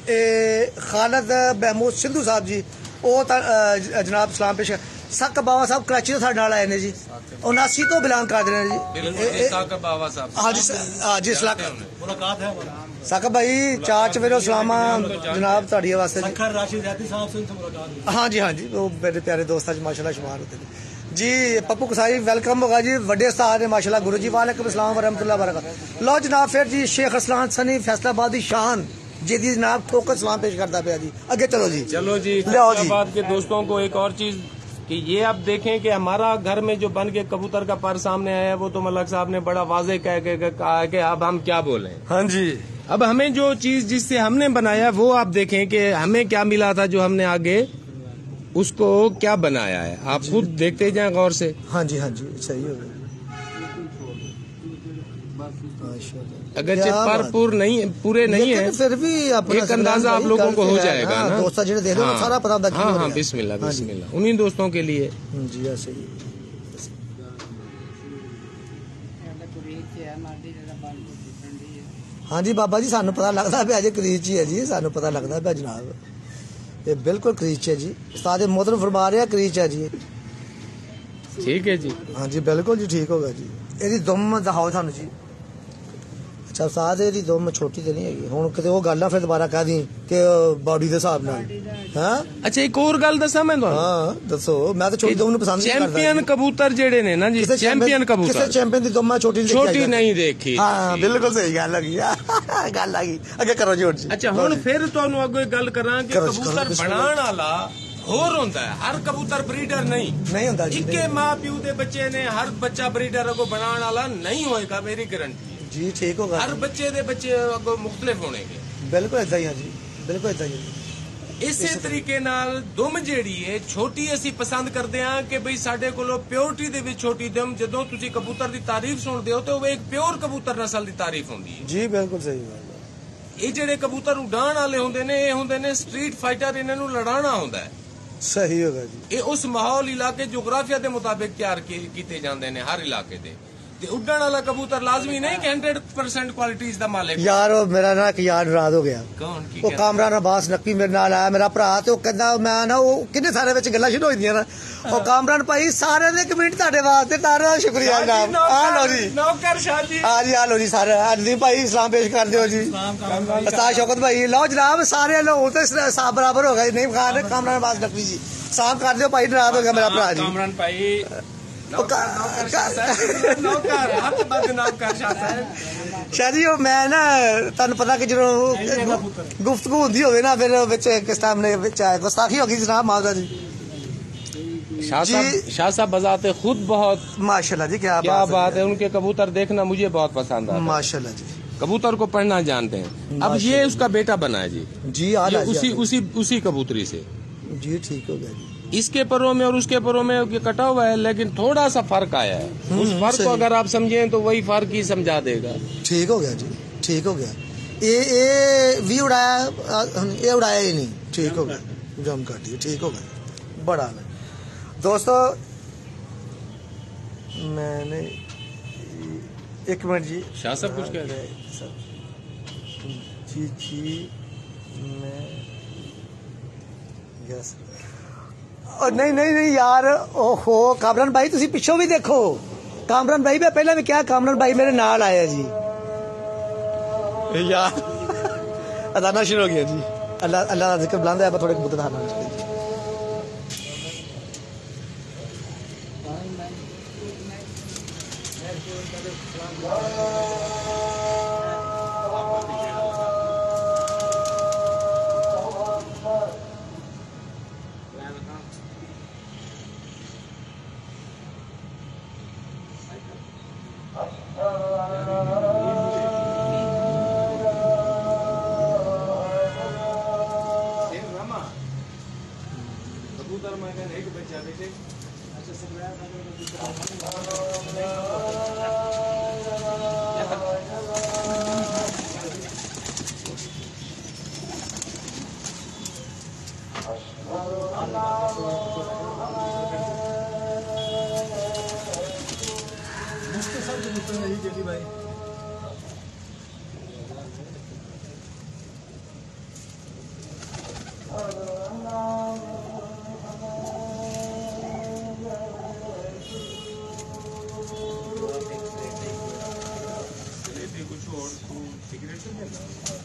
खालिद महमूद सिंधु साहब जी वो जनाब सलाम पेश साक बाबा साहब कराची तो साडे नाल आए ने जी, उनासी तो बिलोंग करदे ने जी। बिल्कुल साक बाबा साहब हाँ जी हाँ जी मुलाकात है। साकिब भाई चार चवेरो सलामा जनाब ਤੁਹਾਡੀ ਵਾਸਤੇ ਜੀ। सखर राशिद रहती साहब से उनसे मुलाकात हुई। हाँ जी हाँ जी, वो मेरे प्यारे दोस्त आज माशाल्लाह शुमार होते हैं जी। पप्पू कसाई वेलकम होगा जी, बड़े उस्ताद है माशाल्लाह गुरु जी। वालेकुम अस्सलाम व रहमतुल्लाह व बरकातहू। लो जनाब फिर जी शेख असलान सनी फैसलाबाद दी शान जी दी जनाब ठोकर सलाम पेश करता पे जी। आगे चलो जी, चलो जी। लियाओ जी। फैसलाबाद के दोस्तों को एक और चीज कि ये आप देखें कि हमारा घर में जो बन के कबूतर का पर सामने आया है वो तो मलक साहब ने बड़ा वाजे कह के कहा है कि अब हम क्या बोलें। हाँ जी, अब हमें जो चीज जिससे हमने बनाया वो आप देखें कि हमें क्या मिला था, जो हमने आगे उसको क्या बनाया है, आप खुद देखते जाएं गौर से। हाँ जी हाँ जी, सही हो गया। अगरचे क्या पर बात। पूर नहीं पूरे नहीं लेकिन है, फिर भी अपना एक अंदाजा आप लोगों को हो जाएगा हाँ, ना। दोस्त जिन्हें दे दो हाँ, सारा पता होता हाँ हाँ बिस्मिल्लाह बिस्मिल्लाह, उन्हीं दोस्तों के लिए। जी ऐसे ही। हाँ जी बाबा जी, सानू पता लगता पे अजे करीच ही है जी, सानू पता लगता पे जनाब ये बिल्कुल करीच है जी। उस्ताद मोहतरम फरमा रहे हैं करीच है जी। ठीक है जी। हाँ जी बिल्कुल जी, ठीक होगा जी। ਇਹਦੀ ਦੁਮ ਦਿਖਾਓ ਸਾਨੂੰ ਜੀ। ਅੱਛਾ ਉਸਤਾਦ ਇਹਦੀ ਦੁਮ ਛੋਟੀ ਤੇ ਨਹੀਂ ਹੈਗੀ, ਹੁਣ ਕਿਤੇ ਉਹ ਗੱਲ ਆ ਫਿਰ ਦੁਬਾਰਾ ਕਹਿ ਦੀ ਕਿ ਬਾਡੀ ਦੇ ਹਿਸਾਬ ਨਾਲ। ਹਾਂ ਅੱਛਾ ਇੱਕ ਹੋਰ ਗੱਲ ਦੱਸਾਂ ਮੈਂ ਤੁਹਾਨੂੰ। ਹਾਂ ਦੱਸੋ, ਮੈਂ ਤਾਂ ਛੋਟੀ ਦੁਮ ਨੂੰ ਪਸੰਦ ਨਹੀਂ ਕਰਦਾ। ਚੈਂਪੀਅਨ ਕਬੂਤਰ ਜਿਹੜੇ ਨੇ ਨਾ ਜੀ, ਚੈਂਪੀਅਨ ਕਬੂਤਰ ਕਿਸੇ ਚੈਂਪੀਅਨ ਦੀ ਦੁਮ ਮੈਂ ਛੋਟੀ ਨਹੀਂ ਛੋਟੀ ਨਹੀਂ ਦੇਖੀ। ਹਾਂ ਬਿਲਕੁਲ ਸਹੀ ਗੱਲ ਹੈਗੀ ਆ, ਗੱਲ ਆ ਗਈ। ਅੱਗੇ ਕਰੋ ਜੀ ਹੁਣ ਜੀ। ਅੱਛਾ ਹੁਣ ਫਿਰ ਤੁਹਾਨੂੰ ਅੱਗੇ ਗੱਲ ਕਰਾਂ ਕਿ ਕਰੋ ਜੀ, ਕਰੋ, ਕਬੂਤਰ ਬਿਸਮਿਲ੍ਲਾ। ਬਣਾਉਣ ਵਾਲਾ ਹੋਰ ਹੁੰਦਾ ਹੈ, ਹਰ ਕਬੂਤਰ ਬਰੀਡਰ ਨਹੀਂ ਨਹੀਂ ਹੁੰਦਾ ਜੀ। ਇੱਕੇ ਮਾਂ ਪਿਓ ਦੇ ਬੱਚੇ ਨੇ, ਹਰ ਬੱਚਾ ਬਰੀਡਰ ਕੋ ਬਣਾਉਣ ਵਾਲਾ ਨਹੀਂ ਹੋਏਗਾ, ਮੇਰੀ ਗਾਰੰਟੀ ਹੈ ਜੀ। ਠੀਕ ਹੋਗਾ, ਹਰ ਬੱਚੇ ਦੇ ਬੱਚੇ ਅੱਗੋਂ ਮੁxtਲਿਫ ਹੋਣਗੇ। ਬਿਲਕੁਲ ਇਦਾਂ ਹੀ ਆ ਜੀ, ਬਿਲਕੁਲ ਇਦਾਂ ਹੀ ਆ। ਇਸੇ ਤਰੀਕੇ ਨਾਲ ਦੁਮ ਜਿਹੜੀ ਹੈ ਛੋਟੀ ਅਸੀਂ ਪਸੰਦ ਕਰਦੇ ਹਾਂ ਕਿ ਬਈ ਸਾਡੇ ਕੋਲੋਂ ਪਿਓਰਿਟੀ ਦੇ ਵਿੱਚ ਛੋਟੀ ਦੁਮ, ਜਦੋਂ ਤੁਸੀਂ ਕਬੂਤਰ ਦੀ ਤਾਰੀਫ ਸੁਣਦੇ ਹੋ ਤੇ ਉਹ ਇੱਕ ਪਿਓਰ ਕਬੂਤਰ ਨਸਲ ਦੀ ਤਾਰੀਫ ਹੁੰਦੀ ਹੈ ਜੀ। ਬਿਲਕੁਲ ਸਹੀ ਗੱਲ ਹੈ। ਇਹ ਜਿਹੜੇ ਕਬੂਤਰ ਉਡਾਣ ਵਾਲੇ ਹੁੰਦੇ ਨੇ ਇਹ ਹੁੰਦੇ ਨੇ ਸਟਰੀਟ ਫਾਈਟਰ, ਇਹਨਾਂ ਨੂੰ ਲੜਾਉਣਾ ਹੁੰਦਾ ਹੈ। ਸਹੀ ਹੋਗਾ ਜੀ। ਇਹ ਉਸ ਮਾਹੌਲ ਇਲਾਕੇ ਜੋਗਰਾਫੀਆ ਦੇ ਮੁਤਾਬਿਕ ਤਿਆਰ ਕੀਤੇ ਜਾਂਦੇ ਨੇ ਹਰ ਇਲਾਕੇ ਦੇ। ਤੇ ਉੱਡਣ ਵਾਲਾ ਕਬੂਤਰ ਲਾਜ਼ਮੀ ਨਹੀਂ ਕਿ ਸੌ ਪਰਸੈਂਟ ਕੁਆਲਿਟੀਜ਼ ਦਾ ਮਾਲਕ। ਯਾਰ ਉਹ ਮੇਰਾ ਨਾ ਇੱਕ ਯਾਰ ਨਾਰਾਜ਼ ਹੋ ਗਿਆ। ਕੌਣ ਕੀ ਉਹ ਕਾਮਰਾਨ ਅਬਾਸ ਨੱਕੀ ਮੇਰੇ ਨਾਲ ਆਇਆ, ਮੇਰਾ ਭਰਾ, ਤੇ ਉਹ ਕਹਿੰਦਾ ਮੈਂ ਨਾ ਉਹ ਕਿੰਨੇ ਸਾਰੇ ਵਿੱਚ ਗੱਲਾਂ ਸ਼ੁਰੂ ਹੋ ਜਾਂਦੀਆਂ ਨਾ। ਉਹ ਕਾਮਰਾਨ ਭਾਈ ਸਾਰੇ ਦੇ ਕਮੈਂਟ ਤੁਹਾਡੇ ਵਾਸਤੇ, ਤੁਹਾਡਾ ਸ਼ੁਕਰੀਆ ਜਨਾਬ। ਆ ਲਓ ਜੀ ਨੌਕਰ ਸ਼ਾਹ ਜੀ, ਆ ਜੀ, ਆ ਲਓ ਜੀ ਸਾਰੇ। ਅਨਦੀਪ ਭਾਈ ਸਲਾਮ ਪੇਸ਼ ਕਰ ਦਿਓ ਜੀ। ਉਸਤਾਦ ਸ਼ੌਕਤ ਭਾਈ ਲਓ ਜਨਾਬ, ਸਾਰੇ ਲੋ ਤੇ ਸਾਬ ਬਰਾਬਰ ਹੋ ਗਏ। ਨਹੀਂ ਖਾਨ ਕਾਮਰਾਨ ਅਬਾਸ ਨੱਕੀ ਜੀ ਸਾਮ ਕਰ ਦਿਓ ਭਾਈ, ਨਾਰਾਜ਼ ਹੋ ਗਿਆ ਮੇਰਾ ਭਰਾ ਜੀ। ਕਾਮਰਾਨ ਭਾਈ ਨੌਕਰ ਹੱਥ ਬੰਦ ਨੌਕਰ ਸ਼ਾਹ ਸਾਹਿਬ। ਸ਼ਾਹ ਜੀ ਉਹ ਮੈਂ ਨਾ ਤੁਹਾਨੂੰ ਪਤਾ ਕਿ ਜਦੋਂ ਗੁਫ਼ਤਗੂ ਹੁੰਦੀ ਹੋਵੇ ਨਾ ਫਿਰ ਵਿੱਚ ਕਿਸ ਟਾਈਮ ਨੇ ਵਿੱਚ ਗੁਸਤਾਖੀ ਹੋ ਗਈ ਜਨਾਬ ਮਾਜ਼ਾ ਜੀ। शाह साहब शाह साहब बजाते खुद बहुत माशाल्लाह जी, क्या क्या बात है। उनके कबूतर देखना मुझे बहुत पसंद आता है। माशाल्लाह जी, कबूतर को पढ़ना जानते हैं। अब ये उसका बेटा बना है जी। जी ये उसी उसी उसी कबूतरी से जी। ठीक हो गया जी। इसके परों में और उसके परों में ये कटा हुआ है, लेकिन थोड़ा सा फर्क आया है। उस फर्क को अगर आप समझें तो वही फर्क ही समझा देगा। ठीक हो गया जी, ठीक हो गया। ये ये भी उड़ाया, ये उड़ाया ही नहीं। ठीक हो गया, जम कर दिया, ठीक हो गया। बड़ा दोस्तों मैंने एक मिनट जी, शाह साहब कुछ कह रहे हैं। जी जी मैं यस और नहीं नहीं नहीं यार, ओहो कामरान भाई तुसी पिछों भी देखो। कामरान भाई मैं पहले भी क्या, कामरान भाई मेरे नाल आया जी। यार अदाना शुरू हो गया जी। अल्लाह अल्लाह का जिक्र बुलंद है, थोड़े कबूतर खाना चाहिए। कबूतर में एक बच्चा बेटे भाई कुछ और सिगरेट तो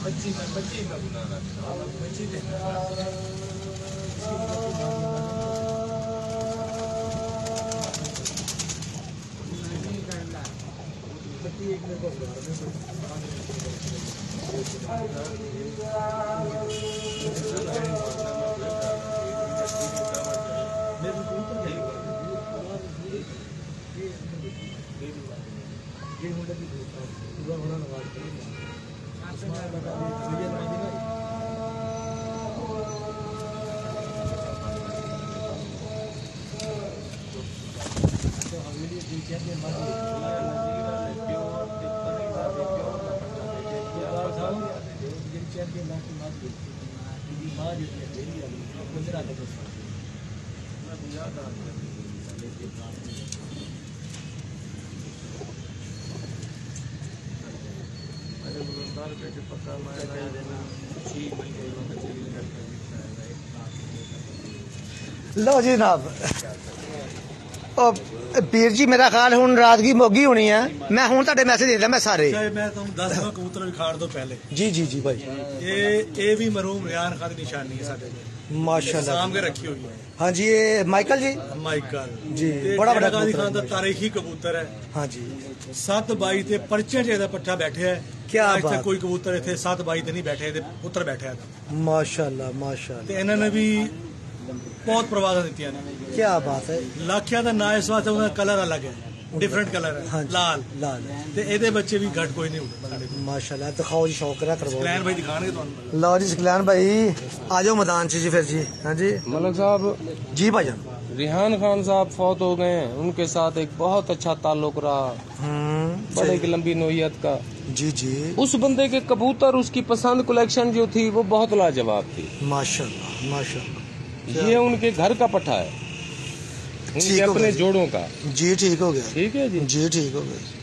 लो जी जनाब, पीर जी मेरा ख्याल हुण रात की मोगी होनी है। मैं हुण तुहाडे मैसेज देदा मैं सारे मैं तुहानू दस दवां कबूतर विखाड़ दो पहले। जी जी जी भाई, ये ये भी मरूम रियान खान की निशानी है साडे माशाल्लाह, साम के रखी हुई है। हाँ जी, ये माइकल जी माइकल जी, ते बड़ा बड़ा गाजी कबूतर खान दा तारीखी कबूतर है। हाँ जी, सत्त बाई ते परचे च पट्ठा बैठे है। क्या आज बात। तक कोई कबूतर इतने सत्त बाई ते नहीं बैठे, पुत्र बैठे है। माशाल्लाह माशाल्लाह, ते इन्होंने भी बहुत प्रवादा दी ने। क्या बात है। लाखिया का ना इस वास्ते उनका कलर अलग है, डिफरेंट कलर है। हाँ, लाल लाल ते एदे बच्चे भी घट कोई नहीं होते माशाल्लाह। दिखाओ जी, शौक रहा करवाओ। सकलैन भाई दिखाने तुहानू। लो जी सकलैन भाई आ जाओ मैदान च जी फिर जी। हाँ जी मलक साहब, जी भाईजान, रिहान खान साहब फौत हो गए हैं, उनके साथ एक बहुत अच्छा ताल्लुक रहा, बड़े की लंबी नोयत का। जी जी, उस बंदे के कबूतर, उसकी पसंद कलेक्शन जो थी वो बहुत लाजवाब थी। माशाल्लाह माशाल्लाह। ये उनके घर का पट्टा है, उनके अपने जोड़ों का। जी ठीक हो गया, ठीक है जी, जी ठीक हो गया,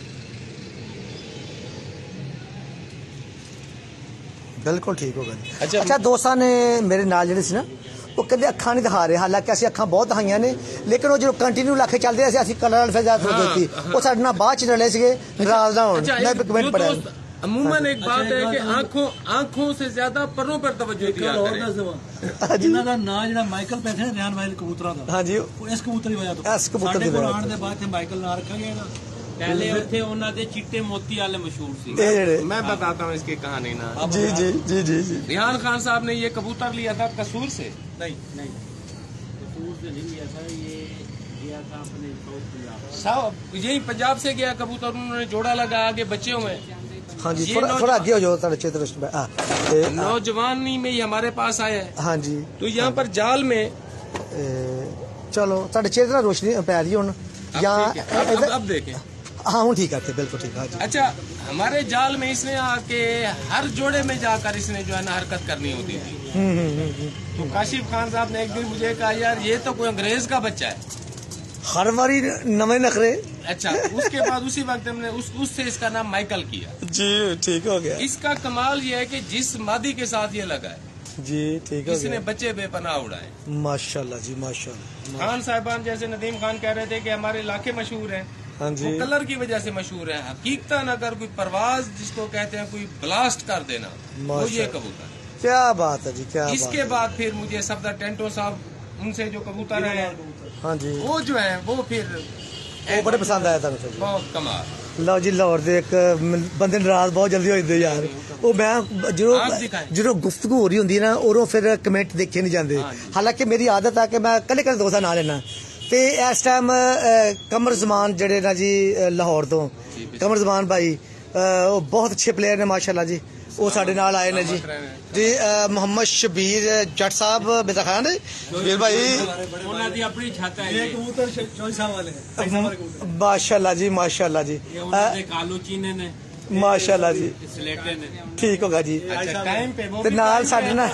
बिल्कुल ठीक हो गया। अच्छा, अच्छा दोस्तां ने मेरे नाल जेह्ड़े सी ना, वो कदे अखां नहीं दिखा रहे, हालांकि असं अखां बहुत दिखाइयां ने, लेकिन वो जो कंटिन्यू लाखे चलते रहे असं कलर वाले फिर ज्यादा थी, वो साडे नाल बाद च रले सीगे, नाराज ना होण। मैं भी कमेंट पढ़ा अमूमन एक बात है कि आंखों आंखों से ज्यादा परों पर तवज्जो दिया करें। जिन्हां दा नाम जेहड़ा माइकल पैठे ने, रियान भाई कबूतरां दा। हाँ जी, वो इस कबूतर की वजह तो इस कबूतर की वजह आने दे बाद ते माइकल नाम रखा गया ना। पहले उत्थे उन्हां दे चिट्टे मोती वाले मशहूर सी। ये जेह्ड़े मैं बताता हूँ इसकी कहानी ना। जी जी जी जी जी, रिहान खान साहब ने ये कबूतर लिया था कसूर से। नहीं नहीं, कसूर से नहीं लिया था, ये लिया था अपने साउथ पंजाब। साहब यही पंजाब से गया कबूतर, उन्होंने जोड़ा लगा, आगे बच्चे हुए। हाँ जी, ये थोड़ा नौजवान- थोड़ा आगे हो जाओ तारे चित्र। नौजवानी में ही हमारे पास आया है, हाँ जी, तो यहाँ पर जाल में ए, चलो तारे चित्र ना रोशनी पै रही हुण या अब, ठीक है, अब, अब, अब देखें। हाँ हूँ ठीक है, बिल्कुल ठीक है। हाँ जी, अच्छा, हमारे जाल में इसने आके हर जोड़े में जाकर इसने जो है ना हरकत करनी होती थी। हम्म हम्म हम्म, तो काशिफ खान साहब ने एक दिन मुझे कहा, यार ये तो कोई अंग्रेज का बच्चा है। हर बारी नवे नखरे। अच्छा, उसके बाद उसी वक्त हमने उस उससे इसका नाम माइकल किया। जी ठीक हो गया, इसका कमाल ये है कि जिस मादी के साथ ये लगा है, जी ठीक हो इसने गया, बच्चे बेपनाह उड़ाए। माशाल्लाह जी माशाल्लाह। खान साहबान जैसे नदीम खान कह रहे थे कि हमारे इलाके मशहूर हैं, हाँ वो जी, कलर की वजह से मशहूर है। हकीकतन अगर कोई परवाज जिसको कहते हैं, कोई ब्लास्ट कर देना, तो ये माशाल्लाह। कबूतर है। क्या बात है जी, क्या बात इसके है। बाद फिर मुझे सफदर टेंटो साहब, उनसे जो कबूतर है हाँ जी, वो जो है वो फिर वो बड़े पसंद आया था मुझे। बहुत कमाल। ਲਓ ਜੀ ਲਾਹੌਰ ਦੇ ਇੱਕ ਬੰਦੇ ਨਾਰਾਜ਼ ਬਹੁਤ ਜਲਦੀ ਹੋ ਜਾਂਦੇ ਯਾਰ। ਉਹ ਮੈਂ ਜਦੋਂ ਜਦੋਂ ਗੁਫ਼ਤਗੂ ਹੋ ਰਹੀ ਹੁੰਦੀ ਨਾ ਉਦੋਂ ਫਿਰ ਕਮੈਂਟ ਦੇਖੇ ਨਹੀਂ ਜਾਂਦੇ। ਹਾਲਾਂਕਿ ਮੇਰੀ ਆਦਤ ਆ ਕਿ ਮੈਂ ਕੱਲੇ ਕੱਲੇ ਦੋਸਤਾਂ ਨਾਲ ਲੈਣਾ। ਤੇ ਇਸ ਟਾਈਮ ਕਮਰ ਜ਼ਮਾਨ ਜਿਹੜੇ ਨਾ ਜੀ ਲਾਹੌਰ ਤੋਂ, ਕਮਰ ਜ਼ਮਾਨ ਭਾਈ ਉਹ ਬਹੁਤ ਅੱਛੇ ਪਲੇਅਰ ਨੇ ਮਾਸ਼ਾਅੱਲਾ ਜੀ। ਉਹ ਸਾਡੇ ਨਾਲ ਆਏ ਨੇ ਜੀ ਜੀ ਮੁਹੰਮਦ ਸ਼ਬੀਰ ਜੱਟ ਸਾਹਿਬ ਮੇਰਾ ਖਾਨ ਸ਼ਬੀਰ ਭਾਈ ਉਹਨਾਂ ਦੀ ਆਪਣੀ ਛੱਤ ਹੈ ਇਹ ਕਬੂਤਰ ਚੌਈ ਸਾਹਿਬ ਵਾਲੇ ਹੈ ਮਾਸ਼ਾਅੱਲਾ ਜੀ ਮਾਸ਼ਾਅੱਲਾ ਜੀ। ਇਹ ਉਹਨਾਂ ਦੇ ਕਾਲੂ ਚੀਨੇ ਨੇ ਮਾਸ਼ਾਅੱਲਾ ਜੀ ਸਲੇਟੇ ਨੇ ਠੀਕ ਹੋਗਾ ਜੀ। अच्छा टाइम पे वो ਤੇ ਨਾਲ ਸਾਡੇ ਨਾਲ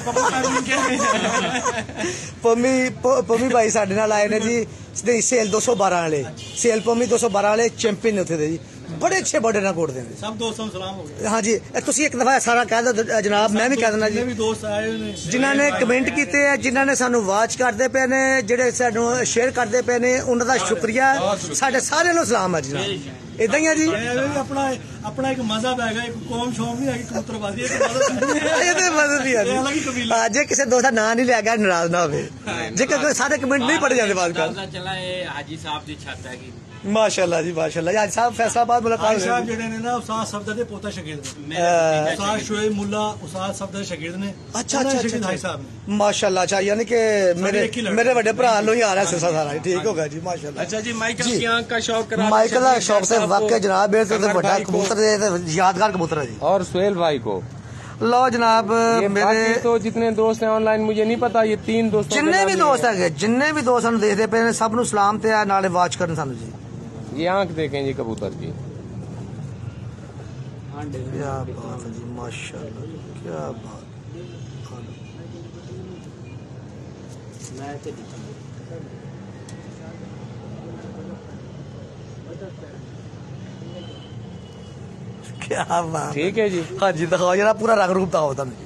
ਪੰਮੀ ਪੰਮੀ ਭਾਈ ਸਾਡੇ ਨਾਲ ਆਏ ਨੇ ਜੀ ਸੇਲ ਦੋ ਸੌ ਬਾਰਾਂ ਵਾਲੇ ਸੇਲ ਪੰਮੀ ਦੋ ਸੌ ਬਾਰਾਂ ਵਾਲੇ ਚੈਂਪੀਅਨ ਨੇ ਉੱਥੇ ਦੇ ਜੀ ਬੜੇ ਅੱਛੇ ਬਰਡੇ ਨਾਲ ਕੋਟਦੇ ਨੇ ਸਭ ਦੋਸਤਾਂ ਨੂੰ ਸਲਾਮ ਹੋ ਗਿਆ। ਹਾਂ ਜੀ ਤੁਸੀਂ ਇੱਕ ਦਫਾ ਸਾਰਾ ਕਹਿ ਦਿਓ ਜਨਾਬ ਮੈਂ ਵੀ ਕਹਿ ਦਿੰਦਾ ਜੀ ਵੀ ਦੋਸਤ ਆਏ ਨੇ ਜਿਨ੍ਹਾਂ ਨੇ ਕਮੈਂਟ ਕੀਤੇ ਆ ਜਿਨ੍ਹਾਂ ਨੇ ਸਾਨੂੰ ਵਾਚ ਕਰਦੇ ਪਏ ਨੇ ਜਿਹੜੇ ਸਾਨੂੰ ਸ਼ੇਅਰ ਕਰਦੇ ਪਏ ਨੇ ਉਹਨਾਂ ਦਾ ਸ਼ੁਕਰੀਆ ਸਾਡੇ ਸਾਰਿਆਂ ਨੂੰ ਸਲਾਮ ਹੈ ਜਨਾਬ। ਇਦਾਂ ਹੀ ਆ ਜੀ। ਐਵੇਂ ਵੀ ਆਪਣਾ ਆਪਣਾ ਇੱਕ ਮਜ਼ਹਬ ਹੈਗਾ, ਇੱਕ ਕੌਮ ਸ਼ੌਮ ਨਹੀਂ ਹੈਗੀ ਕਬੂਤਰਬਾਜ਼ੀ, ਇੱਕ ਮਜ਼ਹਬ ਇਹ ਤੇ ਮਜ਼ਾ ਨਹੀਂ ਇਹ ਅਲੱਗ ਹੀ ਆ। ਕਬੀਲਾ। ਜੇ ਕਿਸੇ ਦੋਸਤ ਦਾ ਨਾਂ ਨਹੀਂ ਲਿਆ ਗਿਆ ਨਾਰਾਜ਼ ਨਾ ਹੋਵੇ, ਜੇ ਕੋਈ ਸਾਰੇ ਕਮੈਂਟ ਨਹੀਂ ਪੜੇ ਜਾਂਦੇ ਬਾਅਦ ਕਰ। ਪਤਾ ਚੱਲਾ ਇਹ ਹਾਜੀ ਸਾਹਿਬ ਦੀ ਛੱਤ ਹੈਗੀ। ਮਾਸ਼ਾਅੱਲਾ ਜੀ ਮਾਸ਼ਾਅੱਲਾ। ਅੱਜ ਸਾਹਿਬ ਫੈਸਲਾਬਾਦ ਮੁਲਾਕਾਤ ਹਾਜੀ ਸਾਹਿਬ ਜਿਹੜੇ ਨੇ ਨਾ ਉਸਤਾਦ ਸਫਦਰ ਦੇ ਪੋਤਾ ਸ਼ਾਗਿਰਦ ਨੇ। ਉਸਤਾਦ ਸ਼ੋਏਬ ਮੁੱਲਾ ਉਸਤਾਦ ਸਫਦਰ ਦੇ ਸ਼ਾਗਿਰਦ ਨੇ। ਅੱਛਾ ਉਹਨਾਂ ਦੇ ਅੱਛਾ ਸ਼ਾਗਿਰਦ ਹਾਜੀ ਅੱਛਾ ਸਾਹਿਬ ਨੇ। ਮਾਸ਼ਾਅल्लाह। अच्छा यानी कि मेरे एक ही लड़का। मेरे बड़े भरा लो ही आ रहा है सिलसिला सारा। ठीक होगा जी माशाल्लाह। अच्छा जी, माइकल की आंख का शौक करा माइकल का शौक से वाकई जनाब मेरे तो बड़ा कबूतर है, यादगार कबूतर है जी। और सुहेल भाई को लो जनाब मेरे तो जितने दोस्त हैं ऑनलाइन मुझे नहीं पता, ये तीन दोस्त जिन्ने भी दोस्त है जिन्ने भी दोस्त हम देखते पे सब नु सलाम ते नाले वाच करन सानू जी। ये आंख देखें जी कबूतर की, क्या बात है जी माशाल्लाह, क्या बात। क्या बात। ठीक है जी। हाँ जी दिखाओ जरा पूरा रंग रूप दिखाओ तुम।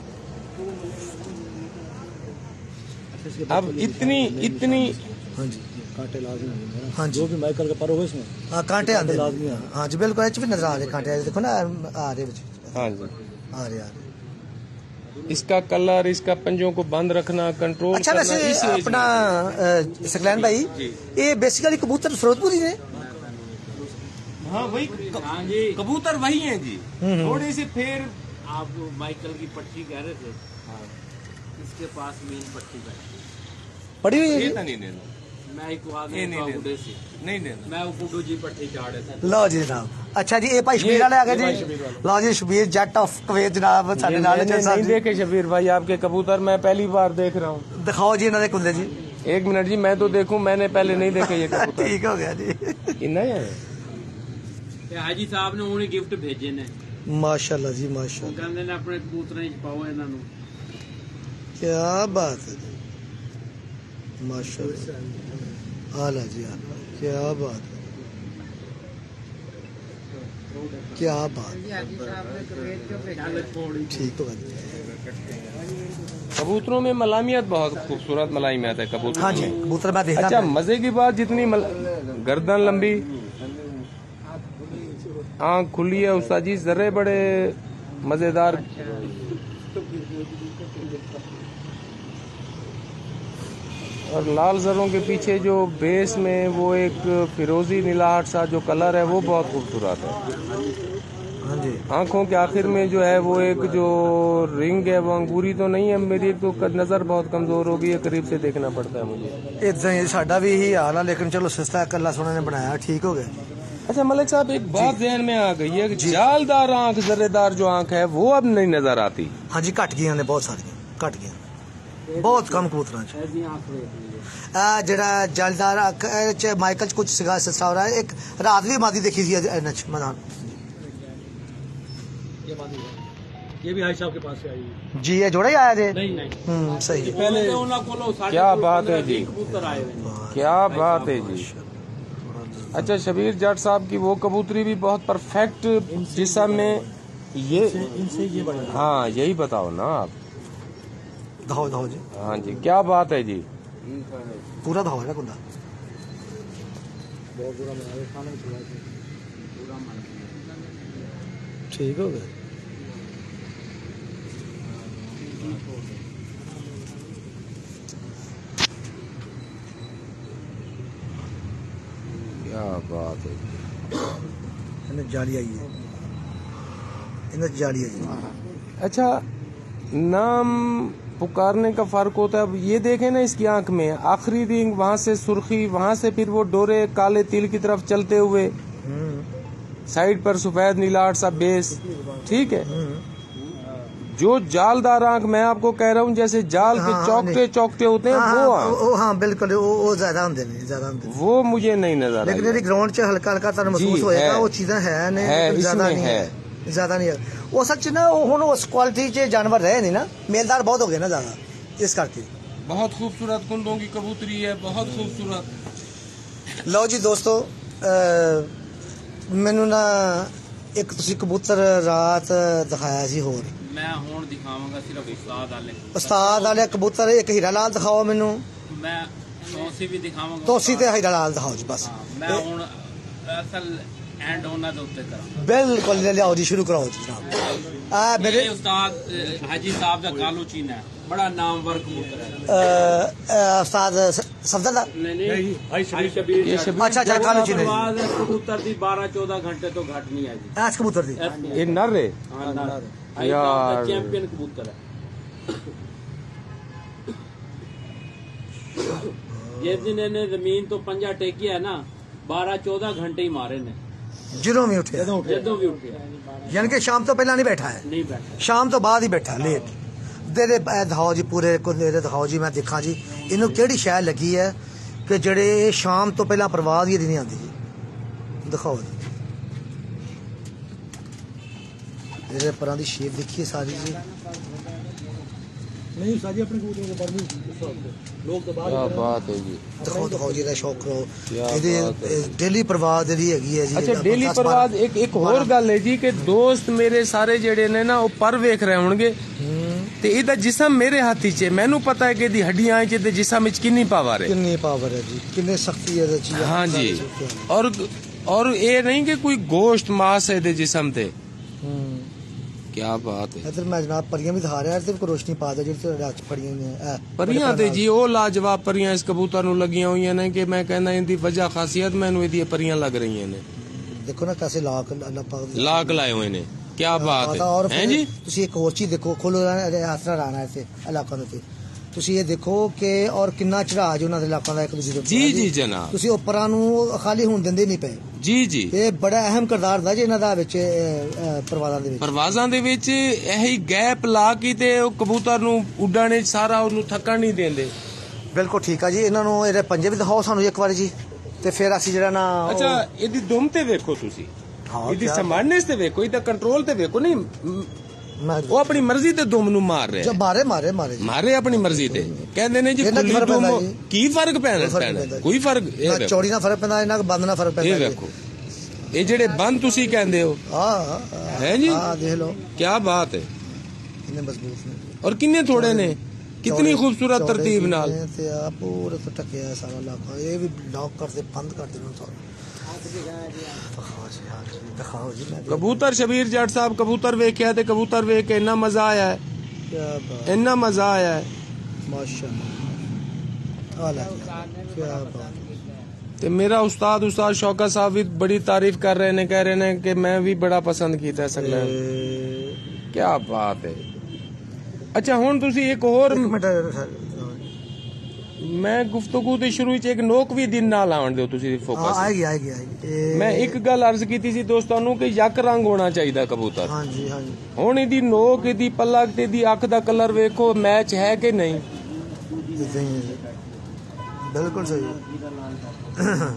अब इतनी इतनी हाँ जी कांटे लाजमी है। हाँ जी जो भी माइकल का पर हो इसमें हाँ कांटे आते लाजमी है। हाँ जी बिल्कुल एच भी नजर आ रहे कांटे देखो ना आ रहे बच्चे हाँ जी, आ रहे आ रहे। इसका कलर, इसका पंजों को बंद रखना, कंट्रोल अच्छा करना, वैसे इस एज अपना सकलैन भाई ये बेसिकली कबूतर फिरोजपुरी ने। में। हाँ वही क- हाँ जी, कबूतर वही हैं जी। थोड़ी सी फिर आप माइकल की पट्टी कह रहे थे। हाँ, इसके पास मेन पट्टी है। पड़ी हुई है ये जी? तो नहीं लेना, मैं एक आदमी ये नहीं था लेना। उड़े से, नहीं लेना। मैं वो कुडू जी पट्टी चाड़े था। लो जी जनाब। अच्छा जी ये भाई शबीर वाले आ गए जी। लो जी शबीर जट ऑफ कुवैत जनाब साडे ये नाल मैंने चल नहीं साहब जी। देखे शबीर भाई आपके कबूतर, मैं पहली बार देख रहा हूँ। दिखाओ जी इन्होंने कुंदे जी। एक मिनट जी, मैं तो देखूं, मैंने पहले नहीं देखे ये कबूतर। ठीक हो गया जी। ये नए हैं। ते हाजी साहब ने उन्हें गिफ्ट भेजे ने, माशाल्लाह जी वो माशाल्लाह। कहंदे ने अपने कबूतरें च पाओ इन्हां नूं। क्या बात है जी माशाल्लाह। आला जी आला क्या बात है, क्या बात। ठीक होगा जी। कबूतरों में मलामियत बहुत खूबसूरत मलामियत है कबूतर हाँ जी में। कबूतर मैं देखा अच्छा मजे की बात, जितनी मल... गर्दन लंबी, आंख खुली है उस्ताद जी, जर्रे बड़े मजेदार। और लाल जरों के पीछे जो बेस में वो एक फिरोजी नीलाहट सा जो कलर है वो बहुत खूबसूरत है। हाँ जी आंखों के आखिर में जो है वो एक जो रिंग है वो अंगूरी तो नहीं है मेरी, एक तो नजर बहुत कमजोर होगी है, करीब से देखना पड़ता है मुझे। इतना ही साडा भी यही हाल है, लेकिन चलो सस्ता कल्ला सोना ने बनाया ठीक हो गया। अच्छा मलिक साहब एक बात जहन में आ गई है कि जालदार आंख, जर्रेदार जो आंख है वो अब नहीं नजर आती। हाँ जी घट गई ने बहुत सारी घट गई, बहुत कम कबूतर आ जड़ा जलदार अख च माइकल च कुछ सिगा सस्ता हो रहा है। एक रात भी मादी देखी थी मैदान, ये मादी है, ये भी हाजी साहब के पास से आई है। जी ये जोड़ा ही आया जे। नहीं नहीं, हम्म सही पहले क्या बात है जी, कबूतर आए हुए हैं। क्या बात है जी। अच्छा शबीर जट साहब की वो कबूतरी भी बहुत परफेक्ट जिसम में ये इनसे ये बड़े हाँ यही बताओ ना आप। धाओ धाओ जी हाँ जी क्या बात है जी। पूरा धाओ है ना कुंदा। बहुत बुरा मना खाना भी छुड़ा ठीक हो गया। क्या बात है जी। इन्हें जाली आई है, इन्हें जाली आई है। अच्छा नाम पुकारने का फर्क होता है। अब ये देखें ना इसकी आंख में आखिरी रिंग, वहां से सुर्खी, वहां से फिर वो डोरे काले तिल की तरफ चलते हुए, साइड पर सफेद नीलाट सा बेस, ठीक है। जो जालदार आंख मैं आपको कह रहा हूँ जैसे जाल के हाँ, चौकटे चौकटे होते हैं हाँ, वो हाँ, आंख, वो हाँ बिल्कुल वो वो ज्यादा होंगे नहीं ज्यादा होंगे, वो मुझे नहीं नजर लेकिन आई। यदि ग्राउंड च हल्का हल्का तरह महसूस जी, होएगा है। वो चीजें है नहीं, है, लेकिन ज्यादा इसमें नहीं है। है, ज्यादा नहीं है। वो सच ना वो हुन उस क्वालिटी च जानवर रहे नहीं ना, मेलदार बहुत हो गए ना ज्यादा, इस करके। बहुत खूबसूरत कुंडों की कबूतरी है, बहुत खूबसूरत। ਲਓ ਜੀ ਦੋਸਤੋ ਮੈਨੂੰ ਨਾ ਇੱਕ ਤੁਸੀਂ ਕਬੂਤਰ ਰਾਤ ਦਿਖਾਇਆ ਸੀ ਹੋਰ, मैं हुण दिखावांगा सिर्फ उस्ताद वाले। ਉਸਤਾਦ ਵਾਲੇ ਕਬੂਤਰ ਇੱਕ ਹੀਰਾ ਲਾਲ ਦਿਖਾਓ ਮੈਨੂੰ, मैं तोसी भी दिखावांगा। ਤੋਸੀ ਤੇ ਹੀਰਾ ਲਾਲ ਦਿਖਾਓ ਜੀ ਬਸ। हाँ, मैं हुण असल ਐਂਡ ਉਹਨਾਂ ਦੇ ਉੱਤੇ ਕਰਾਂ। ਬਿਲਕੁਲ ਲਿਆਓ ਜੀ, ਸ਼ੁਰੂ ਕਰਾਓ ਜੀ ਜਨਾਬ। ਆ ਮੇਰੇ ਇਹ ਉਸਤਾਦ ਅ, ਹਾਜੀ ਸਾਹਿਬ ਦਾ ਕਾਲੂ ਚੀਨਾ ਹੈ, ਬੜਾ ਨਾਮਵਰ ਕਬੂਤਰ ਹੈ। ਅ, ਅ, ਉਸਤਾਦ ਸਫਦਰ ਦਾ ਨਹੀਂ ਨਹੀਂ ਹਾਈ ਸ਼ਬੀਰ ਅੱਛਾ ਅੱਛਾ ਕਾਲੂ ਜੀ ਨੇ ਆਵਾਜ਼ ਕਬੂਤਰ ਦੀ ਬਾਰਾਂ ਚੌਦਾਂ ਘੰਟੇ ਤੋਂ ਘੱਟ ਨਹੀਂ ਆਏਗੀ। ਐਸ ਕਬੂਤਰ ਦੀ ਇਹ ਨਰ ਹੈ ਹਾਂ ਨਾ ਯਾਰ। ਯਾਰ ਚੈਂਪੀਅਨ ਕਬੂਤਰ ਹੈ। ਜਿਸ ਦਿਨ ਇਹਨੇ ਜ਼ਮੀਨ ਤੋਂ ਪੰਜਾ ਟੇਕਿਆ ਹੈ ਨਾ, ਬਾਰਾਂ ਚੌਦਾਂ ਘੰਟੇ ਹੀ ਮਾਰੇ ਨੇ ਜਦੋਂ ਵੀ ਉੱਠਿਆ, ਜਦੋਂ ਵੀ ਉੱਠਿਆ। ਯਾਨੀ ਕਿ ਸ਼ਾਮ ਤੋਂ ਪਹਿਲਾਂ ਨਹੀਂ ਬੈਠਾ ਹੈ, ਨਹੀਂ ਬੈਠਾ, ਸ਼ਾਮ ਤੋਂ ਬਾਅਦ ਹੀ ਬੈਠਾ ਲੇਟ। ਤੇਰੇ ਇਹ ਦਿਖਾਓ ਜੀ, ਪੂਰੇ ਕੁੱਲੇ ਦੇ ਦਿਖਾਓ ਜੀ, ਮੈਂ ਦੇਖਾਂ ਜੀ ਇਹਨੂੰ ਕਿਹੜੀ ਸ਼ੈ ਲੱਗੀ ਹੈ ਕਿ ਜਿਹੜੇ ਸ਼ਾਮ ਤੋਂ ਪਹਿਲਾਂ ਪਰਵਾਜ਼ ਹੀ ਨਹੀਂ ਆਉਂਦੀ ਜੀ। ਦਿਖਾਓ ਜੀ ਇਹਦੇ ਪਰਾਂ ਦੀ ਸ਼ੇਪ ਦੇਖੀਏ ਸਾਰੀ ਜੀ। ਨਹੀਂ ਸਾਜੀ ਆਪਣੇ ਕਬੂਤਰ ਦੇ ਪਰ ਨਹੀਂ ਲੋਕ ਤਾਂ ਬਾਹਰ ਕੀ ਬਾਤ ਹੈ ਜੀ। ਦਿਖਾਓ ਦਿਖਾਓ ਜੀ, ਇਹਦਾ ਸ਼ੌਕ ਕਰੋ। ਕਿਆ ਇਹਦੇ ਬਾਤ ਹੈ। ਡੇਲੀ ਪਰਵਾਜ਼ ਜਿਹੜੀ ਹੈਗੀ ਹੈ ਜੀ। ਅੱਛਾ ਇਹਦਾ ਡੇਲੀ ਦਸ ਪ੍ਰਵਾਦ ਬਾਰਾਂ ਇੱਕ ਇੱਕ ਹੋਰ ਗੱਲ ਹੈ ਜੀ ਕਿ ਦੋਸਤ ਮੇਰੇ ਸਾਰੇ ਜਿਹੜੇ ਨੇ ਨਾ ਉਹ ਪਰ ਵੇਖ ਰਹੇ ਹੋਣਗੇ ਤੇ ਇਹਦਾ ਜਿਸਮ ਮੇਰੇ ਹੱਥ 'ਚ ਹੈ। ਮੈਨੂੰ ਪਤਾ ਹੈ ਕਿ ਇਹਦੀ ਹੱਡੀਆਂ 'ਚ ਤੇ ਜਿਸਮ ਵਿੱਚ ਕਿੰਨੀ ਪਾਵਰ ਹੈ, ਕਿੰਨੀ ਪਾਵਰ ਹੈ ਜੀ, ਕਿੰਨੇ ਸਖਤੀ ਇਹਦੇ ਚ। ਹਾਂ ਜੀ। ਔਰ ਔਰ ਇਹ ਨਹੀਂ ਕਿ ਕੋਈ ਗੋਸ਼ਤ ਮਾਸ ਹੈ ਇਹਦੇ ਜਿਸਮ ਤੇ। ਹੂੰ ਕੀ ਬਾਤ ਹੈ। ਇਧਰ ਮੈਂ ਜਨਾਬ ਪਰੀਆਂ ਵੀ ਦਿਖਾ ਰਿਹਾ ਤੇ ਕੋਈ ਰੋਸ਼ਨੀ ਪਾ ਦੇ ਜਿਹੜੀ ਤੇ ਰੱਖ ਪੜੀਆਂ ਨੇ ਇਹ ਪਰੀਆਂ ਤੇ ਜੀ ਉਹ ਲਾਜਵਾਬ ਪਰੀਆਂ ਇਸ ਕਬੂਤਰ ਨੂੰ ਲੱਗੀਆਂ ਹੋਈਆਂ ਨੇ ਕਿ ਮੈਂ ਕਹਿੰਦਾ ਇਹਦੀ ਵਜ੍ਹਾ ਖਾਸੀਅਤ ਮੈਨੂੰ ਇਹਦੀਆਂ ਪਰੀਆਂ ਲੱਗ ਰਹੀਆਂ ਨੇ। ਦੇਖੋ ਨਾ ਕੈਸੇ ਲਾਕ ਅੱਲਾਹ ਪਾਕ ਦੀ ਲਾਕ ਲਾਏ ਹੋਏ ਨੇ। ਕੀ ਬਾਤ ਔਰ ਹੈ ਹੈ ਜੀ। ਤੁਸੀਂ ਇੱਕ ਹੋਰ ਚੀਜ਼ ਦੇਖੋ, ਖੋਲੋ ਆਸਰਾ ਰਾਣਾ ਇੱਥੇ ਇਲਾਕਾ ਦੇ ਉੱਤੇ ਤੁਸੀਂ ਇਹ ਦੇਖੋ ਕਿ ਔਰ ਕਿੰਨਾ ਚੜਾਅ ਜੀ ਉਹਨਾਂ ਦੇ ਇਲਾਕਿਆਂ ਦਾ ਇੱਕ ਦੂਜੇ ਦੇ ਉੱਪਰ। ਜੀ ਜੀ ਜਨਾਬ। ਤੁਸੀਂ ਉੱਪਰਾਂ ਨੂੰ ਖਾਲੀ ਹੋਣ ਦਿੰਦੇ ਨਹੀਂ ਪਏ ਜੀ ਜੀ। ਇਹ ਬੜਾ ਅਹਿਮ ਕਿਰਦਾਰ ਦਾ ਜੀ ਇਹਨਾਂ ਦਾ ਵਿੱਚ ਪਰਵਾਜ਼ਾਂ ਦੇ ਵਿੱਚ। ਪਰਵਾਜ਼ਾਂ ਦੇ ਵਿੱਚ ਇਹੀ ਗੈਪ ਲਾ ਕੇ ਤੇ ਉਹ ਕਬੂਤਰ ਨੂੰ ਉੱਡਣ ਸਾਰਾ ਉਹਨੂੰ ਥੱਕਣ ਨਹੀਂ ਦਿੰਦੇ। ਬਿਲਕੁਲ ਠੀਕ ਆ ਜੀ। ਇਹਨਾਂ ਨੂੰ ਇਹਦੇ ਪੰਜੇ ਵੀ ਦਿਖਾਓ ਸਾਨੂੰ ਇੱਕ ਵਾਰੀ ਜੀ, ਤੇ ਫਿਰ ਅਸੀਂ ਜਿਹੜਾ ਨਾ ਉਹ- ਅੱਛਾ ਇਹਦੀ ਦੁਮ ਤੇ ਵੇਖੋ ਤੁਸੀਂ, ਹਾਂ, ਇਹਦੀ ਕਿਆ- ਸੰਭਾਲਣੇ ਤੇ ਵੇਖੋ, ਇਹਦਾ ਕੰਟਰੋਲ ਤੇ ਵੇਖੋ। ਨਹੀਂ ਮ- ਮੈਂ ਉਹ ਆਪਣੀ ਮਰਜ਼ੀ ਤੇ ਦੁਮ ਨੂੰ ਮਾਰ ਰਿਹਾ ਜਬ ਮਾਰੇ ਮਾਰੇ ਮਾਰੇ ਜੀ। ਮਾਰੇ ਆਪਣੀ ਮਰਜ਼ੀ ਤੇ। ਕਹਿੰਦੇ ਨੇ ਜੀ ਇਹਨਾਂ ਕੀ ਖੁੱਲੀ ਫਰਕ ਪੈਂਦਾ ਦੁਮ ਜੀ? ਕੀ ਫਰਕ ਪੈਣਾ ਕੋਈ ਫਰਕ ਪੈਣਾ? ਪੈਂਦਾ ਜੀ। ਕੋਈ ਫਰਕ ਇਹ ਨਾ ਵੇਖੋ, ਚੌੜੀ ਨਾਲ ਫਰਕ ਪੈਂਦਾ, ਇਹਨਾਂ ਬੰਦ ਨਾਲ ਫਰਕ ਪੈਂਦਾ ਇਹ ਜੀ। ਵੇਖੋ ਇਹ ਜਿਹੜੇ ਬੰਦ ਤੁਸੀਂ ਕਹਿੰਦੇ ਹੋ ਹਾਂ ਹੈ ਜੀ। ਹਾਂ ਦੇਖ ਲਓ ਕੀ ਬਾਤ ਹੈ। ਕਿੰਨੇ ਮਜ਼ਬੂਤ ਨੇ ਔਰ ਕਿੰਨੇ ਥੋੜੇ ਨੇ, ਕਿਤਨੀ ਚੌੜੇ- ਖੂਬਸੂਰਤ ਚੌੜੇ ਤਰਤੀਬ ਕਿੰਨੇ ਨਾਲ। ਤੇ ਆ ਪੂਰੇ ਤੋਂ ਟਕਿਆ ਸਾਰਾ ਇਲਾਕਾ। ਇਹ ਵੀ ਲੌਕ ਕਰਦੇ ਬੰਦ ਕਰਦੇ ਨੇ ਸਾਰਾ। ਦਿਖਾਓ ਜੀ, ਹਾਂ ਜੀ, ਦਿਖਾਓ ਜੀ। ਮੈਂ ਕਬੂਤਰ ਸ਼ਬੀਰ ਜੱਟ ਸਾਹਿਬ ਕਬੂਤਰ ਵੇਖਿਆ ਤੇ ਕਬੂਤਰ ਵੇਖ ਕੇ ਇੰਨਾ ਮਜ਼ਾ ਆਇਆ ਹੈ, ਕੀ ਬਾਤ, ਇੰਨਾ ਮਜ਼ਾ ਆਇਆ ਹੈ। ਮਾਸ਼ਾਅੱਲਾ ਆਲਾ ਕੀ ਬਾਤ। ਤੇ ਮੇਰਾ ਉਸਤਾਦ ਉਸਤਾਦ ਸ਼ੌਕਤ ਸਾਹਿਬ ਵੀ ਬੜੀ ਤਾਰੀਫ ਕਰ ਰਹੇ ਨੇ, ਕਹਿ ਰਹੇ ਨੇ ਕਿ ਮੈਂ ਵੀ ਬੜਾ ਪਸੰਦ ਕੀਤਾ ਸਕਦਾ। ਇਹ- ਕੀ ਬਾਤ ਹੈ। ਅੱਛਾ ਹੁਣ ਤੁਸੀਂ ਇੱਕ ਹੋਰ, ਇੱਕ ਮਿੰਟ ਮੈਂ ਗੁਫ਼ਤਗੂ ਦੇ ਸ਼ੁਰੂ ਵਿੱਚ ਇੱਕ ਨੋਕ ਵੀ ਦਿਨ ਨਾਲ ਆਉਣ ਦਿਓ ਤੁਸੀਂ ਹਾਂ, ਫੋਕਸ। ਆਏਗੀ ਆਏਗੀ ਆਏਗੀ। ਇਹ- ਮੈਂ ਇੱਕ ਗੱਲ ਅਰਜ਼ ਕੀਤੀ ਸੀ ਦੋਸਤਾਂ ਨੂੰ ਕਿ ਯੱਕ ਰੰਗ ਹੋਣਾ ਚਾਹੀਦਾ ਕਬੂਤਰ। ਹਾਂਜੀ ਹਾਂਜੀ ਹੁਣ ਇਹਦੀ ਨੋਕ, ਇਹਦੀ ਪਲਕ ਤੇ ਇਹਦੀ ਅੱਖ ਦਾ ਕਲਰ ਵੇਖੋ, ਮੈਚ ਹੈ ਕਿ ਨਹੀਂ? ਏਦਾਂ ਹੀ ਹੈ ਜੀ। ਬਿਲकुल सही है।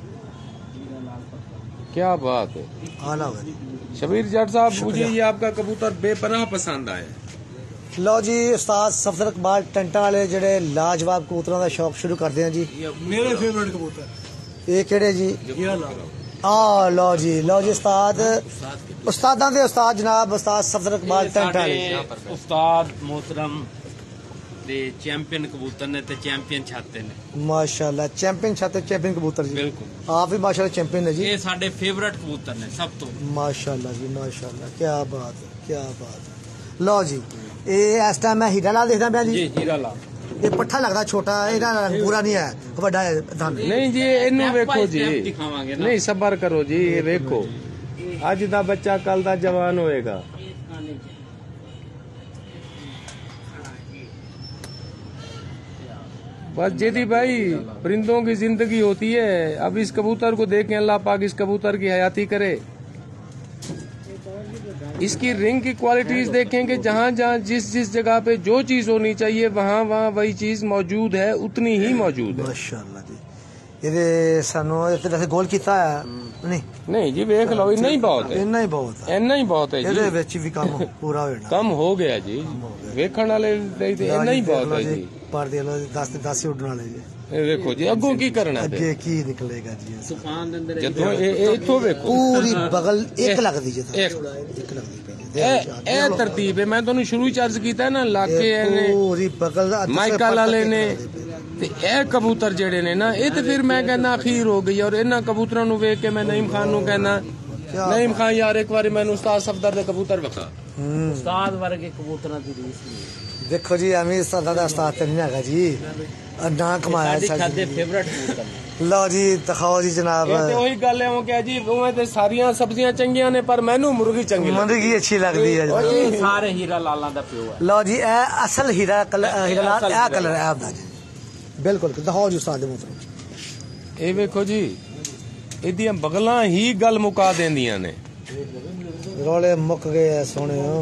क्या बात है। आला भाई शबीर जट साहब, मुझे ये आपका कबूतर बेपनाह पसंद आया। ਲਓ ਜੀ ਉਸਤਾਦ ਸਫਦਰ ਇਕਬਾਲ ਟੰਟਾਂ ਵਾਲੇ ਜਿਹੜੇ ਲਾਜਵਾਬ ਕਬੂਤਰਾਂ ਦਾ ਸ਼ੌਕ ਸ਼ੁਰੂ ਕਰਦੇ ਆ ਜੀ। ਮੇਰੇ ਫੇਵਰਟ ਕਬੂਤਰ ਇਹ ਕਿਹੜੇ ਜੀ? ਹੀਰਾ ਲਾਲ। ਆ ਲਓ ਜੀ, ਲਓ ਜੀ ਉਸਤਾਦ, ਉਸਤਾਦਾਂ ਦੇ ਉਸਤਾਦ ਜਨਾਬ ਉਸਤਾਦ ਸਫਦਰ ਇਕਬਾਲ ਟੰਟਾਂ ਵਾਲੇ। ਉਸਤਾਦ मोहतरम ਦੇ ਚੈਂਪੀਅਨ ਕਬੂਤਰ ਨੇ ਤੇ ਚੈਂਪੀਅਨ ਛਾਤੇ ਨੇ। ਮਾਸ਼ਾਅੱਲਾ ਚੈਂਪੀਅਨ ਛਾਤੇ ਚੈਂਪੀਅਨ ਕਬੂਤਰ ਜੀ। ਬਿਲਕੁਲ। ਆਪ ਵੀ ਮਾਸ਼ਾਅੱਲਾ ਚੈਂਪੀਅਨ ਹੈ ਜੀ। ਇਹ ਸਾਡੇ ਫੇਵਰਟ ਕਬੂਤਰ ਨੇ ਸਭ ਤੋਂ। ਮਾਸ਼ਾਅੱਲਾ ਜੀ ਮਾਸ਼ਾਅੱਲਾ ਕੀ ਬਾਤ ਹੈ, ਕੀ ਬਾਤ ਹੈ। ਲਓ ਜੀ ਇਹ ਇਸ ਟਾਈਮ ਮੈਂ ਹੀਰਾ ਲਾਲ ਦੇਖਦਾ ਪਿਆ ਜੀ। ਜੀ ਹੀਰਾ ਲਾਲ। ਇਹ ਪੱਠਾ ਲੱਗਦਾ ਛੋਟਾ, ਇਹਦਾ ਰੰਗ ਪੂਰਾ ਨਹੀਂ ਹੈ, ਵੱਡਾ ਹੈ ਧੰਨ। ਨਹੀਂ ਜੀ ਇਹਨੂੰ ਵੇਖੋ ਜੀ, ਦਿਖਾਵਾਂਗੇ ਨਾ। ਨਹੀਂ ਸਬਰ ਕਰੋ ਜੀ, ਇਹ ਵੇਖੋ ਅੱਜ ਦਾ ਬੱਚਾ ਕੱਲ ਦਾ ਜਵਾਨ ਹੋਏਗਾ। बस जेदी भाई परिंदों की जिंदगी होती है। अब इस कबूतर को देखें, अल्लाह पाक इस कबूतर की हयाती करे। इसकी रिंग की क्वालिटीज देखें कि जहाँ जहाँ जिस जिस जगह पे जो चीज होनी चाहिए वहाँ वहाँ वही चीज मौजूद है, उतनी ही मौजूद है। माशाअल्लाह जी। ਇਹਦੇ ਸਾਨੂੰ ਇਹ ਵੈਸੇ ਗੋਲ ਕੀਤਾ ਹੈ ਨਹੀਂ? नहीं जी वेख लो, इतना ही बहुत है, ਇੰਨਾ ਹੀ ਬਹੁਤ ਹੈ। इतना ही बहुत है ਇਹਦੇ जी। ਵਿੱਚ ਵੀ ਕੰਮ ਪੂਰਾ ਹੋ ਜਾਣਾ। कम हो गया जी, वेखण वाले ਲਈ ਤੇ ਇੰਨਾ ਹੀ ਬਹੁਤ ਹੈ ਜੀ। ਪਰ ਦੇ ਲੋ ਦਸ ਤੇ ਦਸ ਹੀ ਉੱਡਣ ਵਾਲੇ ਜੀ। ਇਹ ਵੇਖੋ ਜੀ ਅੱਗੋਂ ਕੀ ਕਰਨਾ ਤੇ ਅੱਗੇ ਕੀ ਨਿਕਲੇਗਾ ਜੀ? ਤੂਫਾਨ ਦੇ ਅੰਦਰ ਜਦੋਂ ਇਹ ਇਹ ਇੱਥੋਂ ਵੇਖੋ ਪੂਰੀ ਬਗਲ ਇੱਕ ਲੱਗਦੀ ਜੀ। ਇੱਕ। ਇੱਕ ਲੱਗਦੀ ਪਈ ਇਹ ਇਹ ਤਰਤੀਬ ਹੈ। ਮੈਂ ਤੁਹਾਨੂੰ ਸ਼ੁਰੂ ਚ ਅਰਜ਼ ਕੀਤਾ ਨਾ, ਇਲਾਕੇ ਇਹ ਨੇ ਪੂਰੀ ਬਗਲ ਦਾ ਮਾਈਕਲ ਵਾਲੇ ਨੇ ਤੇ ਇਹ ਕਬੂਤਰ ਜਿਹੜੇ ਨੇ ਨਾ ਇਹ ਤੇ ਫਿਰ ਮੈਂ ਕਹਿੰਦਾ ਅਖੀਰ ਹੋ ਗਈ। ਔਰ ਇਹਨਾਂ ਕਬੂਤਰਾਂ ਨੂੰ ਵੇਖ ਕੇ ਮੈਂ ਨਈਮ ਖਾਨ ਨੂੰ ਕਹਿੰਦਾ ਨਈਮ ਖਾਨ ਯਾਰ ਇੱਕ ਵਾਰੀ ਮੈਨੂੰ ਉਸਤਾਦ ਸਫਦਰ ਦੇ ਕਬੂਤਰ ਵਿਖਾ। ਉਸਤਾਦ ਵਰਗੇ ਕਬੂਤਰਾਂ ਦੀ ਰੀਸ ਨਹੀਂ। ਦੇਖੋ ਜੀ ਐਵੇਂ ਉਸਤਾਦਾਂ ਦਾ ਉਸਤਾਦ ਤੇ ਨਹੀਂ ਹੈਗਾ ਜੀ, ਨਾ ਕਮਾਇਆ ਸਾਡੇ ਫੇਵਰਟ ਕਬੂਤਰ। ਲਓ ਜੀ ਦਿਖਾਓ ਜੀ ਜਨਾਬ। ਇਹ ਤੇ ਉਹੀ ਗੱਲ ਹੈ ਉਹ ਕਿ ਜੀ ਉਵੇਂ ਤੇ ਸਾਰੀਆਂ ਸਬਜ਼ੀਆਂ ਚੰਗੀਆਂ ਨੇ ਪਰ ਮੈਨੂੰ ਮੁਰਗੀ ਚੰਗੀ ਲੱਗਦੀ ਮੁਰਗੀ ਅੱਛੀ ਲੱਗਦੀ ਹੈ ਜਨਾਬ। ਇਹ ਸਾਰੇ ਹੀਰਾ ਲਾਲਾਂ ਦਾ ਪਿਓ ਹੈ। ਲਓ ਜੀ ਇਹ ਅਸਲ ਹੀਰਾ ਕਲਰ ਹੀਰਾ ਲਾਲ ਇਹ ਕਲਰ ਹੈ ਆਪਦਾ ਜੀ ਬਿਲਕੁਲ। ਦਿਖਾਓ ਜੀ ਉਸਤਾਦ ਦੇ ਮੂੰਹ। ਇਹ ਵੇਖੋ ਜੀ ਇਹਦੀਆਂ ਬਗਲਾਂ ਹੀ ਗੱਲ ਮੁਕਾ ਦਿੰਦੀਆਂ ਨੇ। ਰੋਲੇ ਮੁੱਕ ਗਏ ਆ ਸੋਹਣਿਓ।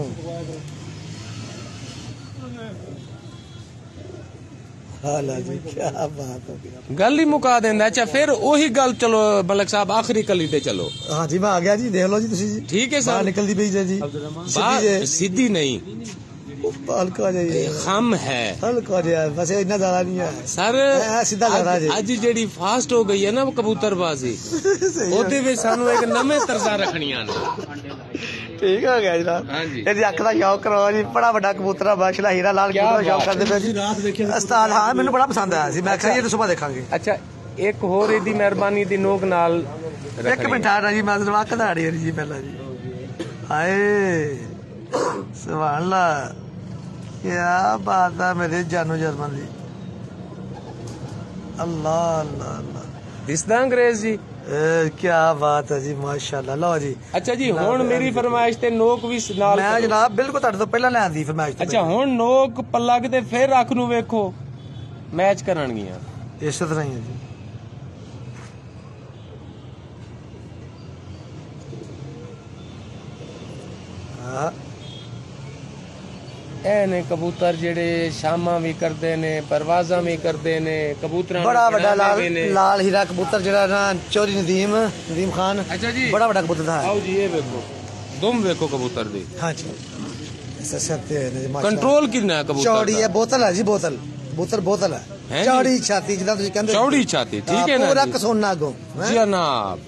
ਹਾਲਾ ਜੀ ਕੀ ਬਾਤ ਹੈ, ਗੱਲ ਹੀ ਮੁਕਾ ਦਿੰਦਾ। ਅੱਛਾ ਫਿਰ ਉਹੀ ਗੱਲ ਚਲੋ ਮਲਕ ਸਾਹਿਬ ਆਖਰੀ ਕਲੀ ਤੇ ਚਲੋ। ਹਾਂ ਜੀ ਮੈਂ ਆ ਗਿਆ ਜੀ, ਦੇਖ ਲਓ ਜੀ ਤੁਸੀਂ ਜੀ। ਠੀਕ ਹੈ ਬਾਹਰ ਸਰ ਨਿਕਲਦੀ ਪਈ ਜੀ ਬਾਹਰ ਸਿੱਧੀ ਨਹੀਂ ਹਲਕਾ ਜੀ ਖਮ ਹੈ ਹਲਕਾ ਜਿਹਾ ਬਸ ਇੰਨਾ ਜ਼ਿਆਦਾ ਨਹੀਂ ਹੈ ਸਰ। ਇਹ ਸਿੱਧਾ ਜ਼ਿਆਦਾ ਜੀ। ਅੱਜ ਜਿਹੜੀ ਫਾਸਟ ਹੋ ਗਈ ਹੈ ਨਾ ਕਬੂਤਰਬਾਜ਼ੀ ਉਹਦੇ ਵਿੱਚ ਸਾਨੂੰ ਇੱਕ ਨਵੇਂ ਤਰਜ਼ਾਂ ਰੱਖਣੀਆਂ ਨੇ। ਠੀਕ ਹੋ ਗਿਆ ਜਨਾਬ। ਹਾਂਜੀ ਇਹਦੀ ਅੱਖ ਦਾ ਸ਼ੌਕ ਕਰੋ ਜੀ। ਬੜਾ ਵੱਡਾ ਕਬੂਤਰ ਬਾਸ਼ਲਾ ਹੀਰਾ ਲਾਲ ਕਬੂਤਰ ਦਾ ਸ਼ੌਕ ਕਰਦੇ ਪਏ ਜੀ ਰਾਤ ਵੇਖਿਆ ਉਸਤਾਦ। ਹਾਂ ਮੈਨੂੰ ਬੜਾ ਪਸੰਦ ਆਇਆ ਸੀ, ਮੈਂ ਕਿਹਾ ਇਹ ਤਾਂ ਸਵੇਰ ਦੇਖਾਂਗੇ। ਅੱਛਾ ਇੱਕ ਹੋਰ ਇਹਦੀ ਮਿਹਰਬਾਨੀ ਦੀ ਨੋਕ ਨਾਲ ਇੱਕ ਮਿੰਟ ਆ ਜੀ ਮੈਂ ਜਵਾਕ ਕਢਾੜੀ ਜੀ ਪਹਿਲਾਂ ਜੀ। ਹਾਏ ਸੁਭਾਨ ਅੱਲਾਹ ਕੀ ਬਾਤ ਹੈ ਮੇਰੇ ਜਾਨੋ ਜਰਮਨ ਦੀ। ਅੱਲਾਹ ਅੱਲਾਹ ਅੱਲਾਹ ਦਿਸਦਾ ਅੰਗਰੇਜ਼ ਜੀ ਕੀ ਬਾਤ ਹੈ ਜੀ ਮਾਸ਼ਾਅੱਲਾ। ਲਓ ਜੀ ਅੱਛਾ ਜੀ ਹੁਣ ਮੇਰੀ ਫਰਮਾਇਸ਼ ਤੇ ਨੋਕ ਵੀ ਨਾਲ ਮੈਂ ਜਨਾਬ ਬਿਲਕੁਲ ਤੁਹਾਡੇ ਤੋਂ ਪਹਿਲਾਂ ਲੈਣ ਦੀ ਫਰਮਾਇਸ਼। ਅੱਛਾ ਹੁਣ ਨੋਕ ਪੱਲਾ ਕਿਤੇ ਫੇਰ ਅੱਖ ਨੂੰ ਵੇਖੋ ਮੈਚ ਕਰਨਗੀਆਂ ਇਸੇ ਤਰ੍ਹਾਂ ਹੀ ਹੈ ਜੀ। ਹਾਂ ਇਹ ਨੇ ਕਬੂਤਰ ਜਿਹੜੇ ਸ਼ਾਮਾਂ ਵੀ ਕਰਦੇ ਨੇ ਪਰਵਾਜ਼ਾਂ ਵੀ ਕਰਦੇ ਨੇ ਕਬੂਤਰਾਂ ਬੜਾ ਵੱਡਾ ਲਾਲ ਲਾਲ ਹੀਰਾ ਕਬੂਤਰ ਜਿਹੜਾ ਨਾ ਚੌਧਰੀ ਨਦੀਮ ਨਦੀਮ ਖਾਨ। ਅੱਛਾ ਜੀ ਬੜਾ ਵੱਡਾ ਕਬੂਤਰ ਹੈ। ਆਓ ਜੀ ਇਹ ਵੇਖੋ ਦੁਮ ਵੇਖੋ ਕਬੂਤਰ ਦੀ। ਹਾਂ ਜੀ ਕੰਟਰੋਲ ਕਿੰਨਾ ਹੈ ਕਬੂਤਰ ਚੌੜੀ ਹੈ ਬੋਤਲ ਹੈ ਜੀ ਬੋਤਲ ਬੋਤਲ ਬੋਤਲ ਹੈ ਚੌੜੀ ਛਾਤੀ ਜਿੱਦਾਂ ਤੁਸੀਂ ਕਹਿੰਦੇ ਚੌੜੀ ਛਾਤੀ ਠੀਕ ਹੈ ਨਾ ਪੂਰਾ ਕਸੋਨਾ ਗੋ ਜਨਾਬ।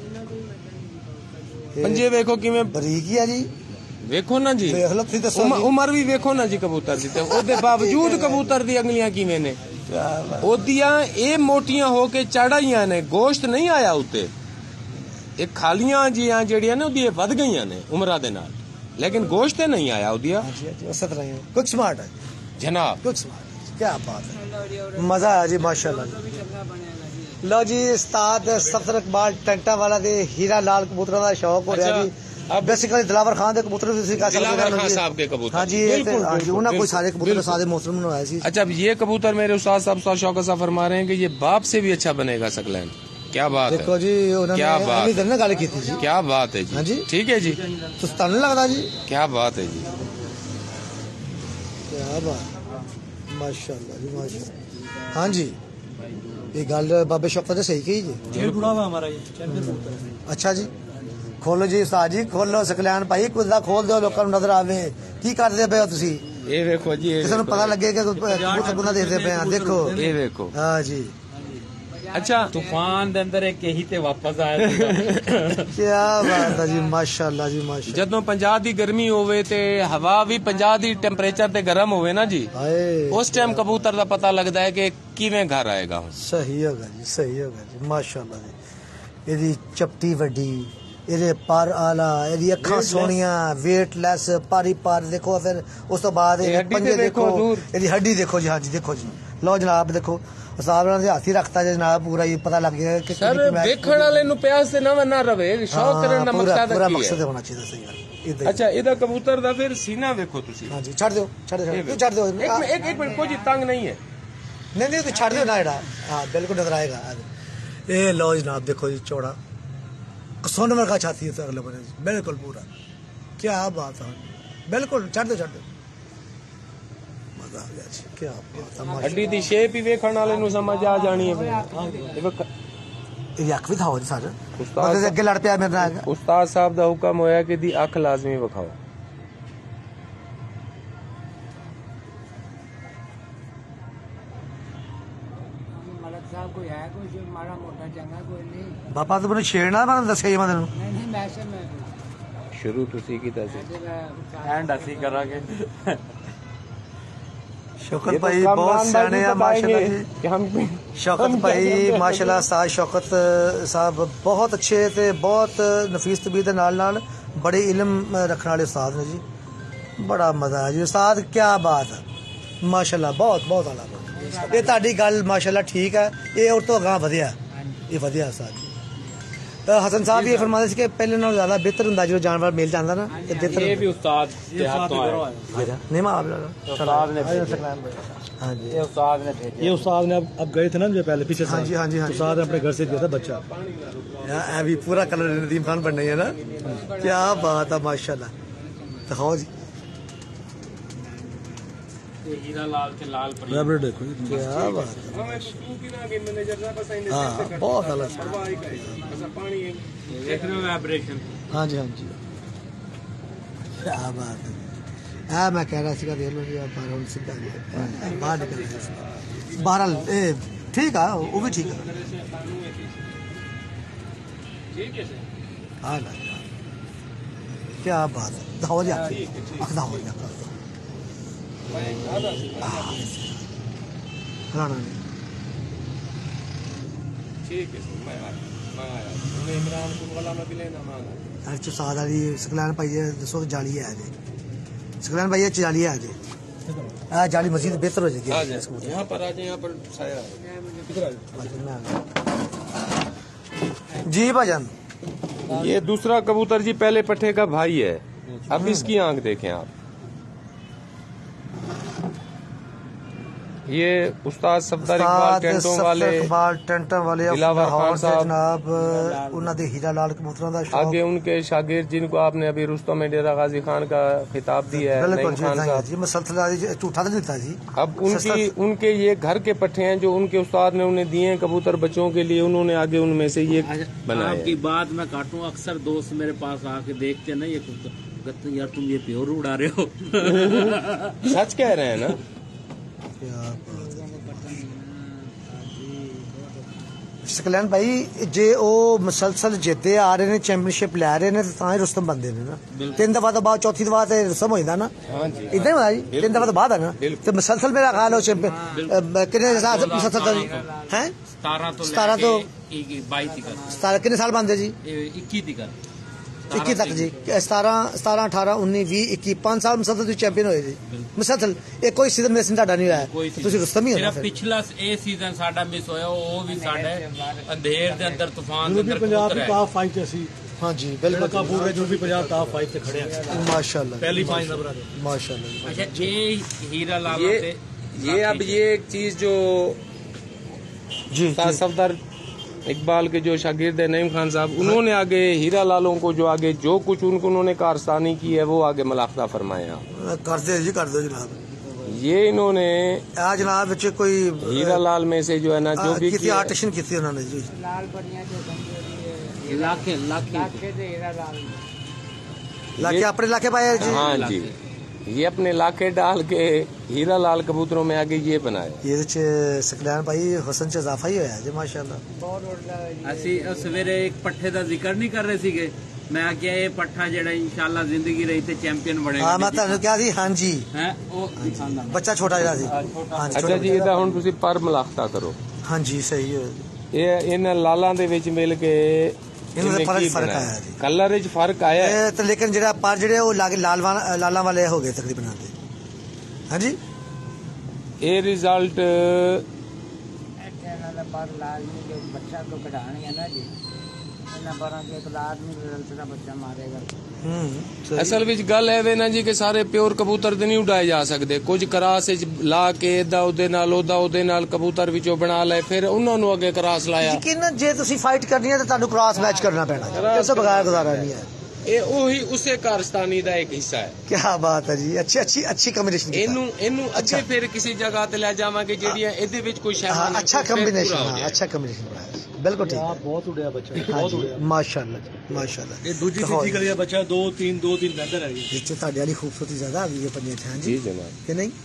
ਪੰਜੇ ਵੇਖੋ ਕਿਵੇਂ ਬਰੀਕ ਹੀ ਆ ਜੀ ਵੇਖੋ ਨਾ ਜੀ। ਦੇਖ ਲਓ ਤੁਸੀਂ ਦੱਸੋ ਉਮਰ ਵੀ ਵੇਖੋ ਨਾ ਜੀ ਕਬੂਤਰ ਦੀ ਤੇ ਉਹਦੇ ਬਾਵਜੂਦ ਕਬੂਤਰ ਦੀ ਅੰਗਲੀਆਂ ਕਿਵੇਂ ਨੇ ਉਹਦੀਆਂ ਇਹ ਮੋਟੀਆਂ ਹੋ ਕੇ ਚੜਾਈਆਂ ਨੇ ਗੋਸ਼ਤ ਨਹੀਂ ਆਇਆ ਉੱਤੇ। ਇਹ ਖਾਲੀਆਂ ਜੀਆਂ ਜਿਹੜੀਆਂ ਨੇ ਉਹਦੀਆਂ ਵੱਧ ਗਈਆਂ ਨੇ ਉਮਰਾਂ ਦੇ ਨਾਲ ਲੇਕਿਨ ਗੋਸ਼ਤ ਤੇ ਨਹੀਂ ਆਇਆ ਉਹਦੀਆਂ। ਉਸੇ ਤਰ੍ਹਾਂ ਹੀ ਕੁਝ ਸਮਾਰਟ ਹੈ ਜਨਾਬ ਕੁਝ ਸਮਾਰਟ ਕੀ ਬਾਤ ਹੈ ਮਜ਼ਾ ਆਇਆ ਜੀ ਮਾਸ਼ਾਅੱਲਾ। ਲਓ ਜੀ ਉਸਤਾਦ ਸਫਦਰ ਇਕਬਾਲ ਟੈਂਟਾ ਵਾਲਾ ਦੇ ਹੀਰਾ ਲਾਲ ਕਬੂਤਰਾਂ ਦਾ ਸ਼ੌਕ ਹੋ ਰਿਹਾ ਜੀ। बेसिकली दिलावर खान के कबूतर भी कह दिलावर खान साहब के कबूतर। हाँ जी हाँ जी उन्हें कोई सारे कबूतर सादे मोहतरम बनाया सी। अच्छा ये कबूतर मेरे उस्ताद साहब शौकत साहब फरमा रहे हैं कि ये बाप से भी अच्छा बनेगा सकलैन। क्या बात देखो है जी क्या बात है गल की थी क्या बात है जी। हाँ जी ठीक है जी तो नहीं लगता जी क्या बात है जी क्या बात माशाल्लाह जी माशाल्लाह। हाँ जी ये गल बाबे शौकत ने सही कही जी हमारा अच्छा जी। खोलो जी उस्ताद जी खोलो सकलैन भाई कुछ खोल दो लोगों को नजर आवे की करते पे हो तुसी ये देखो जी किसी को पता लगे कि कबूतर बुना देखते पे देखो ये देखो हाँ जी। अच्छा तूफान दे अंदर एक यही ते वापस आया क्या बात है जी माशाल्लाह जी माशाल्लाह। ਜਦੋਂ ਪੰਜਾਹ ਦੀ ਗਰਮੀ ਹੋਵੇ ਤੇ ਹਵਾ ਵੀ ਪੰਜਾਹ ਦੀ ਟੈਂਪਰੇਚਰ ਤੇ ਗਰਮ ਹੋਵੇ ਨਾ ਜੀ ਉਸ ਟਾਈਮ ਕਬੂਤਰ ਦਾ ਪਤਾ ਲੱਗਦਾ ਹੈ ਕਿ ਕਿਵੇਂ ਘਰ ਆਏਗਾ। ਸਹੀ ਹੋਗਾ ਜੀ ਸਹੀ ਹੋਗਾ ਜੀ ਮਾਸ਼ਾਅੱਲਾ ਜੀ। ਇਹਦੀ ਚਪਟੀ ਵੱਡੀ ਇਹਦੇ ਪਰ ਆਲਾ ਇਹਦੀ ਅੱਖਾਂ ਸੋਹਣੀਆਂ ਵੇਟਲੈਸ ਪਾਰੀ ਪਰ ਦੇਖੋ ਫਿਰ ਉਸ ਤੋਂ ਬਾਅਦ ਇਹ ਪੰਜੇ ਦੇਖੋ ਇਹਦੀ ਹੱਡੀ ਦੇਖੋ ਜੀ। ਹਾਂ ਜੀ ਦੇਖੋ ਜੀ ਲਓ ਜਨਾਬ ਦੇਖੋ ਉਸਤਾਦ ਨੇ ਹੱਥ ਹੀ ਰੱਖਤਾ ਜੀ ਜਨਾਬ ਪੂਰਾ ਹੀ ਪਤਾ ਲੱਗ ਗਿਆ ਕਿ ਸਰ ਵੇਖਣ ਵਾਲੇ ਨੂੰ ਪਿਆਸ ਤੇ ਨਾ ਨਾ ਰਵੇ ਸ਼ੌਕ ਕਰਨ ਦਾ ਮਕਸਦ ਕੀ ਹੈ। ਪੂਰਾ ਮਕਸਦ ਹੋਣਾ ਚਾਹੀਦਾ ਸਹੀ ਗੱਲ। ਅੱਛਾ ਇਹਦਾ ਕਬੂਤਰ ਦਾ ਫਿਰ ਸੀਨਾ ਵੇਖੋ ਤੁਸੀਂ। ਹਾਂ ਜੀ ਛੱਡ ਦਿਓ ਛੱਡ ਦਿਓ ਤੂੰ ਛੱਡ ਦਿਓ ਇੱਕ ਇੱਕ ਇੱਕ ਮਿੰਟ ਕੋਈ ਤੰਗ ਨਹੀਂ ਹੈ ਨਹੀਂ ਨਹੀਂ ਤੂੰ ਛੱਡ ਦਿਓ ਨਾ ਜਿਹੜਾ ਹਾਂ ਬਿਲਕੁਲ ਨਜ਼ਰ ਆਏਗਾ। ਇਹ ਲਓ ਜਨਾਬ ਦੇਖੋ ਜੀ ਚੌੜਾ सोने वर्गा छाती है तो अगले बने बिल्कुल पूरा क्या बात है बिल्कुल छड़ दो छड़ दो मजा आ गया जी क्या बात है। हड्डी दी शेप ही वेखण वाले नु समझ आ जानी है। ये अख भी था हो सारे उस्ताद अगे लड़ पिया मेरे नाल उस्ताद साहब दा हुक्म होया कि दी अख लाजमी विखाओ। कोई है कोई माड़ा मोटा चंगा कोई नहीं बापा तो मैंने छेड़ना मैं दस्या मैं तेन नहीं नहीं वैसे मैं शुरू तुसी कीता सी एंड ਅਸੀਂ ਕਰਾਂਗੇ शौकत भाई बहुत सियाने हैं माशाल्लाह जी। शौकत भाई माशाल्लाह साज शौकत साहब बहुत अच्छे थे, बहुत नफीस तबीयत दे नाल नाल बड़े इल्म रखने वाले उस्ताद ने जी। बड़ा मजा है जी उस्ताद, क्या बात है माशाल्लाह, बहुत बहुत आला। ये ताड़ी गल माशाल्लाह ठीक है, ये और तो अगां वधिया, ये वधिया उस्ताद जी। हसन साहब ये फरमाते थे कि पहले नालों ज्यादा बेहतर हुंदा जो जानवर मिल जाता ना, ये बेहतर। ये भी उस्ताद के हाथों आया नहीं मां आप उस्ताद ने हाँ जी, ये उस्ताद ने भेजा। ये उस्ताद ने अब अब गए थे ना जो पहले पीछे हाँ जी हाँ जी हाँ जी। उस्ताद ने अपने घर से दिया था बच्चा। यार अभी पूरा कलर नदीम खान बनना है ना, क्या बात है माशाल्लाह। दिखाओ जी हीरा लाल के लाल पर रैबिट देखो क्या बात है। हाँ बहुत अलग देख रहे हो वाइब्रेशन। हाँ जी हाँ जी क्या बात है। हाँ मैं कह रहा सीगा देख लो जी आप बाहर सीधा बाहर निकल गए बहरहाल ए ठीक है वो भी ठीक है। हाँ ना क्या बात है। दिखाओ जी आप दिखाओ जी फलाना नहीं ठीक है मैं आया मैं इमरान को वाला में भी लेना मांगा अच्छा साद वाली सकलैन पाइए दसो जाली है जी, सकलैन भाई जाली है जी। हाँ जाली मजीद बेहतर हो जाएगी यहाँ पर आ जाए, यहाँ पर साया जी भाईजान। ये दूसरा कबूतर जी पहले पट्टे का भाई है। अब इसकी आंख देखें आप, ये उस्ताद सफदर इकबाल टेंटों वाले इकबाल टेंटों वाले दिलावर खान साहब जनाब उन्होंने दे हीरा लाल कबूतरों का शौक। आगे उनके शागिर्द जिनको आपने अभी रुस्तम डेरा गाजी खान का खिताब दिया है, नईम खान साहब जी। मैं सल्तनत झूठा तो नहीं था जी। अब उनकी उनके ये घर के पट्टे हैं जो उनके उस्ताद ने उन्हें दिए हैं कबूतर बच्चों के लिए, उन्होंने आगे उनमें से ये बनाया। आपकी बात मैं काटूं, अक्सर दोस्त मेरे पास आके देखते ना ये कहते यार तुम ये प्योर उड़ा रहे हो। सच कह रहे हैं ना। सकलैन भाई जे ओ मुसलसल जितते आ रहे ने चैंपियनशिप लै रहे ने तां ही रुस्तम बनदे ने ना। तीन दफा तो बाद चौथी दफा ते रुस्तम हो जांदा ना। इदां ही होया जी, तीन दफा तो बाद है ना। ते मुसलसल मेरा ख्याल हो चैंपियन कितने साल मुसलसल हैं सतारह तो सतारह तो बाईस तक सतारह कितने साल बनदे जी? इक्की तक इक्की तक जी। सतारह सतारह अठारह उन्नीस बीस इक्की पांच साल मुसलसल तुसीं चैंपियन होए जी मुसलसल। एक कोई सीजन मिस ਤੁਹਾਡਾ ਨਹੀਂ ਹੋਇਆ, ਤੁਸੀਂ रुस्तम ही हो ना। सिर्फ पिछला ए सीजन साडा मिस होया, ਉਹ ਵੀ ਸਾਡੇ ਅੰਧੇਰ ਦੇ ਅੰਦਰ ਤੂਫਾਨ ਦੇ ਅੰਦਰ ਪੰਜਾਬ ਕਬੂਤਰ ਦੀ ਹੈ। ਟਾਪ ਫਾਈਵ ਚ ਅਸੀਂ हाँ जी बिल्कुल ਕਾਬੂ ਵਿੱਚ ਵੀ ਪੰਜਾਬ ਟਾਪ ਫਾਈਵ ਤੇ ਖੜੇ ਆ माशाल्लाह ਪਹਿਲੀ ਪੰਜ ਨੰਬਰਾਂ ਤੇ। माशाल्लाह। अच्छा ये हीरा लाल ये ये अब ये एक चीज जो जी उस्ताद सफदर इकबाल के जो शागिर्द है नईम खान साहब, उन्होंने आगे हीरा लालों को जो आगे जो कुछ उनको उन्होंने कारस्तानी की है वो आगे मलाखता फरमाया। कर दे जी कर दो जनाब। ये इन्होंने आ जनाब बच्चे कोई हीरा लाल में से जो है ना जो भी किसी आर्टिशन की थी उन्होंने जी। लाल बढ़िया जो कमजोरी है लाखे लाखे लाखे दे हीरा लाल लाके अपने लाके पाए जी। हाँ जी, ये अपने लाखे डाल के हीरा लाल कबूतरों में आगे ये बनाए। ये सकलैन भाई हुसन च इजाफा ही होया जी माशाल्लाह। बहुत उड़दा है जी। ਅਸੀਂ ਸਵੇਰੇ ਇੱਕ ਪੱਠੇ ਦਾ ਜ਼ਿਕਰ ਨਹੀਂ ਕਰ ਰਹੇ ਸੀਗੇ, ਮੈਂ ਕਿਹਾ ਇਹ ਪੱਠਾ ਜਿਹੜਾ ਇਨਸ਼ਾਅੱਲਾ ਜ਼ਿੰਦਗੀ ਰਹੀ ਤੇ ਚੈਂਪੀਅਨ ਬਣੇਗਾ। ਹਾਂ ਮੈਂ ਤੁਹਾਨੂੰ ਕਿਹਾ ਸੀ ਹਾਂ ਜੀ ਹੈ ਉਹ ਦਿਖਾਉਂਦਾ ਬੱਚਾ ਛੋਟਾ ਜਿਹੜਾ ਸੀ। ਹਾਂ ਅੱਛਾ ਜੀ, ਇਹਦਾ ਹੁਣ ਤੁਸੀਂ ਪਰ ਮਲਾਖਤਾ ਕਰੋ। ਹਾਂ ਜੀ ਸਹੀ ਹੈ। ਇਹ ਇਹਨਾਂ ਲਾਲਾਂ ਦੇ ਵਿੱਚ ਮਿਲ ਕੇ ਇਹਨਾਂ ਦਾ ਫਰਕ ਫਰਕ ਆਇਆ ਜੀ। ਕਲਰ ਵਿੱਚ ਫਰਕ ਆਇਆ ਹੈ। ਇਹ ਤੇ ਲੇਕਿਨ ਜਿਹੜਾ ਪਰ ਜਿਹੜੇ ਉਹ ਲਾਗੇ ਲਾਲ ਲਾਲਾਂ ਵਾਲੇ ਹੋ ਗਏ ਤਕਰੀਬਨ ਆਦੇ। ਹਾਂ ਜੀ ਇਹ ਰਿਜ਼ਲਟ ਇਹਨਾਂ ਦਾ ਪਰ ਲਾਜ਼ਮੀ ਜੋ ਬੱਚਾ ਤੋਂ ਕਢਾਣਗੇ ਨਾ ਜੀ, ਇਹਨਾਂ ਪਰਾਂ ਦੇ ਇੱਕ ਲਾਜ਼ਮੀ ਰਿਜ਼ਲਟ ਦਾ ਬੱਚਾ ਮਾਰੇਗਾ। ਹੂੰ ਅਸਲ ਵਿੱਚ ਗੱਲ ਇਹ ਵੇ ਨਾ ਜੀ ਕਿ ਸਾਰੇ ਪਿਓਰ ਕਬੂਤਰ ਤੇ ਨਹੀਂ ਉਡਾਏ ਜਾ ਸਕਦੇ। ਕੁਝ ਕਰਾਸ ਵਿੱਚ ਲਾ ਕੇ ਇਹਦਾ ਉਹਦੇ ਨਾਲ ਉਹਦਾ ਉਹਦੇ ਨਾਲ ਕਬੂਤਰ ਵਿੱਚੋਂ ਬਣਾ ਲਏ, ਫਿਰ ਉਹਨਾਂ ਨੂੰ ਅੱਗੇ ਕਰਾਸ ਲਾਇਆ। ਲੇਕਿਨ ਜੇ ਤੁਸੀਂ ਫਾਈਟ ਕਰਨੀ ਹੈ ਤਾਂ ਤੁਹਾਨੂੰ ਕ੍ਰਾਸ ਮੈਚ ਕਰਨਾ ਪੈਣਾ, ਇਸ ਤੋਂ ਬਗੈਰ ਗੁਜ਼ਾਰਾ ਨਹੀਂ ਹੈ। ਇਹ ਉਹੀ ਉਸੇ ਕਾਰਸਤਾਨੀ ਦਾ ਇੱਕ ਹਿੱਸਾ ਹੈ। ਕੀ ਬਾਤ ਹੈ ਜੀ, ਅੱਛੀ ਅੱਛੀ ਅੱਛੀ ਕੰਬੀਨੇਸ਼ਨ। ਇਹਨੂੰ ਇਹਨੂੰ ਅੱਗੇ ਫਿਰ ਕਿਸੇ ਜਗ੍ਹਾ ਤੇ ਲੈ ਜਾਵਾਂਗੇ ਜਿਹੜੀਆਂ ਇਹਦੇ ਵਿੱਚ ਕੋਈ ਸ਼ੈ ਹਾਂ ਅੱਛਾ ਕੰਬੀਨੇਸ਼ਨ, ਹਾਂ ਅੱਛਾ ਕੰਬੀਨੇਸ਼ਨ ਬਣਾਇਆ ਬਿਲਕੁਲ ਠੀਕ। ਆਪ ਬਹੁਤ ਉੜਿਆ ਬੱਚਾ, ਬਹੁਤ ਉੜਿਆ ਮਾਸ਼ਾਅੱਲਾ ਮਾਸ਼ਾਅੱਲਾ। ਇਹ ਦੂਜੀ ਤੀਜੀ ਕਰੀ ਦਾ ਬੱਚਾ ਦੋ ਤਿੰਨ ਦੋ ਤਿੰਨ ਬਿਹਤਰ ਹੈ ਜੀ। ਜਿੱਥੇ ਤੁਹਾਡੇ ਵਾਲੀ ਖੂਬਸੂਰਤੀ ਜ਼ਿਆਦਾ ਆ ਗਈ ਹੈ ਪੰਜੇ ਥਾਂ ਜੀ ਜੀ ਜਨਾਬ ਕਿ ਨਹੀਂ?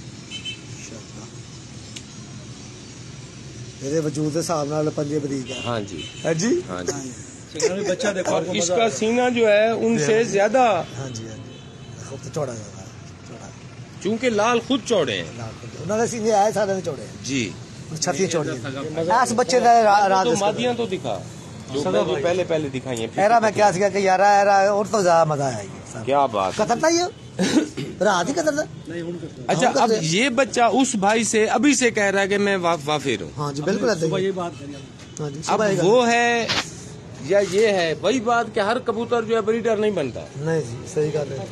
ਇਹਦੇ ਵਜੂਦ ਦੇ ਹਿਸਾਬ ਨਾਲ पंजे बरीक है। हाँ जी है जी हाँ जी। बच्चा देखो और इसका सीना जो है उनसे ज्यादा हाँ जी हाँ जी खूब तो चौड़ा ज्यादा चौड़ा चूंकि लाल खुद चौड़े हैं उन्होंने सीधे आए सारे ने चौड़े जी। छाती चौड़ी ऐस बच्चे दा रात तो मादियां तो दिखा जो मैं जो पहले पहले दिखाई हैं। एरा मैं क्या सीखा कि यार एरा और तो ज्यादा मजा आया ये क्या बात है। कतरता ही रात ही कतरता। अच्छा अब ये बच्चा उस भाई से अभी से कह रहा है कि मैं वा, वाफिर हूँ। हाँ जी बिल्कुल ये बात करिए। हाँ जी अब वो है या ये है वही बात कि हर कबूतर जो है ब्रीडर नहीं बनता। नहीं जी सही बात है।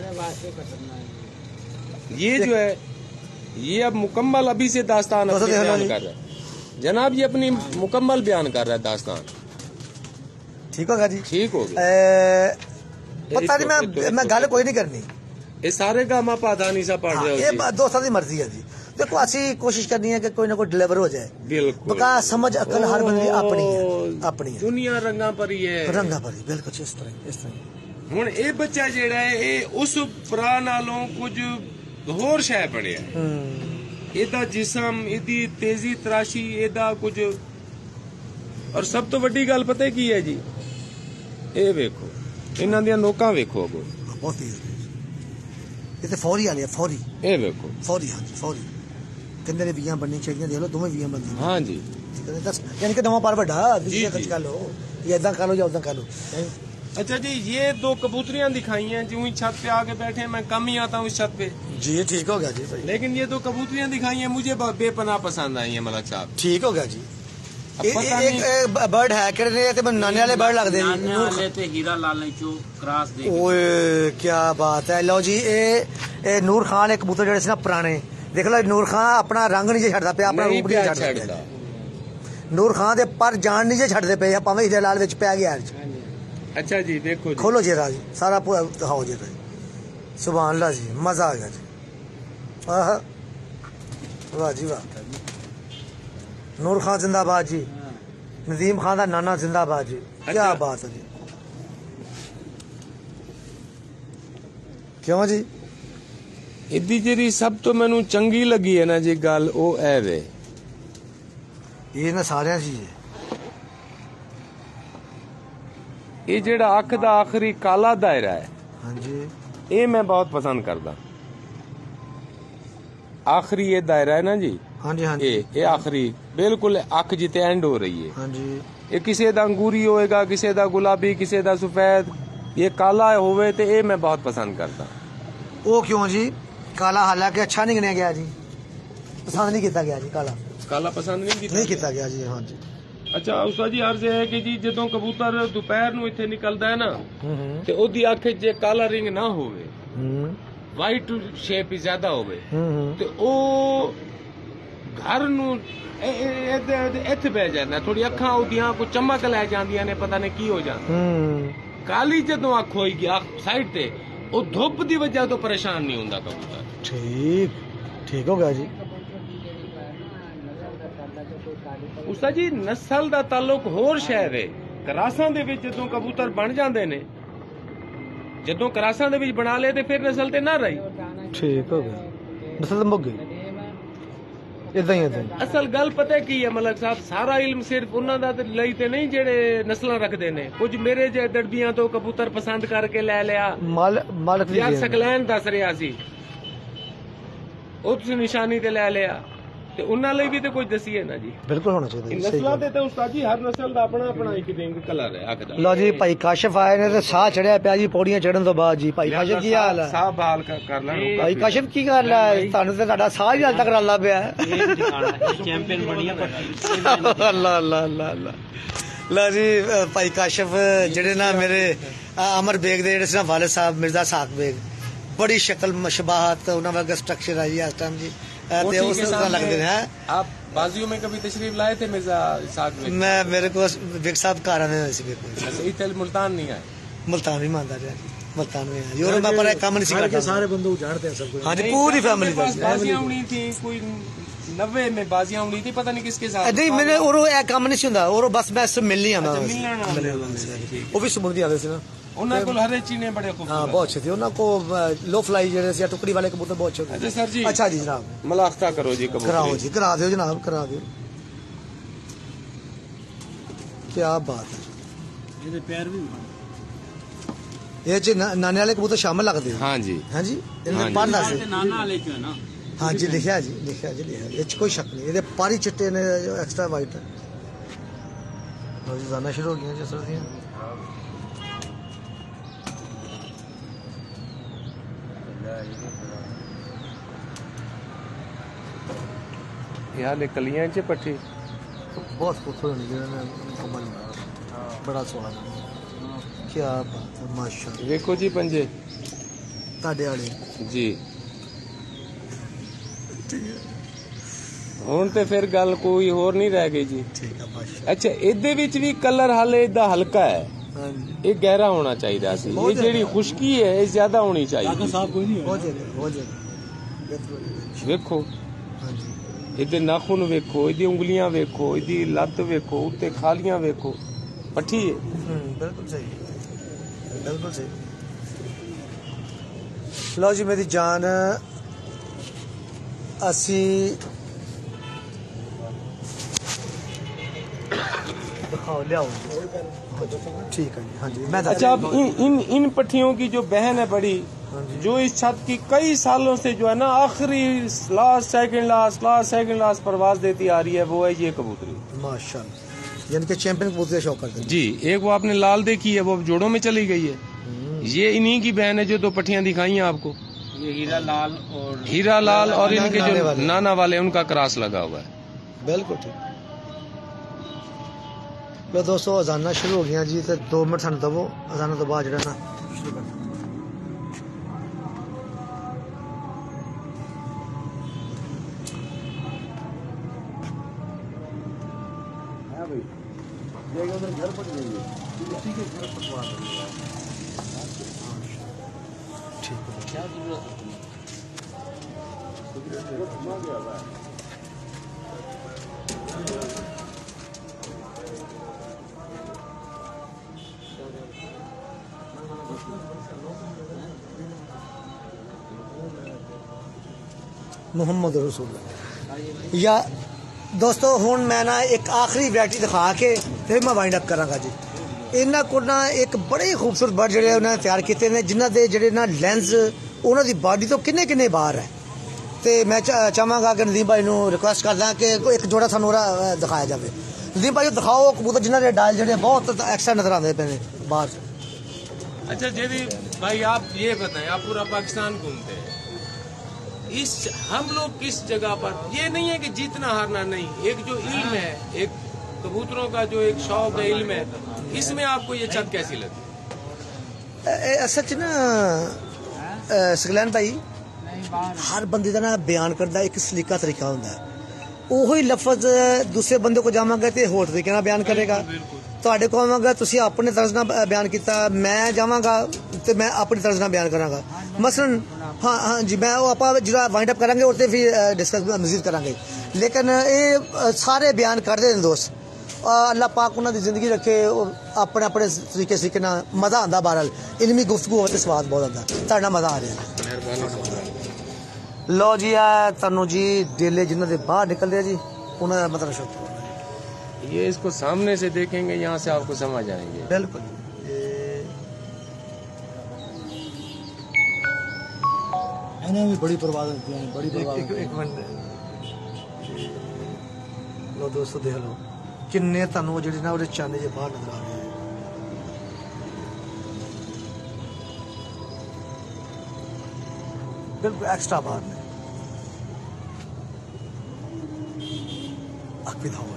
ये जो है ये अब मुकम्मल अभी से दास्तान अपनी बयान कर रहा है जनाब। ये अपनी मुकम्मल बयान कर रहा है दास्तान। ठीक होगा जी ठीक हो गया। पता नहीं मैं मैं गल कोई नहीं करनी ये सारे का मां पादानी सा पढ़ रहे हो। ये दोस्तों की मर्जी है जी। देखो असी कोशिश करनी है कि कोई ना कोई डिलीवर हो जाए। बिल्कुल बका समझ अकल हर बंदे अपनी है अपनी है। दुनिया रंगा पर ही है रंगा पर ही बिल्कुल इस तरह इस तरह। हुण ये बच्चा जेड़ा है ये उस भरा नालों कुछ होर शै पढ़िया एदा जिसम एदी तेजी तराशी एदा कुछ। और सब तो वड्डी गल पता की है जी ये वेखो इन्हां दियां नोकां वेखो अगो बहुत तेज ये तो फौरी वाले फौरी ये वेखो फौरी हाँ जी फौरी किन्ने दे बीयां बननी चाहिए देख लो दोवें बीयां बनदी हाँ जी। दस यानी कि नवा पर बड़ा दूसरे कच कर लो ये इदां कर लो या उदां कर लो। अच्छा जी ये दो कबूतरियां दिखाई हैं जो ही छत पे आके बैठे हैं मैं कम ही आता हूँ इस छत पे जी ठीक हो गया जी भाई। लेकिन ये दो कबूतरियां दिखाई हैं मुझे बेपनाह पसंद आई हैं मलक साहब। ठीक हो गया जी। अब पता एक एक बर्ड है किहड़े ते नाने वाले बर्ड लगदे जी नाने वाले ते हीरा लाल चो क्रॉस दे। ओए क्या बात है। लो जी ए ए नूर खान एक कबूतर जेड़े सी ना पुराने देख लो नूर खान अपना रंग नहीं छड्डदा पे अपना रूप नहीं छड्डदा। नूर खान दे पर जान नहीं छड्डदे पे भावें हीरे लाल विच पै गया। अच्छा जी देखो जी। खोलो जी राज सारा दिखाओ जी सुभान अल्लाह जी मजा आ गया जी। आह वाह जी वाह। नूर खान जिंदाबाद जी नजीम खान का नाना जिंदाबाद जी। क्या बात है जी क्यों जी इदी जी सब तो मैनू चंगी लगी है ना जी गल ओ ऐ वे ये ना सारे जी ये जेड़ा अख दा आखिरी काला दायरा है हाँ जी ये मैं बहुत पसंद करदा। आखिरी ये दायरा है ना जी हाँ जी हाँ जी ये ये आखिरी बिल्कुल अख जिते एंड हो रही है। हाँ जी ये किसी दा अंगूरी होएगा किसी दा गुलाबी किसी दा सफेद ये काला होवे ते ये मैं बहुत पसंद करदा। वो क्यों जी काला हालांकि अच्छा नहीं गिनया गया जी पसंद नहीं किया गया जी काला काला पसंद नहीं कीता नहीं किया गया जी। हाँ जी अच्छा उस्ताद जी अर्ज है कि जी ਜਦੋਂ ਕਬੂਤਰ ਦੁਪਹਿਰ ਨੂੰ ਇੱਥੇ ਨਿਕਲਦਾ ਹੈ ਨਾ ਤੇ ਉਹਦੀ ਅੱਖ 'ਚ ਜੇ ਕਾਲਾ ਰਿੰਗ ਨਾ ਹੋਵੇ ਵਾਈਟ ਸ਼ੇਪ ਹੀ ਜ਼ਿਆਦਾ ਹੋਵੇ ਤੇ ਉਹ ਘਰ ਨੂੰ ਇੱਥੇ ਬਹਿ ਜਾਂਦਾ ਥੋੜੀ ਅੱਖਾਂ ਉਹਦੀਆਂ ਕੋ ਚਮਕ ਲੈ ਜਾਂਦੀਆਂ ਨੇ ਪਤਾ ਨਹੀਂ ਕੀ ਹੋ ਜਾਂਦਾ। ਕਾਲੀ ਜਦੋਂ ਅੱਖ ਹੋਏਗੀ ਅੱਖ ਸਾਈਡ ਤੇ ਉਹ ਧੁੱਪ ਦੀ ਵਜ੍ਹਾ ਤੋਂ ਪਰੇਸ਼ਾਨ ਨਹੀਂ ਹੁੰਦਾ ਕਬੂਤਰ। ठीक ठीक हो गया जी। ਉਸਤਾਦ ਜੀ ਨਸਲ ਦਾ ਤਾਲੁਕ ਹੋਰ ਸ਼ਹਿਰ ਹੈ ਕਰਾਸਾਂ ਦੇ ਵਿੱਚ ਜਦੋਂ ਕਬੂਤਰ ਬਣ ਜਾਂਦੇ ਨੇ ਜਦੋਂ ਕਰਾਸਾਂ ਦੇ ਵਿੱਚ ਬਣਾ ਲਏ ਤੇ ਫਿਰ ਨਸਲ ਤੇ ਨਾ ਰਹੀ। ठीक हो गया नस्ल मुक गई इदा ही इदा ही। ਅਸਲ ਗੱਲ ਪਤਾ ਕੀ ਹੈ ਮਲਕ ਸਾਹਿਬ ਸਾਰਾ ਇਲਮ ਸਿਰਫ ਉਹਨਾਂ ਦਾ ਲਈ ਤੇ ਨਹੀਂ ਜਿਹੜੇ ਨਸਲਾਂ ਰੱਖਦੇ ਨੇ ਕੁਝ ਮੇਰੇ ਜਿਹੇ ਦੜਬੀਆਂ ਤੋਂ ਕਬੂਤਰ ਪਸੰਦ ਕਰਕੇ ਲੈ ਲਿਆ माल मालिक ਯਾਰ ਸਕਲੈਨ ਦੱਸ ਰਿਹਾ ਸੀ ਉਹ ਤੁਸੀਂ ਨਿਸ਼ਾਨੀ ਤੇ ਲੈ ਲਿਆ ਤੇ ਉਹਨਾਂ ਲਈ ਵੀ ਤੇ ਕੁਝ ਦਸੀਏ ਨਾ ਜੀ। बिल्कुल होना चाहिए जी, सही ਨਸਲਾਂ गल। ਤੇ ਤਾਂ ਉਸਤਾਦ ਜੀ ਹਰ ਨਸਲ ਦਾ ਆਪਣਾ ਆਪਣਾ ਇੱਕ ਰਿੰਗ ਕਲਰ ਹੈ ਅੱਖ ਦਾ। ਲਓ ਜੀ ਭਾਈ ਕਾਸ਼ਫ ਆਏ ਨੇ ਤੇ ਸਾਹ ਚੜਿਆ ਪਿਆ ਜੀ ਪੌੜੀਆਂ ਚੜਨ ਤੋਂ ਬਾਅਦ ਜੀ। ਭਾਈ ਕਾਸ਼ਫ ਕੀ ਹਾਲ ਹੈ? ਸਾਹ ਬਹਾਲ ਕਰ ਕਰ ਲੈਣ ਭਾਈ ਕਾਸ਼ਫ ਕੀ ਗੱਲ ਹੈ ਤੁਹਾਨੂੰ ਤੇ ਤੁਹਾਡਾ ਸਾਹ ਹੀ ਹਾਲ ਤੱਕ ਰਲਾ ਪਿਆ ਹੈ। ਚੈਂਪੀਅਨ ਬਣੀਆਂ ਅੱਲਾ ਅੱਲਾ ਅੱਲਾ ਅੱਲਾ। ਲਓ ਜੀ ਅ, ਭਾਈ ਕਾਸ਼ਫ ਜਿਹੜੇ ਨਾ ਮੇਰੇ ਅ, ਅਮਰ ਬੇਗ ਦੇ ਜਿਹੜੇ ਸੀ ਨਾ ਵਾਲਿਦ ਸਾਹਿਬ ਮਿਰਜ਼ਾ ਸਾਕ ਬੇਗ ਬੜੀ ਸ਼ਕਲ ਮਸ਼ਬਾਹਤ ਉਹਨਾਂ ਵਰਗਾ ਸਟਰਕਚਰ ਹੈ ਜੀ ਇਸ ਟਾਈਮ ਜੀ वो ਤੇ ठीक ਉਸ है ਤਰ੍ਹਾਂ साहब, ਲੱਗਦੇ ਨੇ ਹੈ। आप बाजियों में कभी तशरीफ लाए थे मिर्जा इसाक में? ਮੈਂ ਮੇਰੇ ਕੋਲ ਬੇਗ ਸਾਹਿਬ ਘਰ ਆਉਂਦੇ ਹੋਏ ਸੀ ਮੇਰੇ ਕੋਲ अच्छा इतने मुल्तान नहीं आए? ਮੁਲਤਾਨ ਵੀ ਮੰਨਦਾ ਰਿਹਾ ਜੀ ਮੁਲਤਾਨ ਵੀ ਯੂਰਪ ਦਾ ਪਰ ਇਹ ਕੰਮ ਨਹੀਂ ਸੀ ਕਰਦਾ। सारे बंदे जानते हैं सबको। हाँ जी पूरी फैमिली पास बाजियां उड़ी थी कोई नब्बे में बाजियां उड़ी थी पता नहीं किसके साथ। नहीं मैंने और ਇਹ ਕੰਮ ਨਹੀਂ ਸੀ ਹੁੰਦਾ और बस मैं सिर्फ मिलनी आना अच्छा, मिलना आना। ਉਹ ਵੀ ਸਮੁੰਦਰੀ ਆਦੇ ਸੀ ਨਾ। ਉਹਨਾਂ ਕੋਲ ਹਰੇ ਚੀਨੇ ਬੜੇ हाँ खूबसूरत। बहुत अच्छे थे ਉਹਨਾਂ को लो फ्लाई ਜਿਹੜੇ ਸੀ ਟੁਕੜੀ ਵਾਲੇ ਕਬੂਤਰ बहुत अच्छे अच्छा सर जी अच्छा जी जनाब मलाख्ता करो जी कबूतर। कराओ जी करा दो जनाब करा दो। क्या बात है ये पैर भी ਇਹ ਚ ਨਾ- ਨਾਨੇ ਵਾਲੇ ਕਬੂਤਰ ਸ਼ਾਮਲ ਲੱਗਦੇ हाँ जी ਹਾਂਜੀ ਇਹਨਾਂ ਹਾਂਜੀ। ਦੇ ਪੜ੍ਹਦਾ ਸੀ नाना वाले जो है ना ਹਾਂਜੀ ਲਿਖਿਆ ਜੀ ਲਿਖਿਆ ਜੀ ਲਿਖਿਆ ਇਹ ਚ ਕੋਈ ਸ਼ੱਕ ਨਹੀਂ ਇਹਦੇ ਪਾਰੀ ਚਿੱਟੇ ਨੇ ਜੋ ਐਕਸਟਰਾ ਵਾਈਟ ਹੈ ਲੋ ਜੀ ਜਾਨਾ ਸ਼ੁਰੂ ਹੋ ਗਈਆਂ ਜੀ ਅਸਰ ਦੀਆਂ यहाँ ले कलियां च पट्टी ਬਹੁਤ ਕਬੂਤਰ ਹੋਣੇ ਜਿਹੜੇ ਨੇ ਕਮਲ ਬੜਾ ਸਵਾਦ ਕੀ ਬਾਤ ਹੈ ਮਾਸ਼ਾਅੱਲਾ देखो जी पंजे ਤੁਹਾਡੇ ਵਾਲੇ जी ਹੁਣ ਤੇ ਫਿਰ ਗੱਲ ਕੋਈ ਹੋਰ ਨਹੀਂ ਰਹਿ ਗਈ ਜੀ ਠੀਕ ਹੈ ਮਾਸ਼ਾਅੱਲਾ ਅੱਛਾ ਇਹਦੇ ਵਿੱਚ ਵੀ ਕਲਰ ਹਾਲੇ ਇਹਦਾ ਹਲਕਾ ਹੈ ਹਾਂਜੀ ਇਹ ਗਹਿਰਾ ਹੋਣਾ ਚਾਹੀਦਾ ਸੀ ਇਹ ਜਿਹੜੀ ਖੁਸ਼ਕੀ ਹੈ ਇਹ ਜ਼ਿਆਦਾ ਹੋਣੀ ਚਾਹੀਦੀ साहब कोई नहीं ਹੋ ਜਾਏਗਾ ਹੋ ਜਾਏਗਾ ਬਿਲਕੁਲ ਵੇਖੋ ਹਾਂਜੀ ਇਹਦੇ ਨਾਖੂਨ ਵੇਖੋ ਇਹਦੀ ਉਂਗਲੀਆਂ ਵੇਖੋ ਇਹਦੀ ਲੱਤ ਵੇਖੋ ਉੱਤੇ ਖਾਲੀਆਂ ਵੇਖੋ ਪੱਠੀ ਹੈ ਹੂੰ ਬਿਲਕੁਲ ਸਹੀ ਬਿਲਕੁਲ ਸਹੀ ਲਓ ਜੀ ਮੇਰੀ ਜਾਨ ਅਸੀਂ ਦਿਖਾਓ ਲਿਆਓ ठीक है जी हाँ जी मैं अच्छा अब इन इन इन पट्टियों की जो बहन है बड़ी हाँ जी। जो इस छत की कई सालों से जो है ना आखिरी last second last last second last परवाज देती आ रही है वो है ये कबूतरी माशाल्लाह यानी कि चैंपियन कबूतर का शौक करते हैं जी एक वो आपने लाल देखी है वो अब जोड़ों में चली गई है ये इन्हीं की बहन है जो दो पट्टियां दिखाई हैं आपको ये हीरा लाल और हीरा लाल और नाना इनके वाले। जो नाना वाले उनका क्रॉस लगा हुआ है बिल्कुल ठीक लो दोस्तों अजाना शुरू हो गया जी तो दो मिनट सानू दवो अजाना तो बाद जरा ना शुरू कर मुहम्मद रसूल या दोस्तों हुण मैं ना एक आखिरी वैरायटी दिखा के फिर मैं वाइंड अप करांगा जी इन्हां कोल ना एक बड़े ही खूबसूरत बर्ड जिहड़े उन्होंने तैयार कीते ने जिन्हां दे जिहड़े ना लेंस उन्हां दी बॉडी तो किन्ने किन्ने बाहर है ते मैं चाहांगा कि नदीम भाई नूं रिक्वेस्ट करदा कि कोई एक जोड़ा सानूं ओहदा दिखाया जाए नदीम भाई दिखाओ कबूतर जिन्हां दे डायल जिहड़े बहुत एक्स्ट्रा नजर आंदे पे ने बाहर अच्छा जेदी भाई आप ये बताएं आप पूरा पाकिस्तान घूमते हैं इस हम लोग किस जगह पर ये नहीं है कि जीतना हारना नहीं एक जो इल्म है एक कबूतरों का जो एक शौक है इल्म है इसमें आपको ये छत कैसी लगी असल च ना सगलैन भाई हर बंदे का ना बयान करदा एक सलीका तरीका होंदा है ओही लफज दूसरे बंदे को जावांगा ते होर तरीके नाल बयान करेगा ਤੁਹਾਡੇ ਕੋਲ ਆਵਾਂਗਾ ਤੁਸੀਂ ਆਪਣੇ ਤਰਜ਼ ਨਾਲ ਬਿਆਨ ਕੀਤਾ ਮੈਂ ਜਾਵਾਂਗਾ ਤੇ ਮੈਂ ਆਪਣੀ ਤਰਜ਼ ਨਾਲ ਬਿਆਨ ਕਰਾਂਗਾ ਮਸਲਨ ਹਾਂ ਹਾਂ ਜੀ ਮੈਂ ਉਹ ਆਪਾਂ ਜਿਹੜਾ ਵਾਈਂਡ ਅਪ ਕਰਾਂਗੇ ਉਹਤੇ ਫਿਰ ਡਿਸਕਸ ਮਜ਼ੀਦ ਕਰਾਂਗੇ ਲੇਕਿਨ ਇਹ ਸਾਰੇ ਬਿਆਨ ਕਰਦੇ ਨੇ ਦੋਸਤ ਅੱਲਾਹ ਪਾਕ ਉਹਨਾਂ ਦੀ ਜ਼ਿੰਦਗੀ ਰੱਖੇ ਆਪਣੇ ਆਪਣੇ ਤਰੀਕੇ ਤਰੀਕੇ ਨਾਲ ਮਜ਼ਾ ਆਉਂਦਾ ਬਹਰਹਾਲ ਇਲਮੀ ਗੁਫ਼ਤਗੂ ਹੋਵੇ ਤੇ ਸਵਾਦ ਬਹੁਤ ਆਉਂਦਾ ਤੁਹਾਡਾ ਮਜ਼ਾ ਆ ਰਿਹਾ ਲੋ ਜੀ ਆ ਤੁਹਾਨੂੰ ਜੀ ਡੇਲੇ ਜਿਨ੍ਹਾਂ ਦੇ ਬਾਹਰ ਨਿਕਲਦੇ ਆ ਜੀ ਉਹਨਾਂ ਦਾ ਮਤਲਬ ਸ਼ੁਕਰ ये इसको सामने से देखेंगे यहाँ से आपको समझ आएंगे बिल्कुल इन्हें भी बड़ी परवाज़ होती है बड़ी परवाज़ एक एक मिनट लो दोस्तों देख लो किन्ने ਤੁਹਾਨੂੰ ਜਿਹੜੇ ਨਾ ਉਹਦੇ ਚਾਂਦੇ ਜੇ ਬਾਹਰ ਨਜ਼ਰ ਆ ਰਹੇ बिल्कुल एक्स्ट्रा बाहर ने अकबिद हवा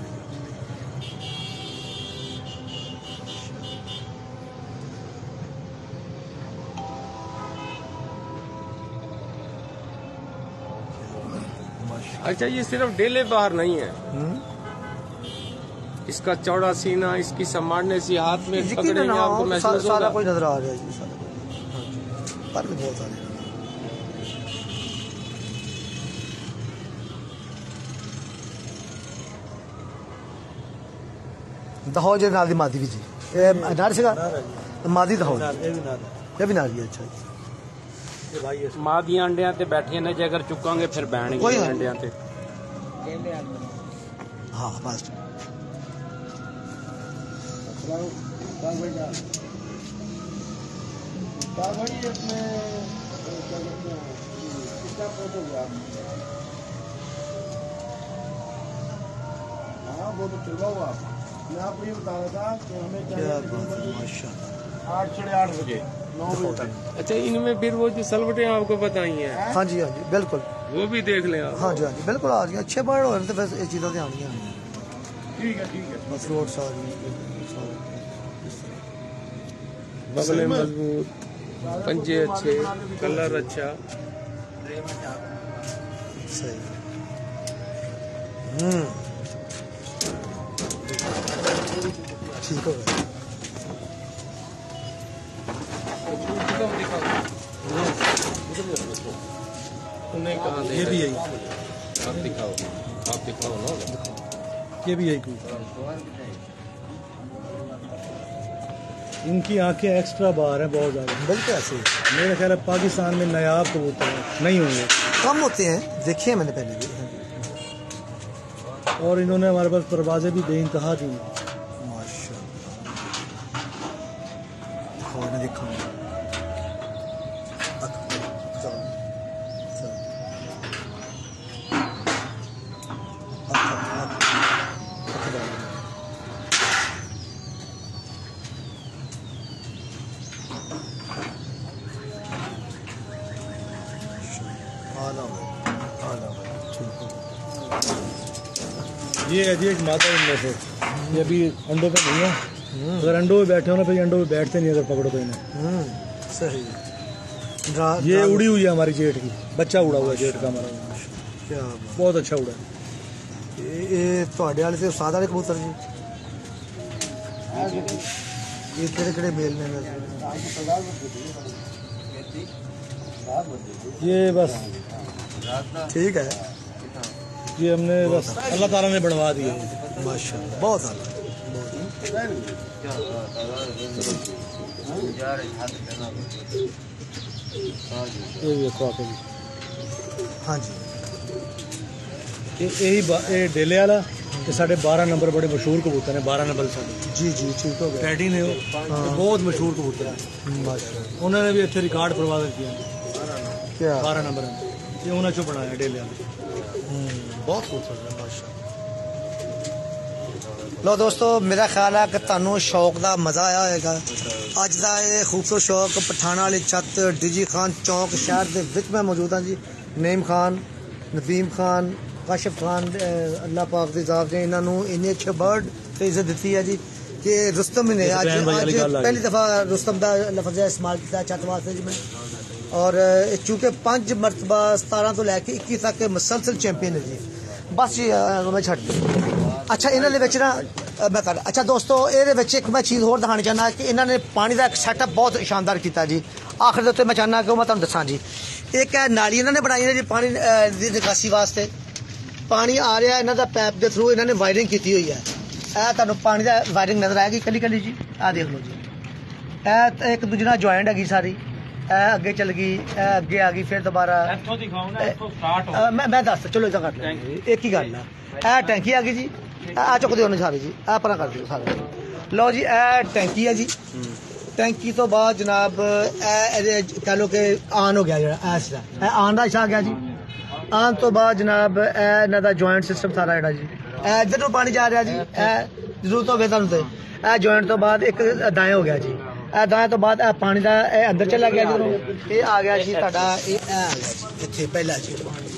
अच्छा ये सिर्फ डेले बाहर नहीं है इसका चौड़ा सीना इसकी संभालने से हाथ में पकड़ेंगे आपको महसूस सारा होगा कोई नजर आ रहा है जी सारा पर बहुत आ रहा है दहो जे नाल दी मादी भी जी ए नार सीगा मादी दहो ये भी नारी है अच्छा जी ਮਾਂ ਦੀਆਂ ਅੰਡਿਆਂ ਤੇ ਬੈਠੀਆਂ ਨੇ ਜੇ ਅਗਰ ਚੁੱਕਾਂਗੇ ਫਿਰ ਬੈਣਗੇ ਅੰਡਿਆਂ ਤੇ हाँ बस वो तो चल हुआ। मैं आपको ये बता रहा था कि हमें क्या बात है माशाल्लाह। आठ साढ़े आठ बजे नौ बजे तक। अच्छा, इनमें फिर वो जो सलवटें आपको बताई हैं हाँ जी हाँ जी बिल्कुल, वो भी देख लें आप। हाँ जी हाँ जी बिल्कुल आ रही हैं। अच्छे बर्ड हो रहे थे, बस ये चीज़ें ध्यान नहीं आ रही। ठीक है ठीक है। बस रोड सारी बगले मजबूत, पंजे अच्छे, कलर अच्छा। सही। हम्म ठीक हो गया। उन्हें कहाँ दे ये भी यही, आप दिखाओ, आप दिखाओ ना। ये भी यही कोई। इनकी आंखें एक्स्ट्रा बाहर हैं बहुत ज्यादा। बिल्कुल ऐसे ही मेरा ख्याल है पाकिस्तान में नायाब कबूतर नहीं होंगे, कम होते हैं, देखे हैं मैंने पहले भी। और इन्होंने हमारे पास परवाजें भी बेइंतहा दी। माशाल्लाह देखा ये है जी एक माता इनमें से, ये अभी अंडों पे नहीं है। अगर अंडों पे बैठे हो ना, फिर अंडों पे बैठते नहीं अगर पकड़ो तो इन्हें। सही। ये उड़ी हुई है हमारी जेठ की, बच्चा उड़ा हुआ है जेठ का हमारा, क्या बहुत अच्छा उड़ा है। ये थोड़े वाले से उस्ताद वाले कबूतर जी, ये केड़े केड़े मेल ने? ये बस ठीक है, ये हमने बस अल्लाह ताला ने बनवा दिया। माशाल्लाह बहुत आला। ये देखो आप, हाँ जी ये यही ये डेले वाला ते साढ़े बारह नंबर बड़े मशहूर कबूतर हैं। बारह नंबर साढ़े जी जी ठीक हो गया। पैटी ने वो बहुत मशहूर कबूतर है। माशाल्लाह उन्होंने भी अच्छे रिकॉर्ड परवाज किया। क्या बारह नंबर है ये उन्हें चो बनाया डेले वाला। बहुत खूबसूरत है माशाल्लाह। लो दोस्तों, मेरा ख्याल है कि तुहानू शौक का मज़ा आया होगा। अज का ये खूबसूरत शौक पठाना वाली छत डीजी खान चौक शहर के विच में मौजूद हाँ जी। नईम खान, नदीम खान, काशिफ खान, अल्लाह पाक दी ज़ात ने इन्होंने इन्नी अच्छे बर्ड से इज्जत दी है जी कि रुस्तम ने अज अज पहली दफ़ा रुस्तम का लफ्ज़ इस्तेमाल किया छत वास्ते जी मैं। और चूँकि पांच मरतबा सतारह तो लैके इक्की तक मुसलसल चैंपियन है जी। बस जी मैं छड़ अच्छा इन्होंने ना मैं कर अच्छा दोस्तों, ये एक मैं चीज़ होर दिखानी चाहना कि इन्होंने पानी का एक सैटअप बहुत शानदार किया जी। आखिर उत्ते मैं चाहना कि मैं तुहानू दसा जी, एक है नाली इन्होंने बनाई है जी पानी की निकासी वास्ते। पानी आ रहा इन्हों का पैप के थ्रू इन्होंने वायरिंग की हुई है। यह तुहानू पानी का वायरिंग नजर आएगी कली कली जी, आ देख लो जी। यह एक दूजे नाल ज्वाइंट हैगी सारी, अगे चल गई, अगे आ गई, फिर दोबारा मैं मैं दस चलो इदा कर एक ही गल है। यह टैंकी आ गई जी, आ चुक दो सारे जी, आ परा कर दो सारे। लो जी ए टैंकी है जी। टैंकी तो बाद जनाब कह लो कि आन हो गया जो आन का हिस्सा आ गया जी। आन तो बाद जनाब इन्हों ज्वाइंट सिस्टम सारा जोड़ा जी। इधर पानी जा रहा जी, जरूरत हो गई तुम तो ए ज्वाइंट तो बाद एक दाएं हो गया जी। ए दाएं तो बाद पानी का अंदर चला गया जो ये आ गया जी तुहाडा इत्थे पहला जी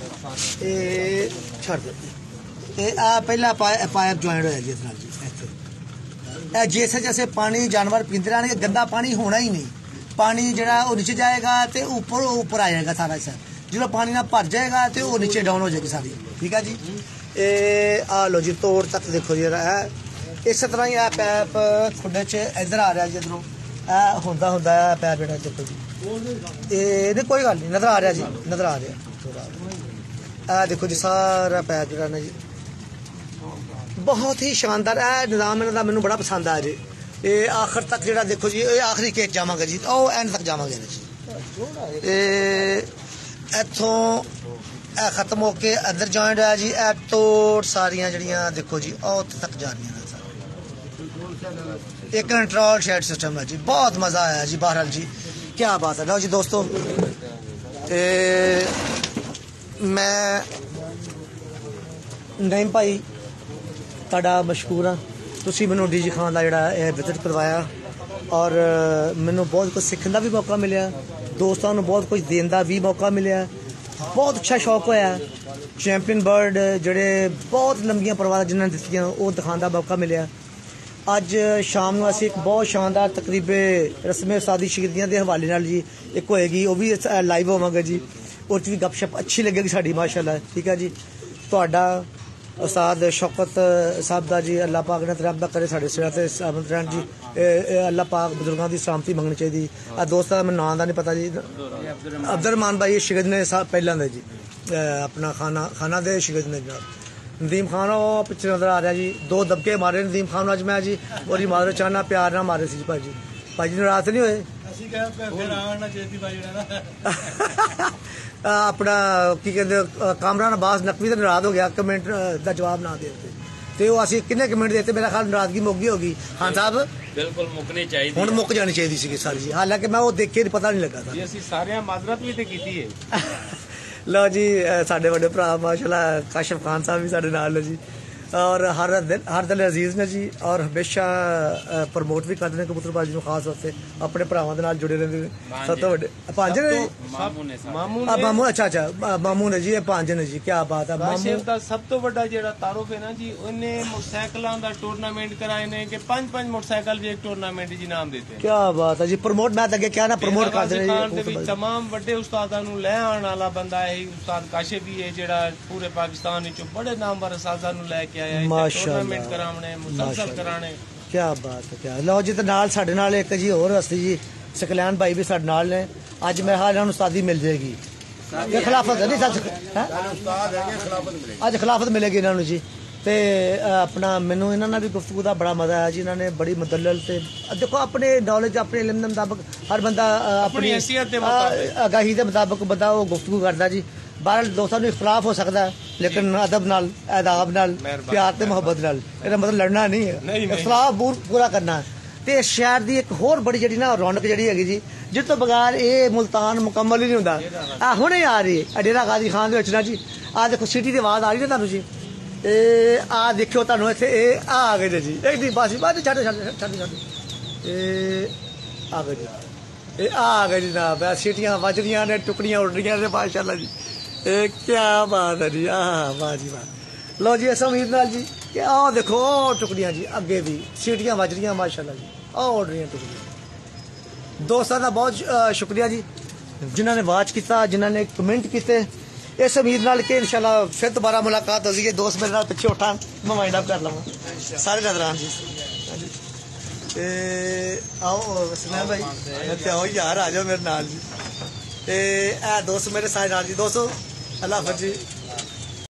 छड़ दो आ पहला पाइप ज्वाइंट होया जी इस नाल जी। इत्थे जैसे जैसे पानी जानवर पींदे रहने गंदा पानी होना ही नहीं, पानी जरा वो नीचे जाएगा तो ऊपर ऊपर आ जाएगा सारा हिस्सा। जो पानी ना भर जाएगा तो वो नीचे डाउन हो जाएगी सारी। ठीक है जी, ए आ लो जी तोड़ तक देखो जी है इस तरह ही पैप खुडे च इधर आ रहा जी। इधरों होंदा होंदा पैप जेड़ा देखो जी, ये कोई गल नहीं नजर आ रहा जी, नजर आ रहा। आ देखो जी सारा पैप जेड़ा ना जी बहुत ही शानदार है निज़ाम इन्हों का, मैनू बड़ा पसंद आया जी। ये आखिर तक जो देखो जी ये आखिरी केट जावांगे जी, ओ एंड तक जावांगे जी। इथों खत्म होके अंदर जॉइंट है जी। ए तोड़ सारियां जड़ियां देखो जी ओ तक जा रही हैं। एक कंट्रोल शेड सिस्टम है जी, बहुत मज़ा आया जी। बहरहाल जी क्या बात है। लो जी दोस्तों, ਤੇ ਮੈਂ ਨਈਮ ਭਾਈ ਤੁਹਾਡਾ ਮਸ਼ਕੂਰ ਹਾਂ, ਤੁਸੀਂ ਮੈਨੂੰ ਡੀਜੀ ਖਾਨ ਦਾ ਜਿਹੜਾ ਇਹ ਵਿਜ਼ਿਟ ਕਰਵਾਇਆ ਔਰ ਮੈਨੂੰ ਬਹੁਤ ਕੁਝ ਸਿੱਖਣ ਦਾ ਵੀ ਮੌਕਾ ਮਿਲਿਆ, ਦੋਸਤਾਂ ਨੂੰ ਬਹੁਤ ਕੁਝ ਦੇਣ ਦਾ ਵੀ ਮੌਕਾ ਮਿਲਿਆ, ਬਹੁਤ ਅੱਛਾ ਸ਼ੌਕ ਹੋਇਆ। ਚੈਂਪੀਅਨ ਬਰਡ ਜਿਹੜੇ ਬਹੁਤ ਲੰਬੀਆਂ ਪਰਵਾਜ਼ਾਂ ਜਿਨ੍ਹਾਂ ਨੇ ਦਿੱਤੀਆਂ ਉਹ ਦਿਖਾਉਣ ਦਾ ਮੌਕਾ ਮਿਲਿਆ। ਅੱਜ ਸ਼ਾਮ ਨੂੰ ਅਸੀਂ ਇੱਕ ਬਹੁਤ ਸ਼ਾਨਦਾਰ ਤਕਰੀਬੇ ਰਸਮੇ ਉਸਤਾਦੀ ਸ਼ਾਗਿਰਦੀਆਂ ਦੇ ਹਵਾਲੇ ਨਾਲ ਜੀ ਇੱਕ ਹੋਏਗੀ, ਉਹ ਵੀ ਲਾਈਵ ਹੋਵਾਂਗੇ ਜੀ, ਉਹ 'ਚ ਵੀ ਗੱਪਸ਼ਪ ਅੱਛੀ ਲੱਗੇਗੀ ਸਾਡੀ ਮਾਸ਼ਾਅੱਲਾ। ਠੀਕ ਹੈ ਜੀ। ਤੁਹਾਡਾ ਉਸਤਾਦ ਸ਼ੌਕਤ ਸਾਹਿਬ ਦਾ ਜੀ ਅੱਲਾਹ ਪਾਕ ਨੇ ਤਰੱਬ ਕਰੇ ਸਾਡੇ ਸਿਰਾਂ ਤੇ ਸਲਾਮਤ ਰਹਿਣ ਜੀ। ਇਹ ਅੱਲਾਹ ਪਾਕ ਬਜ਼ੁਰਗਾਂ ਦੀ ਸਲਾਮਤੀ ਮੰਗਣੀ ਚਾਹੀਦੀ। ਆ ਦੋਸਤਾਂ ਦਾ ਮੈਨੂੰ ਨਾਂ ਦਾ ਨਹੀਂ ਪਤਾ ਜੀ, ਅਬਦੁਰਰਹਿਮਾਨ ਭਾਈ ਸ਼ਾਗਿਰਦ ਨੇ ਪਹਿਲਾਂ ਦੇ ਜੀ, ਆਪਣਾ ਖਾਨਾ ਖਾਨਾ ਦੇ ਸ਼ਾਗਿਰਦ ਨੇ ਜਨਾਬ। नदीम खान ਉਹ ਪਿੱਛੇ ਨਜ਼ਰ ਆ ਰਿਹਾ ਜੀ, ਦੋ ਦਬਕੇ ਮਾਰੇ ਨਦੀਮ ਖਾਨ ਨੂੰ ਅੱਜ ਮੈਂ ਜੀ, ਉਹਦੀ ਮਾਦਰ ਚਾਹਨਾ ਪਿਆਰ ਨਾਲ ਮਾਰੇ ਸੀ ਜੀ ਭਾਜੀ। ਭਾਜੀ ਨਾਰਾਜ਼ ਨਹੀਂ ਹੋਏ? ਅਸੀਂ ਕਹਿੰਦੇ ਫਿਰ ਆਉਣਾ ਚਾਹੀਦੀ ਭਾਈ ਜਿਹੜਾ ਨਾ ਆਪਣਾ ਕੀ ਕਹਿੰਦੇ ਕਾਮਰਾਨ ਅਬਾਸ ਨਕਵੀ ਤੇ ਨਾਰਾਜ਼ ਹੋ ਗਿਆ ਕਮੈਂਟ ਦਾ ਜਵਾਬ ਨਾ ਦੇ ਦਿੱਤੇ, ਤੇ ਉਹ ਅਸੀਂ ਕਿੰਨੇ ਕਮੈਂਟ ਦਿੱਤੇ, ਮੇਰਾ ਖਿਆਲ ਨਾਰਾਜ਼ਗੀ ਮੁੱਕ ਗਈ ਹੋਗੀ। ਹਾਂ ਸਾਹਿਬ ਬਿਲਕੁਲ ਮੁੱਕਣੀ ਚਾਹੀਦੀ, ਹੁਣ ਮੁੱਕ ਜਾਣੀ ਚਾਹੀਦੀ ਸੀ ਸਾਰੀ ਜੀ, ਹਾਲਾਂਕਿ ਮੈਂ ਉਹ ਦੇਖੇ ਪਤਾ ਨਹੀਂ ਲੱਗਾ ਜੀ। ਅਸੀਂ ਸਾਰਿਆਂ ਮਾਜ਼ਰਤ ਵੀ ਤੇ ਕੀਤੀ ਹੈ। ਲਓ ਜੀ, ਸਾਡੇ ਵੱਡੇ ਭਰਾ ਮਾਸ਼ਾਅੱਲਾ ਕਾਸ਼ਫ ਖਾਨ ਸਾਹਿਬ ਵੀ ਸਾਡੇ ਨਾਲ ਨੇ ਜੀ, ਔਰ ਹਰ ਦਿਨ ਹਰ ਦਿਲ ਅਜ਼ੀਜ਼ ਨੇ ਜੀ, ਔਰ ਹਮੇਸ਼ਾ ਪ੍ਰਮੋਟ ਵੀ ਕਰਦੇ ਨੇ ਕਬੂਤਰਬਾਜ਼ੀ ਨੂੰ, ਖਾਸ ਵਾਸਤੇ ਆਪਣੇ ਭਰਾਵਾਂ ਦੇ ਨਾਲ ਜੁੜੇ ਰਹਿੰਦੇ ਨੇ। ਸਭ ਤੋਂ ਵੱਡੇ ਪੰਜ ਨੇ ਮਾਮੂ ਮਾਮੂ, ਅੱਛਾ ਅੱਛਾ ਮਾਮੂ ਨੇ ਜੀ, ਇਹ ਪੰਜ ਨੇ ਜੀ। ਕੀ ਬਾਤ ਹੈ। ਮਾਮੂ ਦਾ ਸਭ ਤੋਂ ਵੱਡਾ ਜਿਹੜਾ ਤਾਰਫ ਹੈ ਨਾ ਜੀ, ਉਹਨੇ ਮੋਟਰਸਾਈਕਲਾਂ ਦਾ ਟੂਰਨਾਮੈਂਟ ਕਰਾਏ ਨੇ ਕਿ ਪੰਜ ਪੰਜ ਮੋਟਰਸਾਈਕਲ ਵੀ ਇੱਕ ਟੂਰਨਾਮੈਂਟ ਜੀ ਨਾਮ ਦਿੱਤੇ। ਕੀ ਬਾਤ ਹੈ ਜੀ। ਪ੍ਰਮੋਟ ਮੈਂ ਤਾਂ ਅੱਗੇ ਕਿਹਾ ਨਾ, ਪ੍ਰਮੋਟ ਕਰਦੇ ਨੇ ਜੀ। ਤਮਾਮ ਵੱਡੇ ਉਸਤਾਦਾਂ ਨੂੰ ਲੈ ਆਉਣ ਵਾਲਾ ਬੰਦਾ ਹੈ ਉਸਤਾਦ ਕਾਸ਼ਿਫ ਵੀ ਹੈ, ਜਿਹੜਾ ਪੂਰੇ ਪਾਕਿਸਤਾਨ ਵਿੱਚੋਂ ਬੜੇ ਨਾਮਵਰ ਉਸਤਾਦਾਂ ਨੂੰ ਲੈ ਕੇ ਆਇਆ, ਟੂਰਨਾਮੈਂਟ ਕਰਾਉਣੇ, ਮੁਸਲਸਲ ਕਰਾਣੇ। ਕੀ ਬਾਤ ਹੈ। ਕਿਆ ਲਓ ਜੀ, ਤੇ ਨਾਲ ਸਾਡੇ ਨਾਲ ਇੱਕ ਜੀ ਹੋਰ ਹਸਤੀ ਜੀ ਸਕਲਿਆਨ ਭਾਈ ਵੀ ਸਾਡੇ ਨਾਲ ਨੇ। ਅੱਜ ਮੇਰੇ ਹਾਲ ਨਾਲ ਉਸਤਾਦੀ ਮਿਲ ਜਾਏਗੀ, ਇਹ ਖਿਲਾਫਤ ਨਹੀਂ ਸੱਚ ਹੈ, ਅੱਜ ਖਿਲਾਫਤ ਮਿਲੇਗੀ ਇਹਨਾਂ ਨੂੰ ਜੀ। ਤੇ ਆਪਣਾ ਮੈਨੂੰ ਇਹਨਾਂ ਨਾਲ ਵੀ ਗੁਫ਼ਤਗੂ ਦਾ ਬੜਾ ਮਜ਼ਾ ਆਇਆ ਜੀ। ਇਹਨਾਂ ਨੇ ਬੜੀ ਮੁਦੱਲਲ ਤੇ ਦੇਖੋ ਆਪਣੇ ਨੌਲੇਜ ਆਪਣੇ ਇਲਮ ਦੇ ਮੁਤਾਬਕ ਹਰ ਬੰਦਾ ਆਪਣੀ ਹੈਸੀਅਤ ਦੇ ਮੁਤਾਬਕ ਆਗਾਹੀ ਦੇ ਮੁਤਾਬਕ ਬੰਦਾ ਉਹ ਗੁਫ਼ਤਗੂ ਕਰਦਾ ਜੀ। ਬਾਹਰ ਦੋਸਤਾਂ ਨੂੰ ਇਖਤਲਾਫ ਹੋ ਸਕਦਾ, ਲੇਕਿਨ ਅਦਬ ਨਾਲ, ਆਦਾਬ ਨਾਲ, ਪਿਆਰ ਤੇ ਮੁਹੱਬਤ ਨਾਲ। ਇਹਦਾ ਮਤਲਬ ਲੜਨਾ ਨਹੀਂ ਹੈ, ਇਖਤਲਾਫ ਪੂਰਾ ਕਰਨਾ। ਤੇ ਇਸ ਸ਼ਹਿਰ ਦੀ ਇੱਕ ਹੋਰ ਬੜੀ ਜਿਹੜੀ ਨਾ ਰੌਣਕ ਜਿਹੜੀ ਹੈਗੀ ਜੀ, ਜਿਸ ਤੋਂ ਬਗੈਰ ਇਹ ਮੁਲਤਾਨ ਮੁਕੰਮਲ ਹੀ ਨਹੀਂ ਹੁੰਦਾ। ਆ ਹੁਣੇ ਆ ਰਹੀ ਹੈ ਡੇਰਾ ਗਾਜ਼ੀ ਖਾਨ ਦੇ ਵਿੱਚ ਨਾ ਜੀ, ਆ ਦੇਖੋ ਸਿਟੀ ਦੀ ਆਵਾਜ਼ ਆ ਰਹੀ ਹੈ ਤੁਹਾਨੂੰ ਜੀ। ਇਹ ਆ ਦੇਖਿਓ ਤੁਹਾਨੂੰ ਇੱਥੇ ਇਹ ਆ ਆ ਗਏ ਨੇ ਜੀ, ਇੱਕ ਦੀ ਬਾਸੀ ਬਾਅਦ ਛੱਡ ਛੱਡ ਛੱਡ ਛੱਡ ਇਹ ਆ ਗਏ ਜੀ, ਇਹ ਆ ਆ ਗਏ ਜੀ ਜਨਾਬ। ਸੀਟੀਆਂ ਵੱਜਦੀਆਂ ਨੇ, ਟੁਕੜੀਆਂ ਉੱਡ ਰਹੀਆਂ ਨੇ ਮਾਸ਼ਾਅੱਲਾ ਜੀ। ਇਹ ਕੀ ਬਾਤ ਹੈ ਜੀ, ਆਹ ਵਾਹ ਜੀ ਵਾਹ। ਲਓ ਜੀ, ਇਸ ਉਮੀਦ ਨਾਲ ਜੀ ਕਿ ਆਹ ਦੇਖੋ ਉਹ ਟੁਕੜੀਆਂ ਜੀ, ਅੱਗੇ ਵੀ ਸੀਟੀਆਂ ਵੱਜ ਰਹੀਆਂ ਮਾਸ਼ਾਅੱਲਾ ਜੀ, ਆਹ ਉੱਡ ਰਹੀਆਂ ਟੁਕੜੀਆਂ। ਦੋਸਤਾਂ ਦਾ ਬਹੁਤ ਸ਼ੁਕਰੀਆ ਜੀ ਜਿਨ੍ਹਾਂ ਨੇ ਵਾਚ ਕੀਤਾ, ਜਿਨ੍ਹਾਂ ਨੇ ਕਮੈਂਟ ਕੀਤੇ। ਇਸ ਉਮੀਦ ਨਾਲ ਕਿ ਇਨਸ਼ਾਅੱਲਾ ਫਿਰ ਦੁਬਾਰਾ ਮੁਲਾਕਾਤ ਹੋ ਜਾਏਗੀ। ਦੋਸਤ ਮੇਰੇ ਨਾਲ ਪਿੱਛੇ ਉਠਾਂ, ਮੈਂ ਵਾਈਂਡ ਅਪ ਕਰ ਲਵਾਂ ਸਾਰੇ ਨਜ਼ਰਾਨ ਜੀ। ਤੇ ਆਓ ਸਲੈਮ ਭਾਈ, ਤੇ ਆਓ ਯਾਰ ਆ ਜਾਓ ਮੇਰੇ ਨਾਲ ਜੀ। ਤੇ ਇਹ ਦੋਸਤ ਮੇਰੇ ਸਾਰੇ ਨਾਲ ਜੀ। ਦੋਸਤੋ ਅੱਲਾਹ ਹਾਫਿਜ਼ ਜੀ।